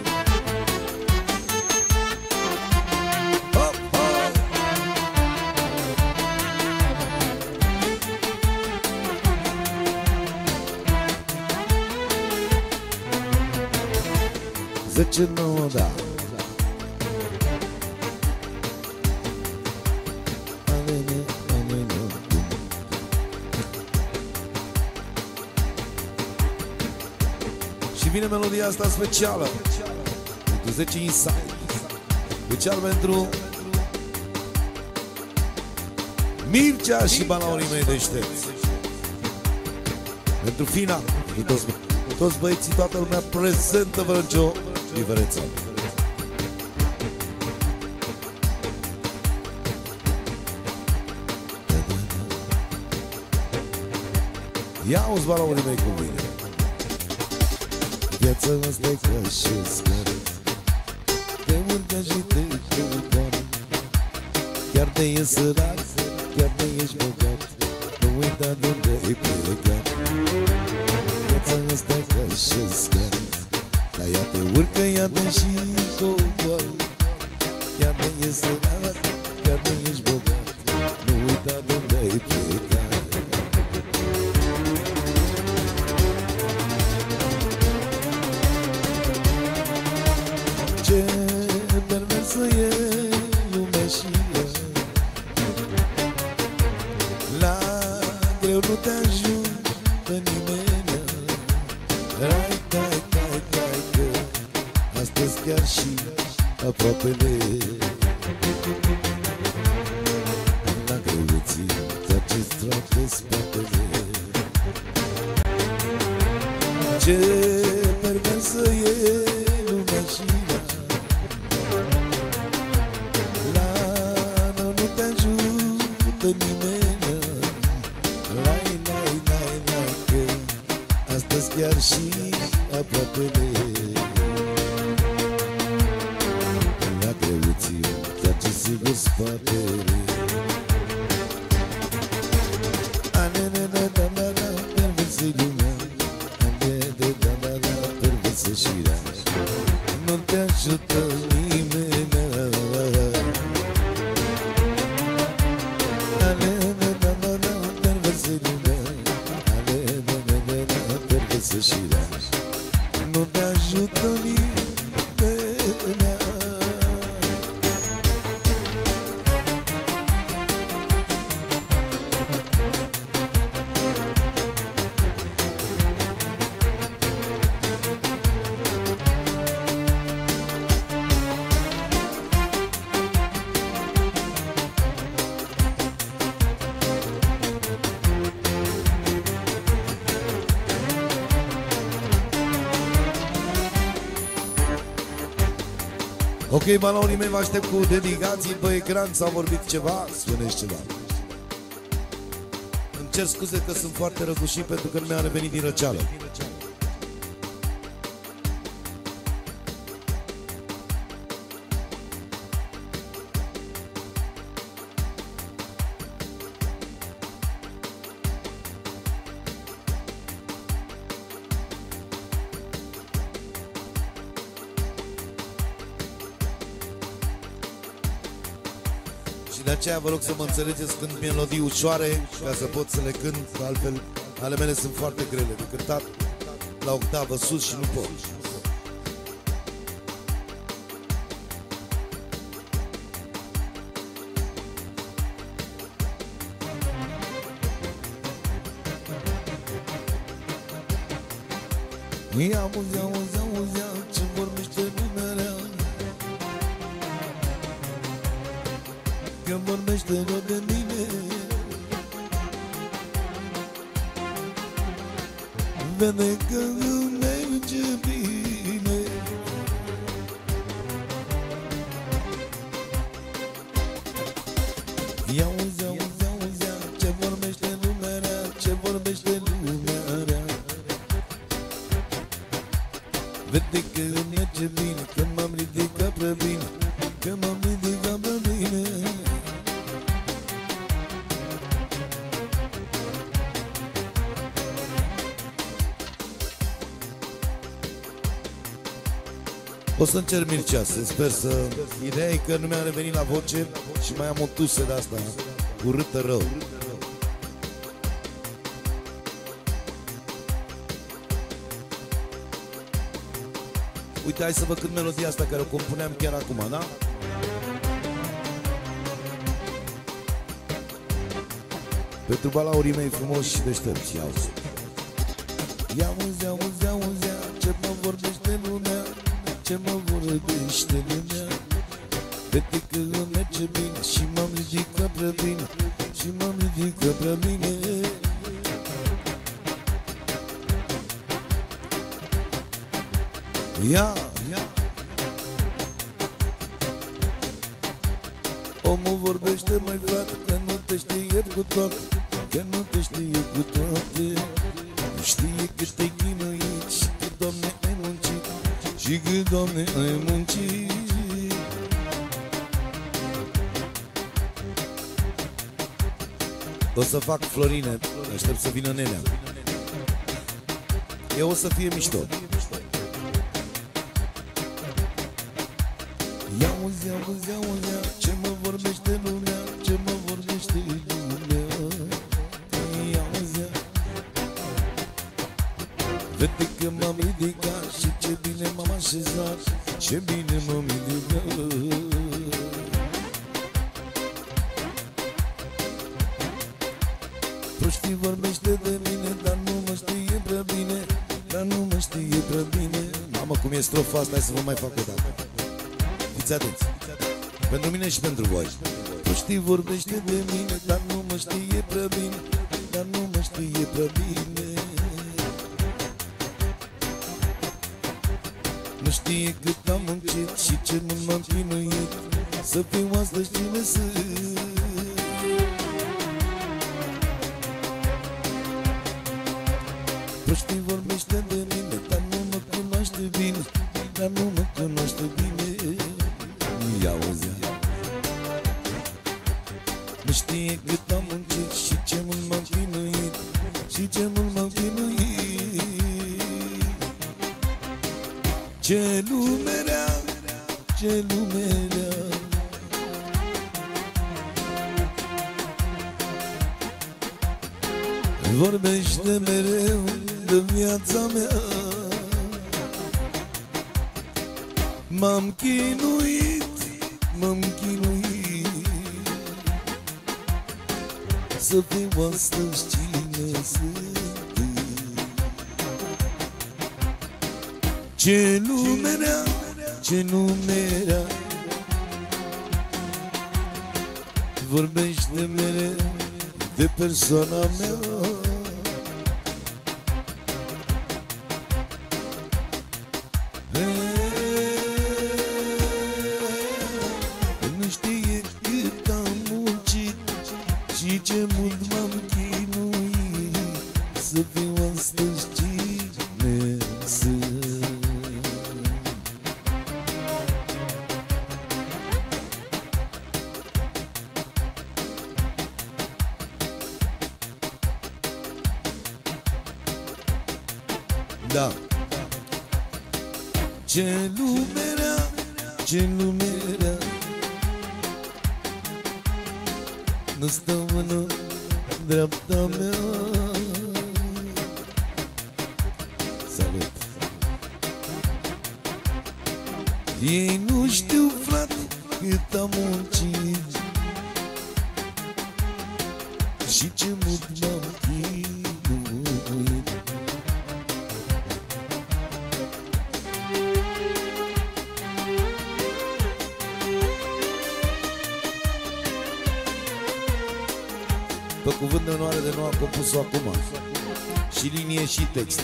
Zece nouă, da. Și vine melodia asta specială pentru zece Inside, special pentru Mircea și balaurii mei deștepți, pentru final, pentru toți, toți băieții, toată lumea prezentă fără nicio diferență. Ia-uzi balaurii mei cu mine. Viața asta e ca și scară, te urcă și te coboară. Chiar te e sărac, chiar te ești bogat, nu uita de unde ai plecat. Viața asta e ca și scară, dar ea te urcă, ea te și coboară. Chiar te e sărac, chiar te ești bogat, nu uita de unde ai plecat. Ce perversă e lumea și ea, la greu nu te ajută nimeni. Rai, tai, tai, tai, că astăzi chiar și aproapele la greu îți trage-ți trage spatele. Ce perversă e lumea și ea, la nu te ajută nimeni. Lai, lai, lai, lai, că astăzi chiar și aproapele la greu îți trage sigur spatele. Anenenenenena, perversă lumea, anenenenena, perversă și ea, nu te ajută nimeni. Anenenenena, perversă lumea, anenenenena, perversă și ea, nu te ajută nimeni. Ok, balaurii mei, vă aștept cu dedicații pe ecran. S-a vorbit ceva? Spuneți ceva. Îmi cer scuze că sunt foarte răgușit pentru că nu mi-a revenit din răceală. De aceea vă rog să mă înțelegeți când melodii ușoare, ca să pot să le cânt, altfel ale mele sunt foarte grele de cântat la octavă sus și nu pot. Ia auzi, auzi, auzi, ce vorbește lumea rea, că vorbește rău de mine. Vede că nu merge bine. Ia auzi, auzi, auzi, ce vorbește lumea rea, ce vorbește lumea rea. Vede că nu merge bine, că m-am ridicat prea bine, că m-am ridicat prea bine. O să încerc Mircea, sper să... Ideea e că nu mi-am revenit la voce și mai am o tusă de asta urâtă rău. Uite, hai să vă cânt melodia asta care o compuneam chiar acum, da? Pentru balaurii mei frumoși și deștepți, ia auzi. Ia auzi, auzi, auzi, ce mă vorbește lumea, ce mă vorbește lumea. Vede că nu merge bine și m-am ridicat prea bine, și m-am ridicat prea bine. Ia, ia. Omul vorbește, mai frate, că nu te știe cu toate, că nu te știe cu toate. Nu știe că te-ai chinuit și că, Doamne, ai muncit, și că, Doamne, ai muncit. O să fac Florine, aștept să vină Nenea. Eu o să fie mișto. Ia auzi, auzi, auzi, ce mă vorbește lumea, ce mă vorbește lumea. Ia auzi, vede că m-am ridicat și ce bine m-am așezat, ce bine m-am ridicat. Proștii vorbește de mine, dar nu mă știe prea bine, dar nu mă știe prea bine. Mamă, cum e strofa asta, hai să vă mai fac o dată. Fiți atenți, pentru mine și pentru voi. Proștii vorbește de mine, dar nu mă știe prea bine, dar nu mă știe prea bine. Nu știe cât am muncit și ce mult m-am chinuit să fiu astăzi cine sunt. Proștii vorbește de mine, dar nu mă cunoaște bine, dar nu mă cunoaște bine. Ia auzi. Nu știe cât am muncit și ce mult m-am chinuit, și ce mult m-am chinuit. Ce lume rea, ce lume rea. Vorbește mereu de viața mea. M-am chinuit, m-am chinuit să fiu astăzi cine sunt. Ce lume rea, ce lume rea. Vorbește mereu de persoana mea. Și ce mult m-am chinuit să fiu astăzi cine sunt. Da. Ce lume rea, ce lume rea. nu stau în dreapta mea. Salut! Ei nu știu, frate, cât am muncit și ce mult m-am chinuit. Pe cuvânt de onoare de nou am compus-o acum, și linie și text.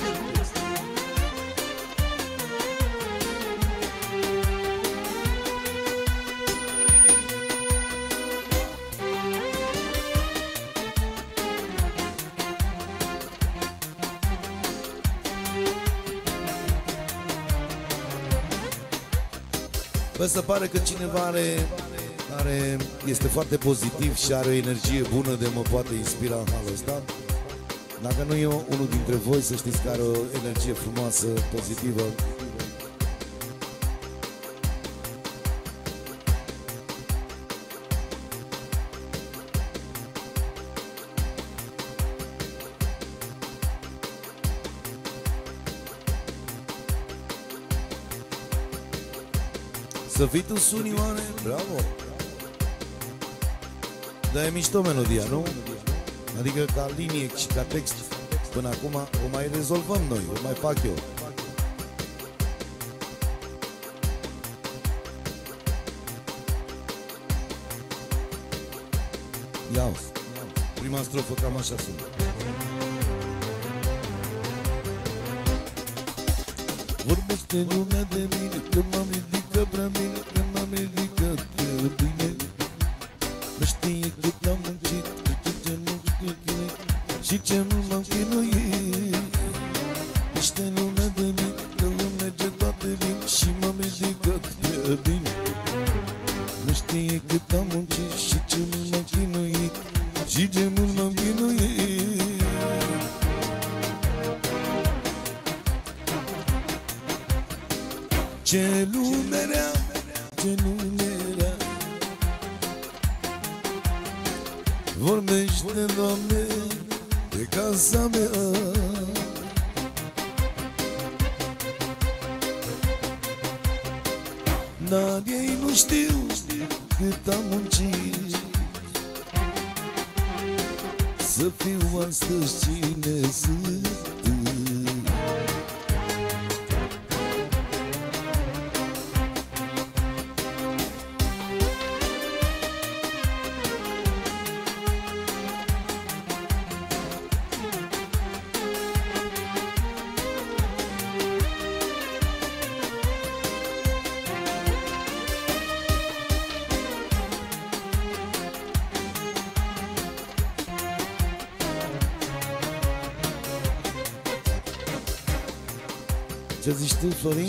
Bă, se pare că cineva are, are, este foarte pozitiv și are o energie bună de mă poate inspira în halul ăsta. Dacă nu e unul dintre voi, să știți că are o energie frumoasă, pozitivă. Să fii tu sunioare, bravo! Dar e mișto melodia, nu? Adică ca linie și ca text, până acum o mai rezolvăm noi, o mai fac eu. Ia-o, prima strofă cam așa sună. Vorbește lumea de mine, că m-am ridicat prea bine, că m-am ridicat prea bine. Nu știe cât am muncit, ce mult chinuit și ce mult m-am chinuit. Știe lumea de mine, că îmi merge toate bine și m-am ridicat prea bine. Nu știe cât am muncit și ce mult m-am chinuit și ce mult m-am chinuit. Ce lume rea, ce lume rea. Vorbește, Doamne, de casa mea. Dar ei nu știu cât am muncit să fiu astăzi cine sunt. Ce zici tu, Florin?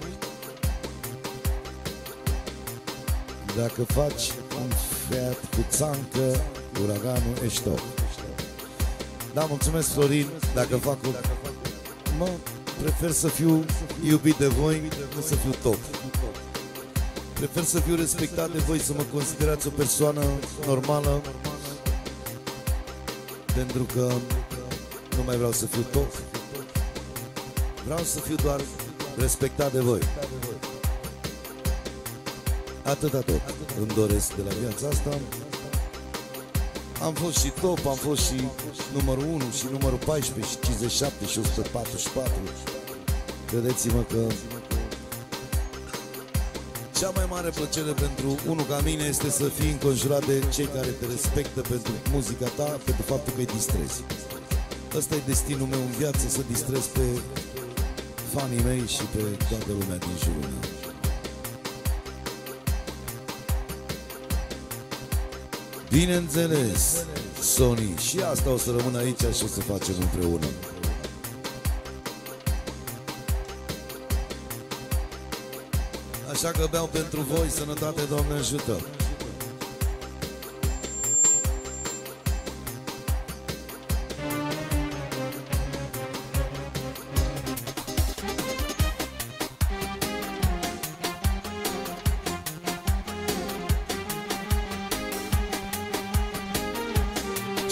Dacă faci un Fiat cu țancă, uraganul ești top. Da, mulțumesc, Florin. Dacă fac un... Mă, prefer să fiu iubit de voi, nu să fiu top. Prefer să fiu respectat de voi, să mă considerați o persoană normală, pentru că nu mai vreau să fiu top. Vreau să fiu doar respectat de voi. Atâta tot îmi doresc de la viața asta. Am fost și top, am fost și numărul unu și numărul paisprezece și cincizeci și șapte și o sută patruzeci și patru. Credeți-mă că cea mai mare plăcere pentru unul ca mine este să fii înconjurat de cei care te respectă pentru muzica ta, pentru faptul că îi distrezi. Ăsta e destinul meu în viață, să distrez pe fanii mei și pe toată lumea din jurul meu. Bineînțeles, Sony, și asta o să rămână aici și o să facem împreună. Așa că beau pentru voi, sănătate, Doamne ajută!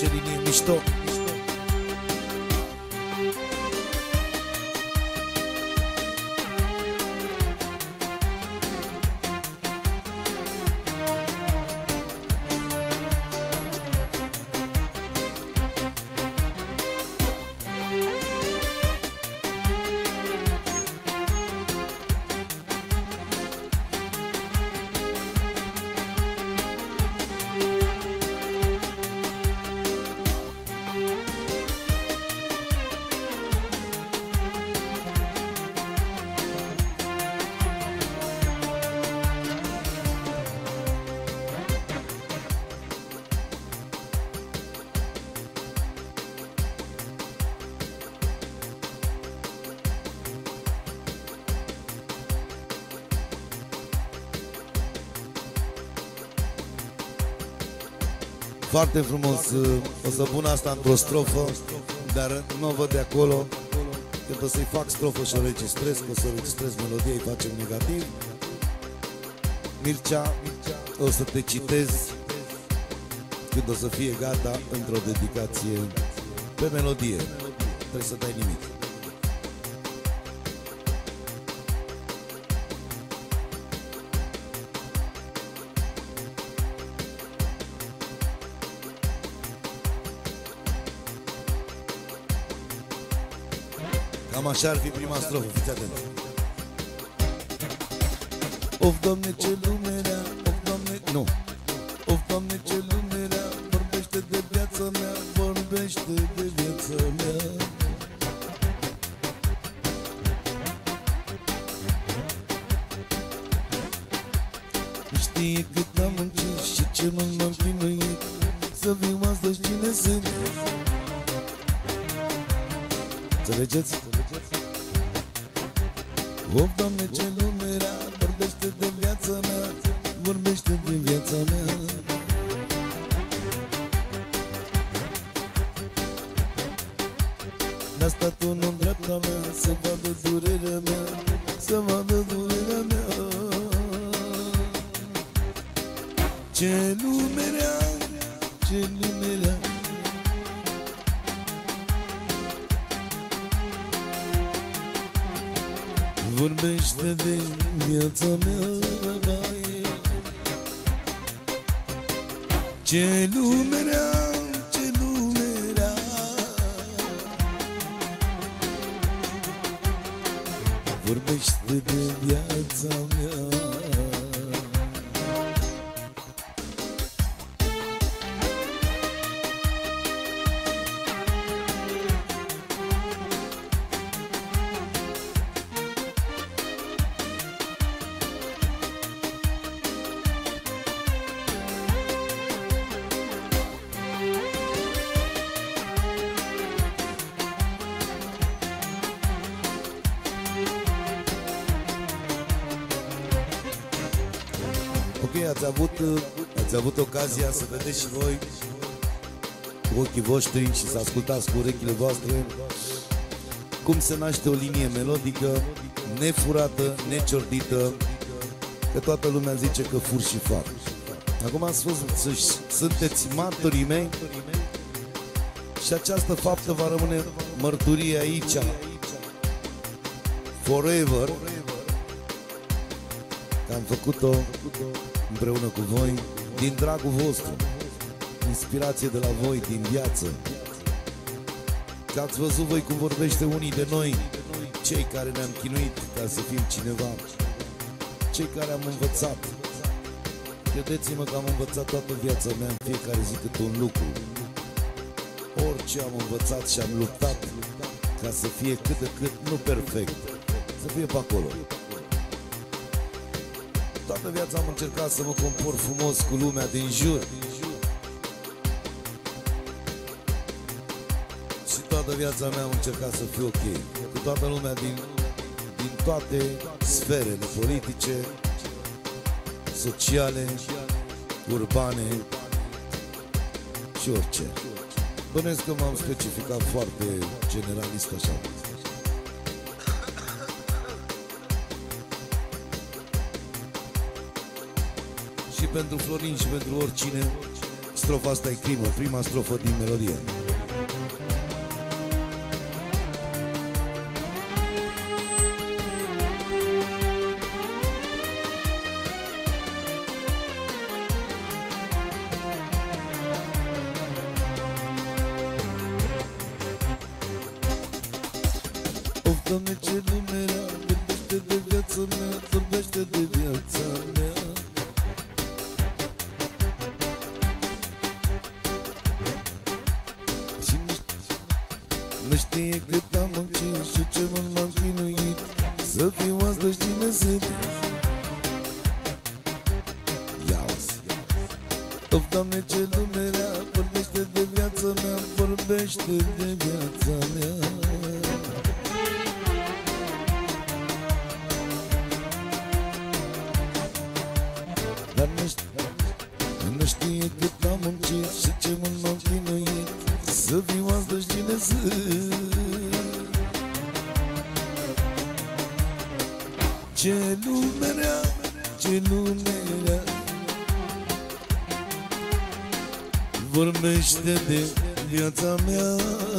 face linie mișto. Foarte frumos, o să pun asta într-o strofă, dar nu o văd de acolo. Când o să-i fac strofă și o registrez, că o să registrez melodia, îi facem negativ. Mircea, o să te citez când o să fie gata într-o dedicație pe melodie. Trebuie să dai nimic. Cam așa ar fi prima strofă, fiți atenți. Of, Doamne, ce lume rea, of, Doamne, nu. Of, Doamne, ce lume rea, vorbește de viața mea, vorbește de viața mea. Știe cât am muncit și ce mult m-am chinuit să fiu astăzi cine sunt. Înțelegeți? Of, Doamne, ce lume rea, vorbește de viața mea, vorbește de viața mea. N-a stat unul în dreapta mea, să vadă durerea mea, să vadă durerea mea. Ce lume rea, ce lume rea. Vorbește de viața mea, ce lume rea, ce lume rea. Vorbește de viața mea. Ok, ați avut, ați avut ocazia să vedeți și voi cu ochii voștri și să ascultați cu urechile voastre cum se naște o linie melodică nefurată, neciordită, că toată lumea zice că fur și fac. Acum ați fost, sunteți martorii mei și această faptă va rămâne mărturie aici forever, că am făcut-o împreună cu voi, din dragul vostru, inspirație de la voi, din viață. Că ați văzut voi cum vorbește unii de noi, cei care ne-am chinuit ca să fim cineva, cei care am învățat. Credeți-mă că am învățat toată viața mea, în fiecare zi câte un lucru. Orice am învățat și am luptat ca să fie cât de cât, nu perfect, să fie pe acolo. Toată viața am încercat să mă comport frumos cu lumea din jur și toată viața mea am încercat să fiu ok cu toată lumea din, din toate sferele politice, sociale, urbane și orice. Bănuiesc că m-am specificat foarte generalist așa. Și pentru Florin și pentru oricine strofa asta e crimă, prima strofă din melodie. Of, Doamne, ce lume rea, vorbește de viața mea, vorbește de viața mea. Și nu știe, nu știe cât am muncit și ce mult m-am chinuit să fiu astăzi cine sunt. Ia-o-ți. Of, Doamne, ce lume rea, vorbește de viața mea, vorbește de viața mea. Dar nu știe, nu știe cât am muncit și ce mult m-am chinuit să fiu astăzi cine sunt. Ce lume rea, ce lume rea, vorbește de viața mea.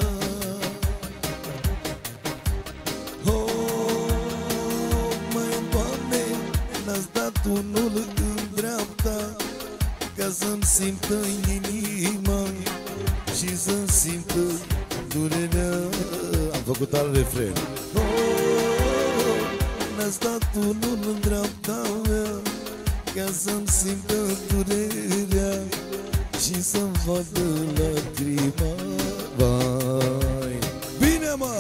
Oh, măi, Doamne, n-ați dat unul în dreapta ca să-mi simtă inima și să-mi simtă durerea. Am făcut al refren. Oh, n-ați dat unul în dreapta mea ca să-mi simtă durerea și să-mi vadă lacrima. Vai, bine, mă!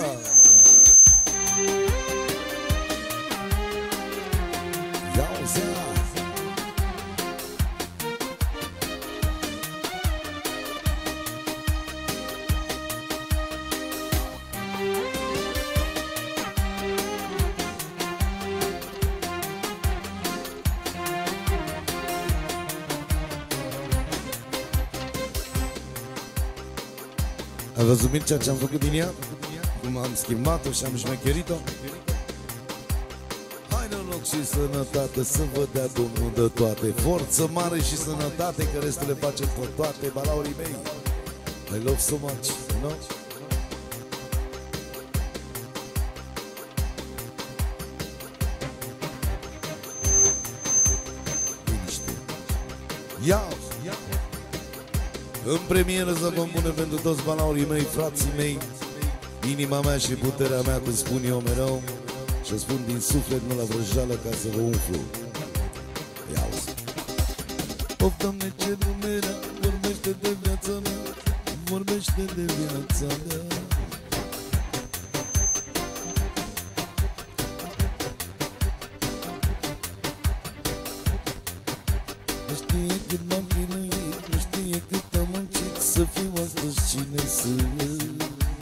Ia-o-zi-a! Ai văzut Mircea ce am făcut din ea? Cum am schimbat-o și am șmecherit-o? Hai, noroc și sănătate, să vă dea Domnul de toate. Forță mare și sănătate, că restul le facem pe toate. Balaurii mei, I love so much, you know? Liniște. Ia! În premieră să compune pentru toți balaurii mei, frații mei, inima mea și puterea mea, cum spun eu mereu, și spun din suflet, nu la vrăjeală, ca să vă umflu. Ia-uzi. Of, Doamne, ce lume rea, vorbește de viața mea, vorbește de viața mea. Nu știe cât m-am chinuit, nu știe cât am muncit să fiu astăzi cine sunt.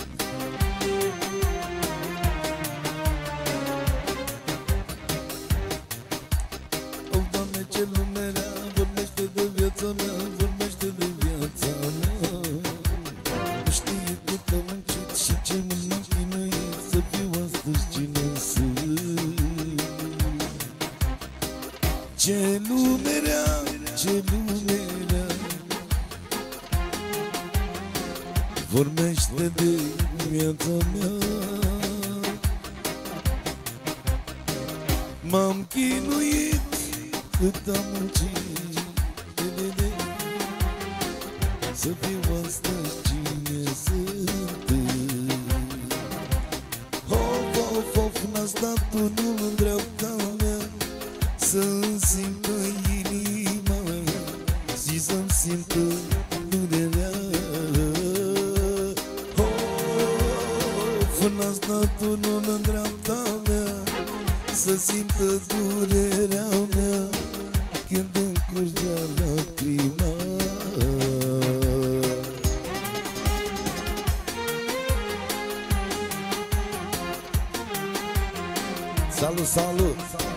Oh, Doamne, ce lume rea, vorbește de viața mea, vorbește de viața mea. Nu știe cât am muncit și ce mult m-am chinuit să fiu astăzi cine sunt. Ce lume rea, ce lume rea, vorbește de viața mea. M-am chinuit cât am muncit de, de, de, să fiu astăzi cine sunt. Of, of, of, n-ați dat unul în dreapta mea să-mi simtă inima și să-mi simtă durerea. Of, n-ați dat unul în dreapta mea să simtă durerea mea când îmi curgea lacrima. Salut, salut!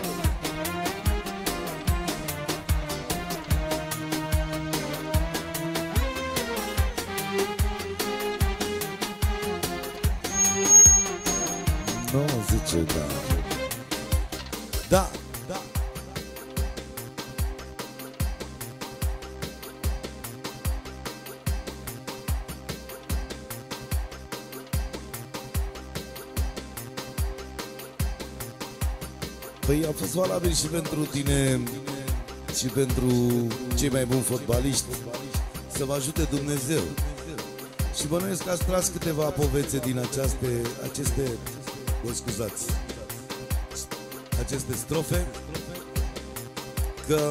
Nu zice da. Da, da. Păi a fost valabil și pentru tine și pentru cei mai buni fotbaliști. Să vă ajute Dumnezeu. Și bănuiesc că ați tras câteva povețe din aceste, aceste, vă scuzați, aceste strofe, că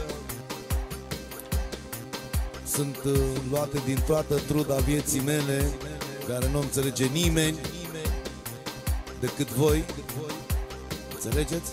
sunt uh, luate din toată truda vieții mele, care nu înțelege nimeni decât voi. Înțelegeți?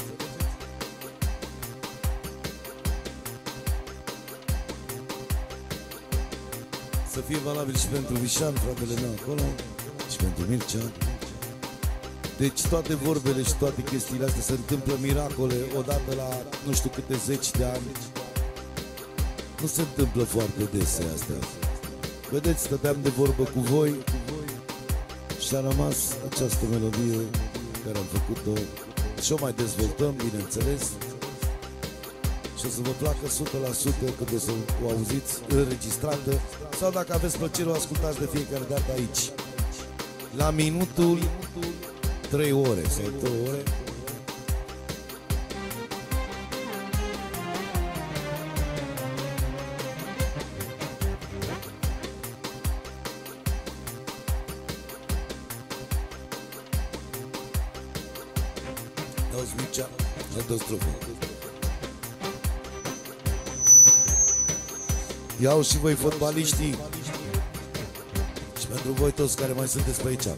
Să fie valabil și pentru Vișan, fratele meu acolo, și pentru Mircea. Deci toate vorbele și toate chestiile astea, se întâmplă miracole odată la nu știu câte zeci de ani. Nu se întâmplă foarte dese astea. Vedeți, stăteam de vorbă cu voi și a rămas această melodie care am făcut-o și o mai dezvoltăm, bineînțeles. Și o să vă placă o sută la sută când o să o auziți înregistrată, sau dacă aveți plăcere o ascultați de fiecare dată aici, la minutul trei ore sau două ore. Auzi, Mircea, hai dă-o strofă. Iau și voi fotbaliștii și pentru voi toți care mai sunteți pe aici.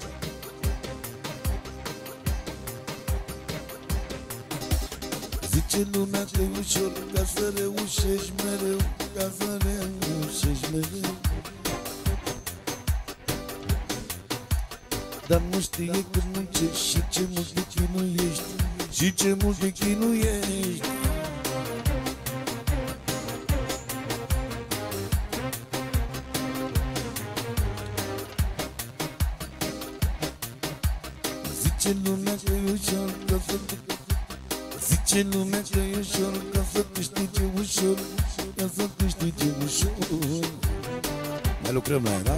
Zice lumea că e ușor ca să reușești mereu, ca să reușești mereu, dar nu știe când muncești și ce mult te chinuiești, și ce mult te chinuiești. Zice lumea că e ușor ca să te... Zice lumea că e ușor ca să câștige ușor, ca să câștige ușor. Mai lucrăm la ea, da?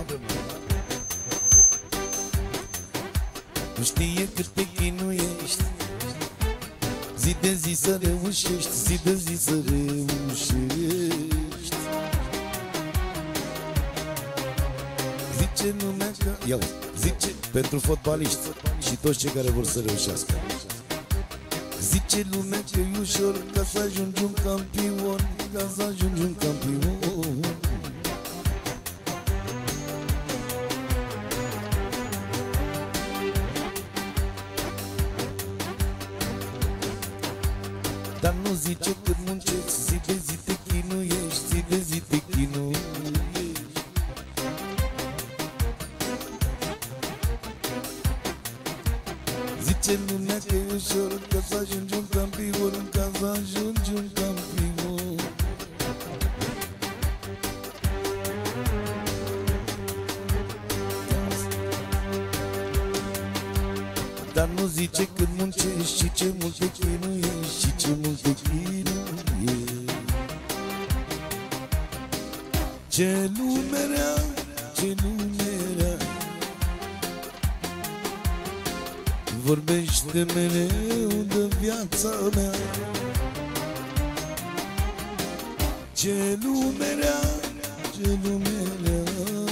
Nu știe cât te chinuiești, zi de zi să reușești, zi de zi să reușești. Zice lumea că... Iau, zice pentru fotbaliști și toți cei care vor să reușească. Zice lumea că e ușor ca să ajungi un campion, ca să ajungi un campion. Dar nu zice cât muncești, zi de zi te chinuiești, zi de zi te chinuiești. Zice lumea că e ușor ca să ajungi un campion, ca să ajungi un campion. Dar nu zice cât muncești și ce mult te chinuiești, și ce mult te chinuiești. Ce lume rea, ce lume rea, vorbește mereu de viața mea. Ce lume rea, ce lume rea,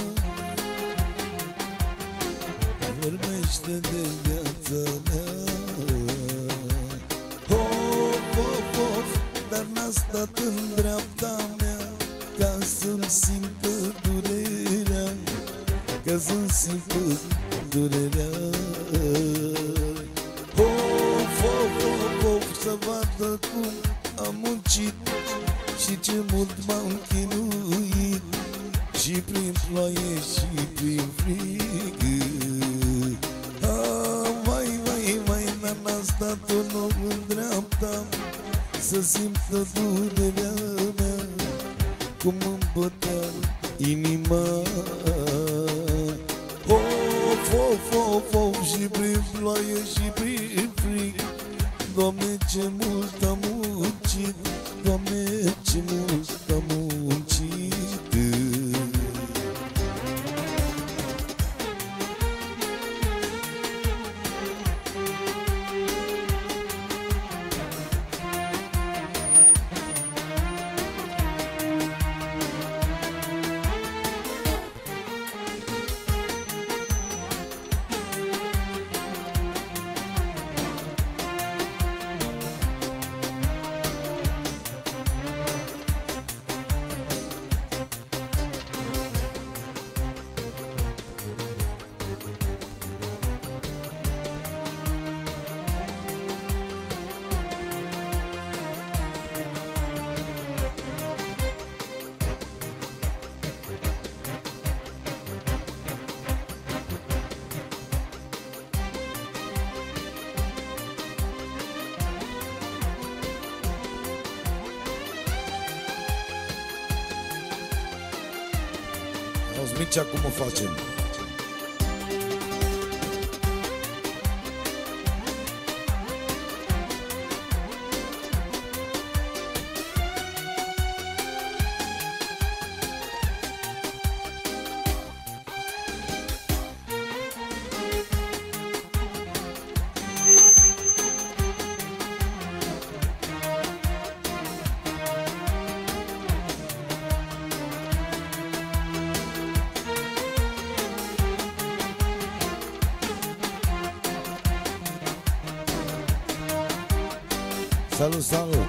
vorbește de viața mea. Of, of, of, dar n-a stat în dreapta mea ca să-mi simtă durerea, ca să-mi simtă durerea. Of, of, of, of, să vadă cum am muncit și ce mult m-am chinuit, și prin ploaie și prin frig. Ah, vai, vai, vai, dar n-a stat un om în dreapta să simtă durerea mea, cum îmi bătea inima. Of, of, of, of, și prin ploaie și prin frig, Doamne, ce mult am muncit, Doamne, ce mult am muncit. Mircea, cum o facem? Salut, salut!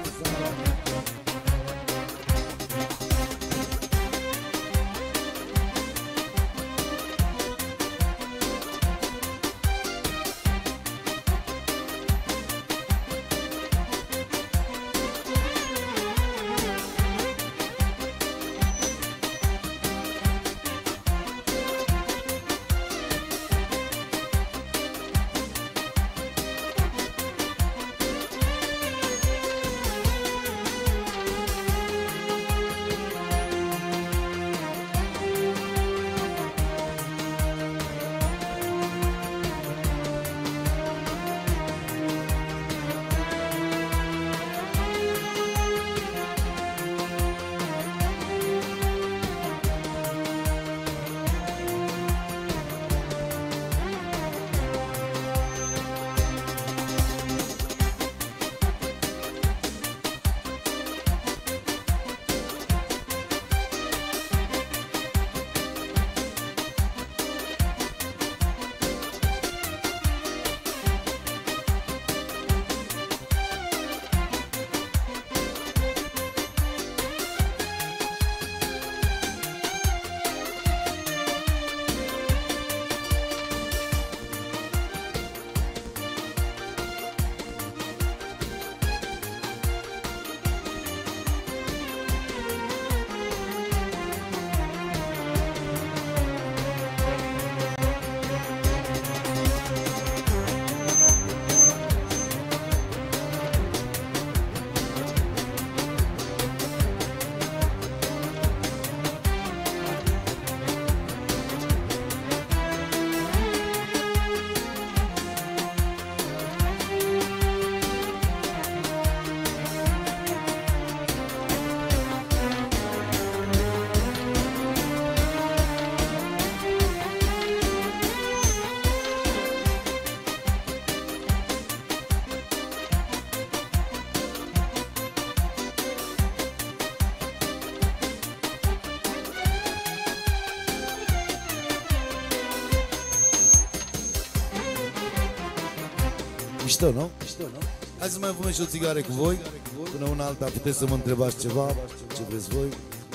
Mișto, nu? Mișto, nu? Hai să mai fumez și o țigare cu voi. Până una alta puteți să mă întrebați ceva, ce vreți voi.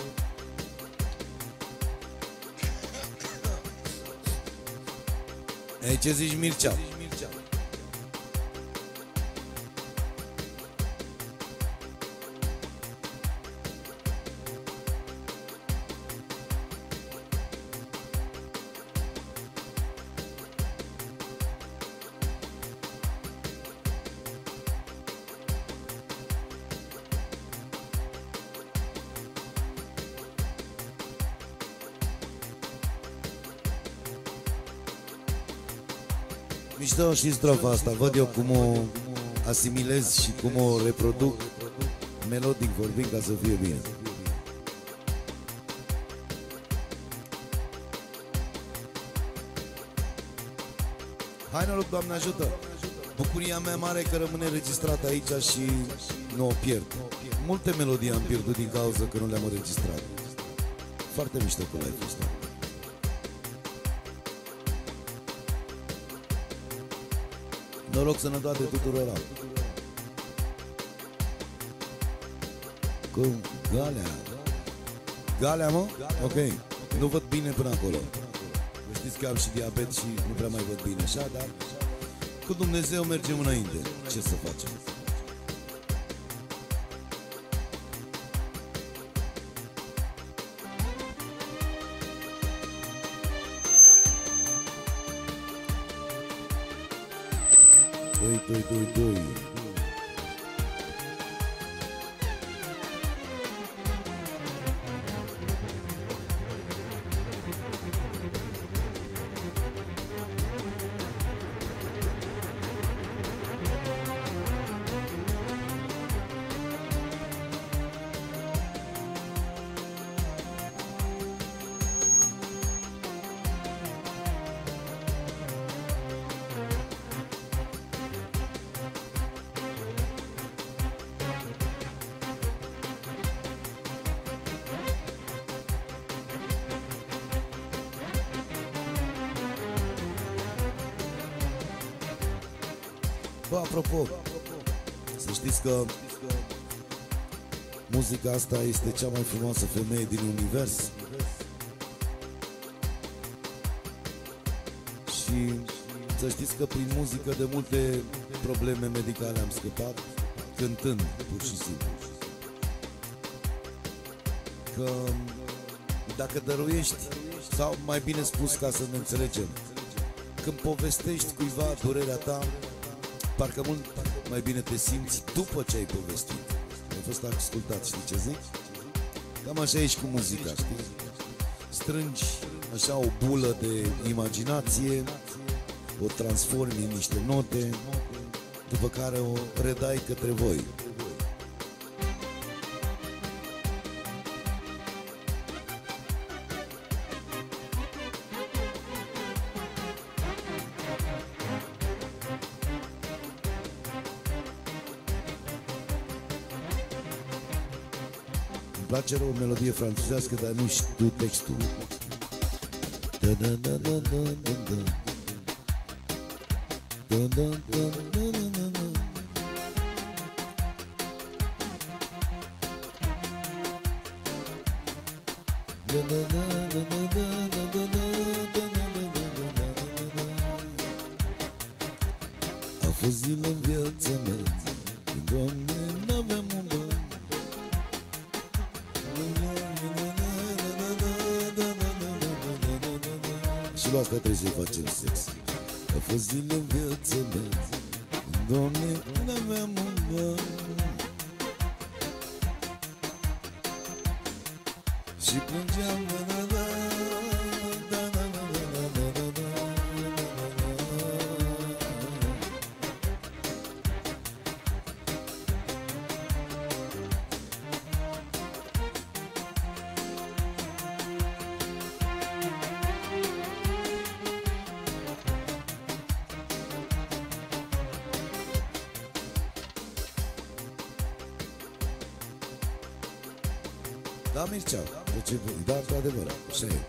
Ei, ce zici, Mircea? Mișto și strofa asta, văd eu cum o asimilez și cum o reproduc melodic vorbind ca să fie bine. Hai noroc, Doamne ajută! Bucuria mea mare că rămâne registrată aici și nu o pierd. Multe melodii am pierdut din cauza că nu le-am înregistrat. Foarte mișto cu live-ul ăsta. Noroc, sănătate tuturor. Cum? Galea. Galea, mă? Ok. Nu văd bine până acolo. Știți că am și diabet și nu prea mai văd bine așa, dar cu Dumnezeu mergem înainte. Ce să facem? Doi, doi, doi, doi. Bă, apropo, să știți că muzica asta este cea mai frumoasă femeie din univers. Și să știți că prin muzică de multe probleme medicale am scăpat, cântând, pur și simplu. Că dacă dăruiești, sau mai bine spus, ca să ne înțelegem, când povestești cuiva durerea ta, parcă mult mai bine te simți după ce ai povestit. Ai fost ascultat, știi ce zic? Cam așa e și cu muzica, știi? Strângi așa o bulă de imaginație, o transformi în niște note, după care o redai către voi. Îmi place rău o melodie franțuzească, dar nu știu textul. Da, da, da, da, da, da, da. Da, da, da, da, da, da, da. Da, da, da, da, da, da, da, da. A fost zile în viața mea când, Doamne, n-aveam un bani. Și la asta trebuie să-i facem sex. A fost zile în viața mea când, Doamne, n-aveam un bani. Și plângeam, da, da, da, da, da, da, da, da, da. Da, Mircea, deci, da, cu adevărat, așa e.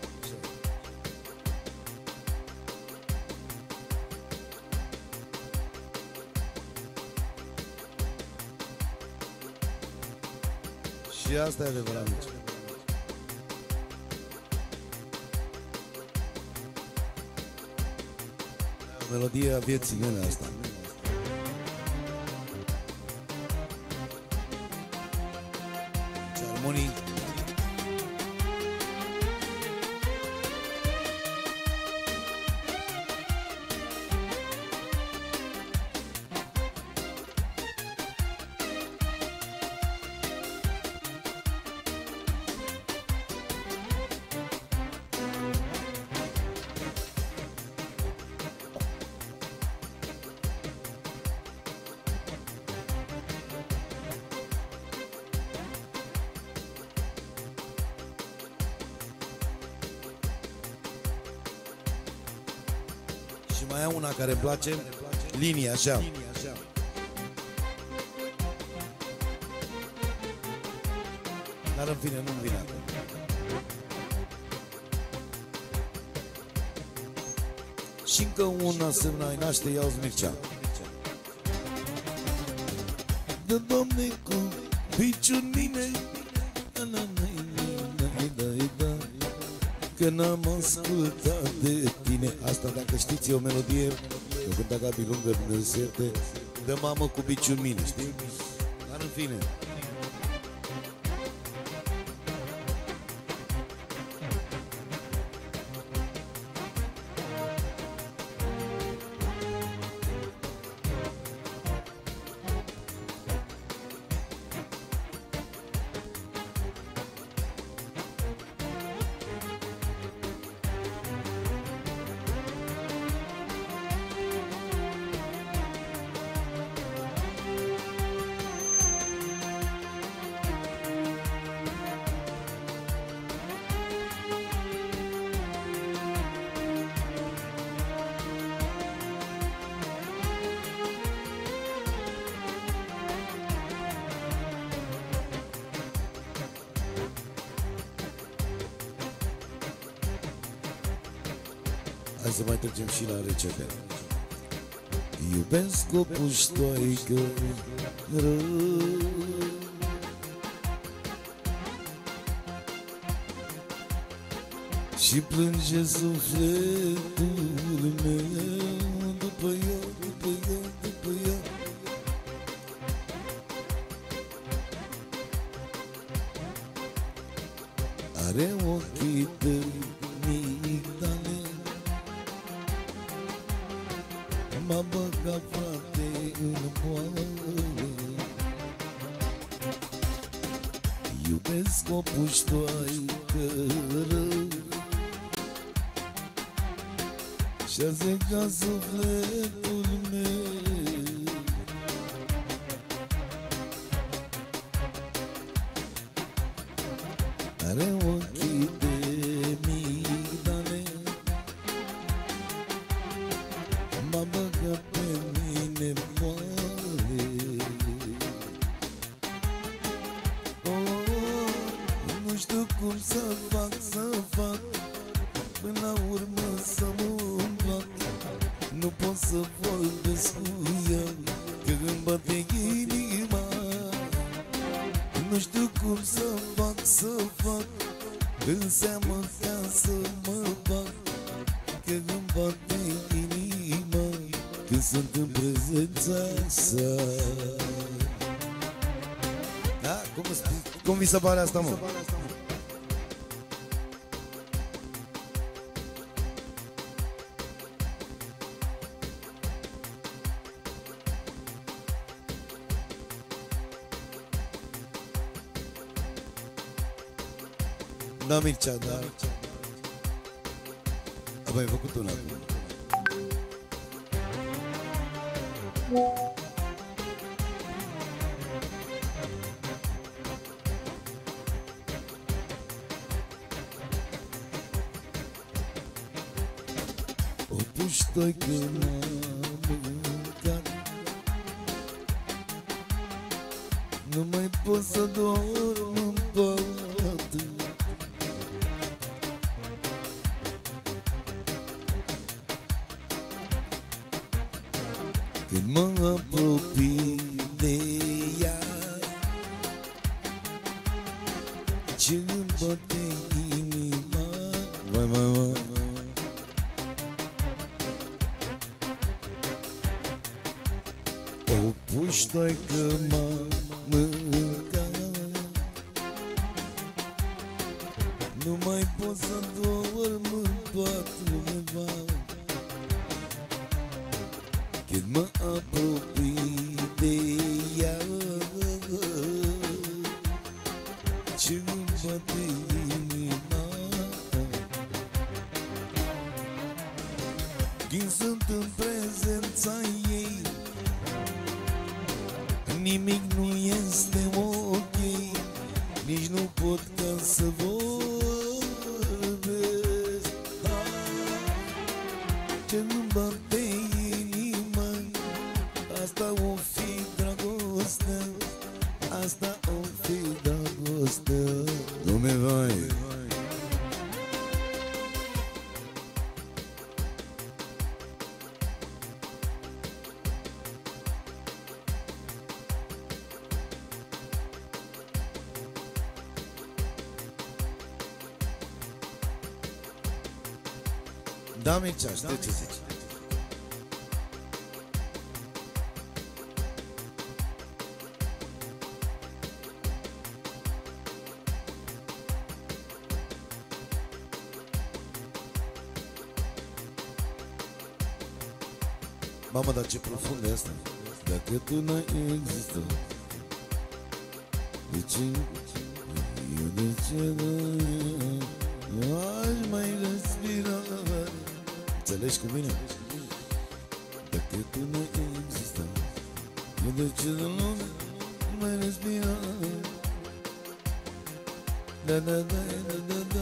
Și asta e adevărat, Mircea. O melodie a vieții mele asta. Și armonii. Și mai am una care îmi place, linia așa. Dar în fine, nu-mi vine acum. Și încă una semna-i naște, iau-ți Mircea. Dă, Doamne, cu piciul mine, că n-am ascultat de tine. Asta, dacă știți, e o melodie, eu cânta Gabi Lungă, Dumnezeu să ierte, de mamă cu biciul mine, știi? Dar în fine. Hai să mai trecem și la rețete. Iubesc o puștoaică rău. Și plânge sufletul meu după ea, după ea, după ea. Are ochii de migdale, m-a băgat frate în boală. Iubesc o puștoaică rău și-a zegat sufletul meu. Are ochii de migdale, m-a băgat pe mine moale. Oh, nu știu cum să fac, să fac, până la urmă să mă împlac. Nu pot să vorbesc cu ea, că îmi bate inima. Nu știu cum să fac, să fac, în seamă ca să mă bag, că îmi bate inima când sunt în prezența sa. Da? Cum, cum vi se pare asta, mă? Da, Mircea, da. Abă, ai făcut una acum. O puștoaică m-a mâncat, nu mai pot să dorm în pat. Când mă apropii de ea, ce-mi bate inima, vai, vai, vai. O puștoaică m-a mâncat, nu mai pot să dorm în pat, undeva. Când mă apropii de ea, ce-mi bate inima. Când sunt în prezența ei, nimic nu este ok, nici nu pot ca să vorbesc. Ce-mi bate inima, asta o fi dragostea, asta o fi dragostea. Lume, vai! Da, Mircea, știu ce zici. Mamă, dar ce profund e asta. Dacă tu n-ai existat, de ce, eu de ce nu aș mai respira? Înțelegi cu mine? Dacă tu n-ai existat, eu de ce nu mai respira? Da, da, da, da, da, da.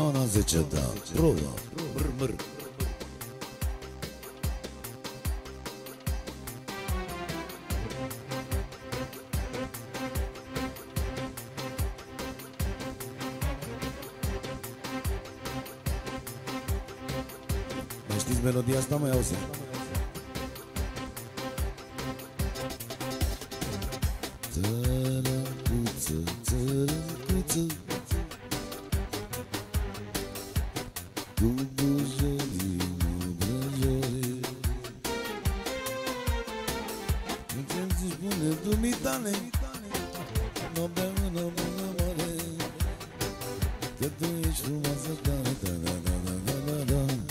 Ioana zece, da, probă. Brr, brr. Mai știți melodia asta? Mai auzim. Țărăcuță, țărăcuță, cu buzorii, buzorii. Nu-ți zici bune, dumitale, noaptea mână, mână mare, că tu ești frumoasă tare, da, da, da, da, da, da, da.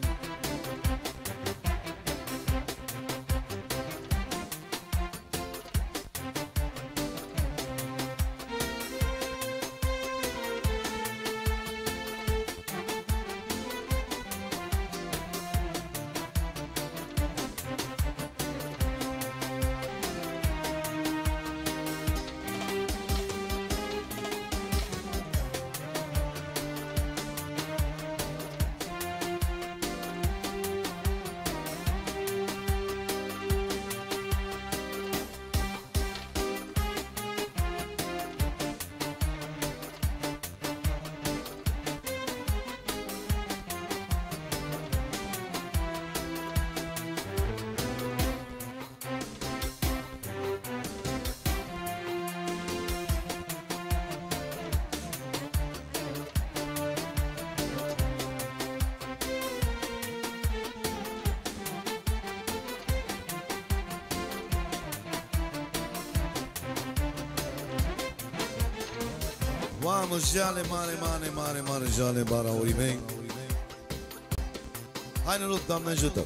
Mamă, jale mare, mare, mare, mare, jale, baraurii mei. Hai noroc, Doamne ajută!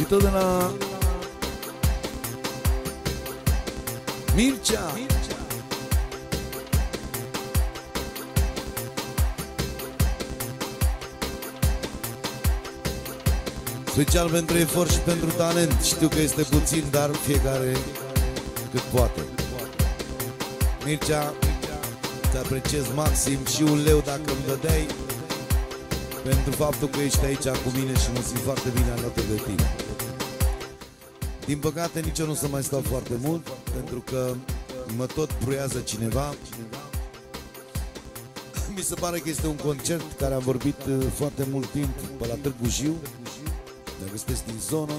tot de la Mircea. Special pentru efort și pentru talent. Știu că este puțin, dar fiecare cât poate. Mircea, te apreciez maxim și un leu dacă îmi dădeai, pentru faptul că ești aici cu mine și mă simt foarte bine alături de tine. Din păcate nici eu nu o să mai stau foarte mult, pentru că mă tot bruiază cineva. Mi se pare că este un concert care am vorbit foarte mult timp pe la Târgu Jiu, dacă sunteți din zonă,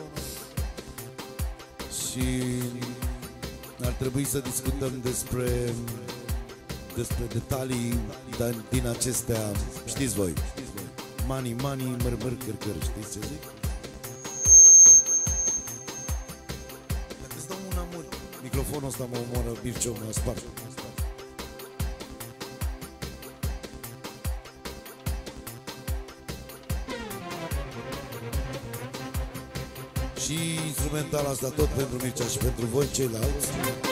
și ar trebui să discutăm despre despre detalii din acestea, știți voi, money, money, măr-măr, căr-căr, știți ce zic? Dacă îți dau un amur, microfonul ăsta mă omoară, Birciu, mă sparg. Și instrumental asta tot pentru Mircea și pentru voi ceilalți.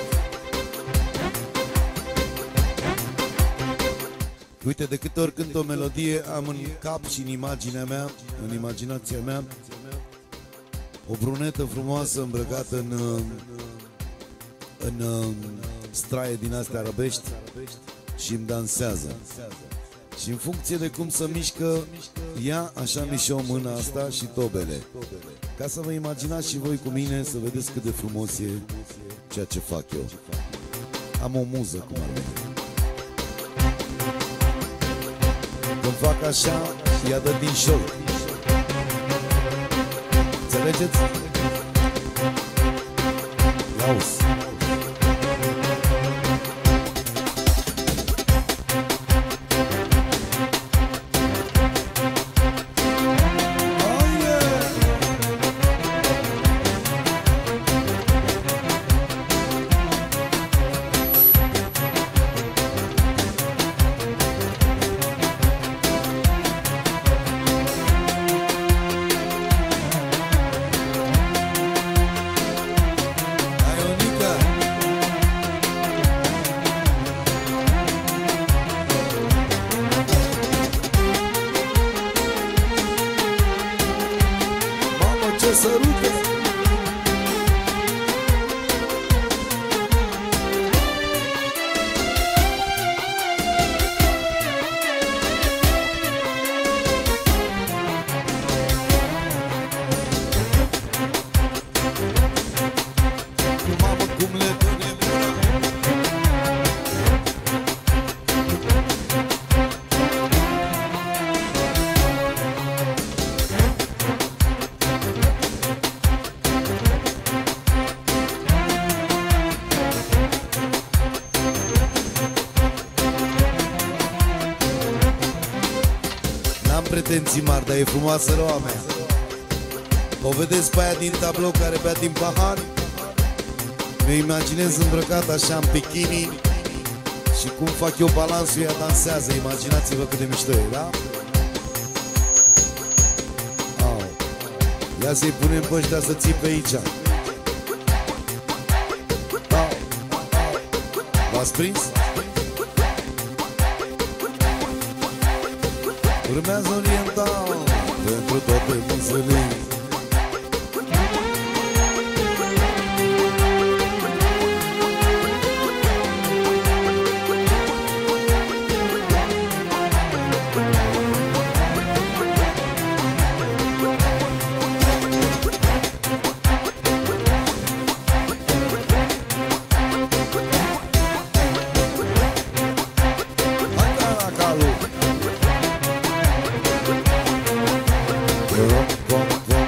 Uite, de câte ori cânt o melodie, am în cap și în imaginea mea, în imaginația mea, o brunetă frumoasă îmbrăcată în, în straie din astea arabești și îmi dansează. Și în funcție de cum se mișcă ea, așa mișcă o mână asta și tobele. Ca să vă imaginați și voi cu mine, să vedeți cât de frumos e ceea ce fac eu. Am o muză, cum ar veni. Când fac așa, ea dă din șoc. Înțelegeți? Ia-uzi. Pretenții mari, dar e frumoasă roa mea. O vedeți pe aia din tablou care bea din pahar? Mi-o imaginez îmbrăcat așa în bikini și cum fac eu balansul, ea dansează. Imaginați-vă cât de mișto e, da? Au. Ia să-i punem pe ăștia să ții pe aici. Au. V-ați prins? Urmează oriental pentru toate muzelii. Bom, bom.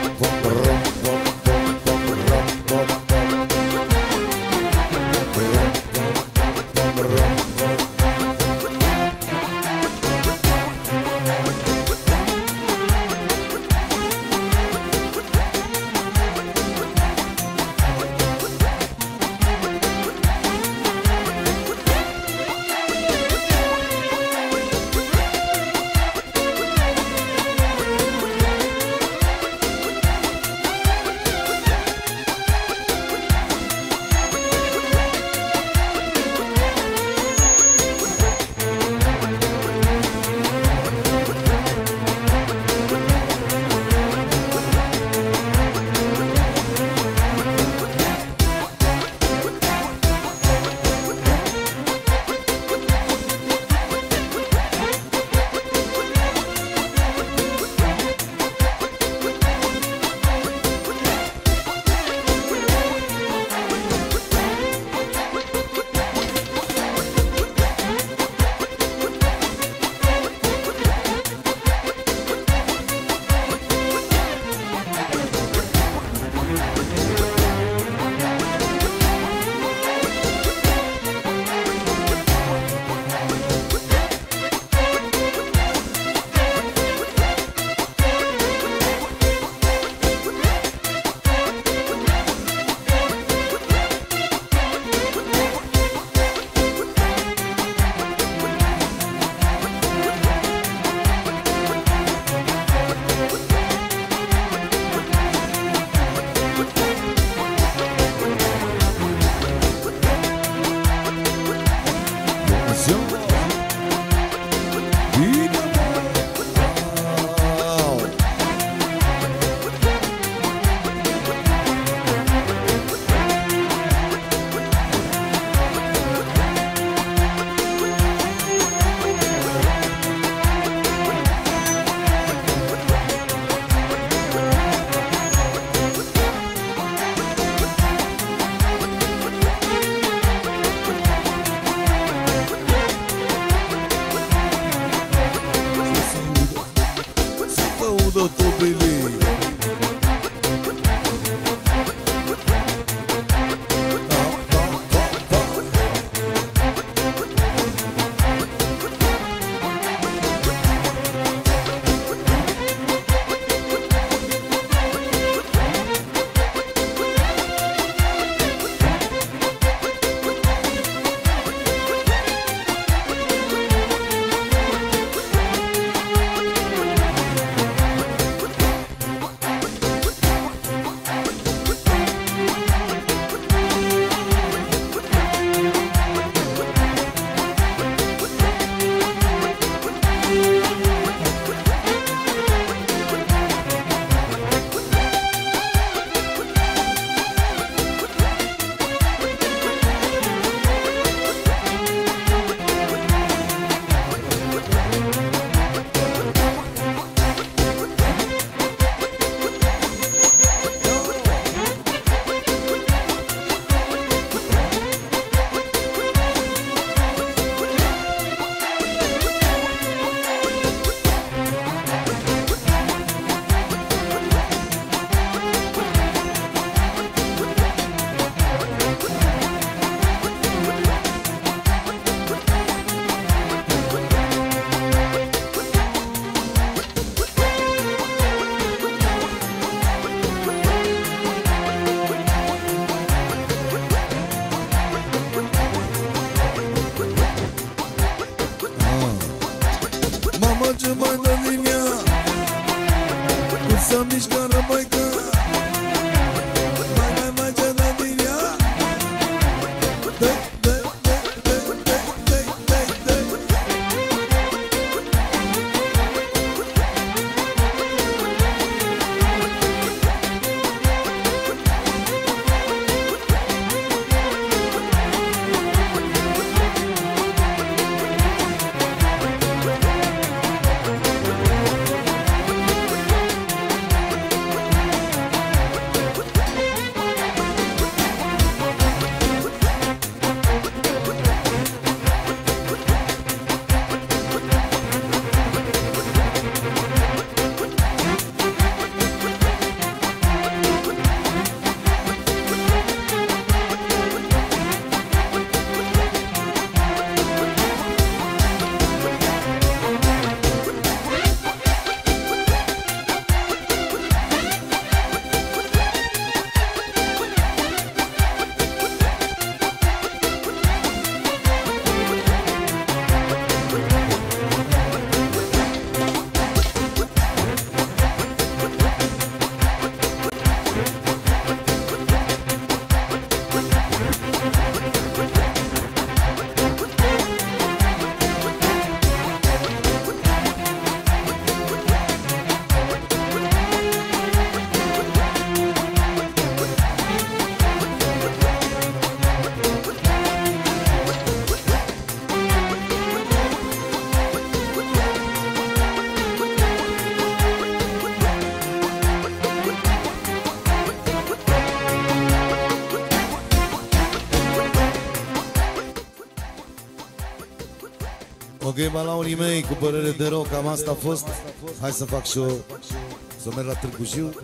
Ok, balaurii mei, cu părere de rock, cam asta a fost. Hai să fac și eu, să merg la Târgu Jiu.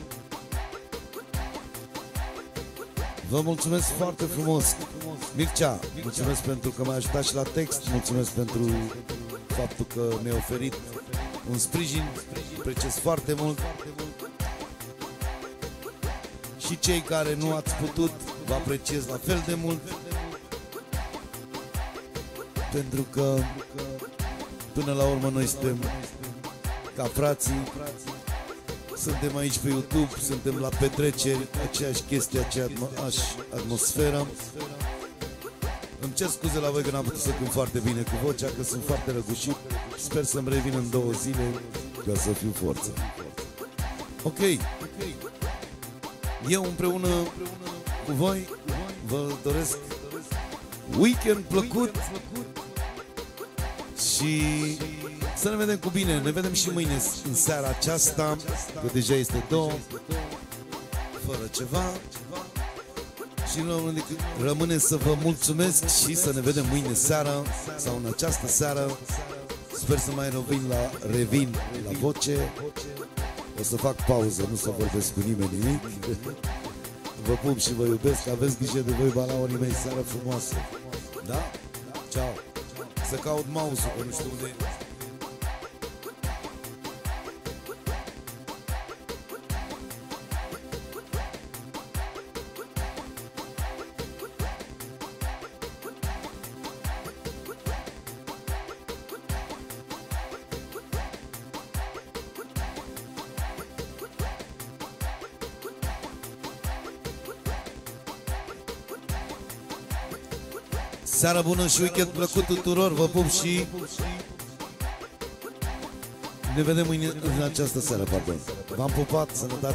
Vă mulțumesc foarte frumos. Mircea, mulțumesc pentru că m-ai ajutat și la text. Mulțumesc pentru faptul că mi-ai oferit un sprijin. Apreciez foarte mult. Și cei care nu ați putut, vă apreciez la fel de mult. Pentru că până la urmă noi suntem ca frații. Suntem aici pe YouTube, suntem la petreceri, aceeași chestie, aceeași atmosferă. Îmi cer scuze la voi că n-am putut să cânt foarte bine cu vocea, că sunt foarte răgușit. sper să-mi revin în două zile ca să fiu forță. Ok. Eu împreună cu voi vă doresc weekend plăcut și să ne vedem cu bine. Ne vedem și mâine în seara aceasta, că deja este două, fără ceva. Și nu rămâne să vă mulțumesc și să ne vedem mâine seara sau în această seară. Sper să mai revin la, revin la voce. O să fac pauză, nu să vorbesc cu nimeni nimic. Vă pup și vă iubesc, aveți grijă de voi, balaurii mei, seara frumoasă. Da? Ceau. Să caut mouse-ul, că nu știu unde e. Seara bună și weekend plăcut tuturor, vă pup și ne vedem mâine în această seară, pardon. V-am pupat, sănătate!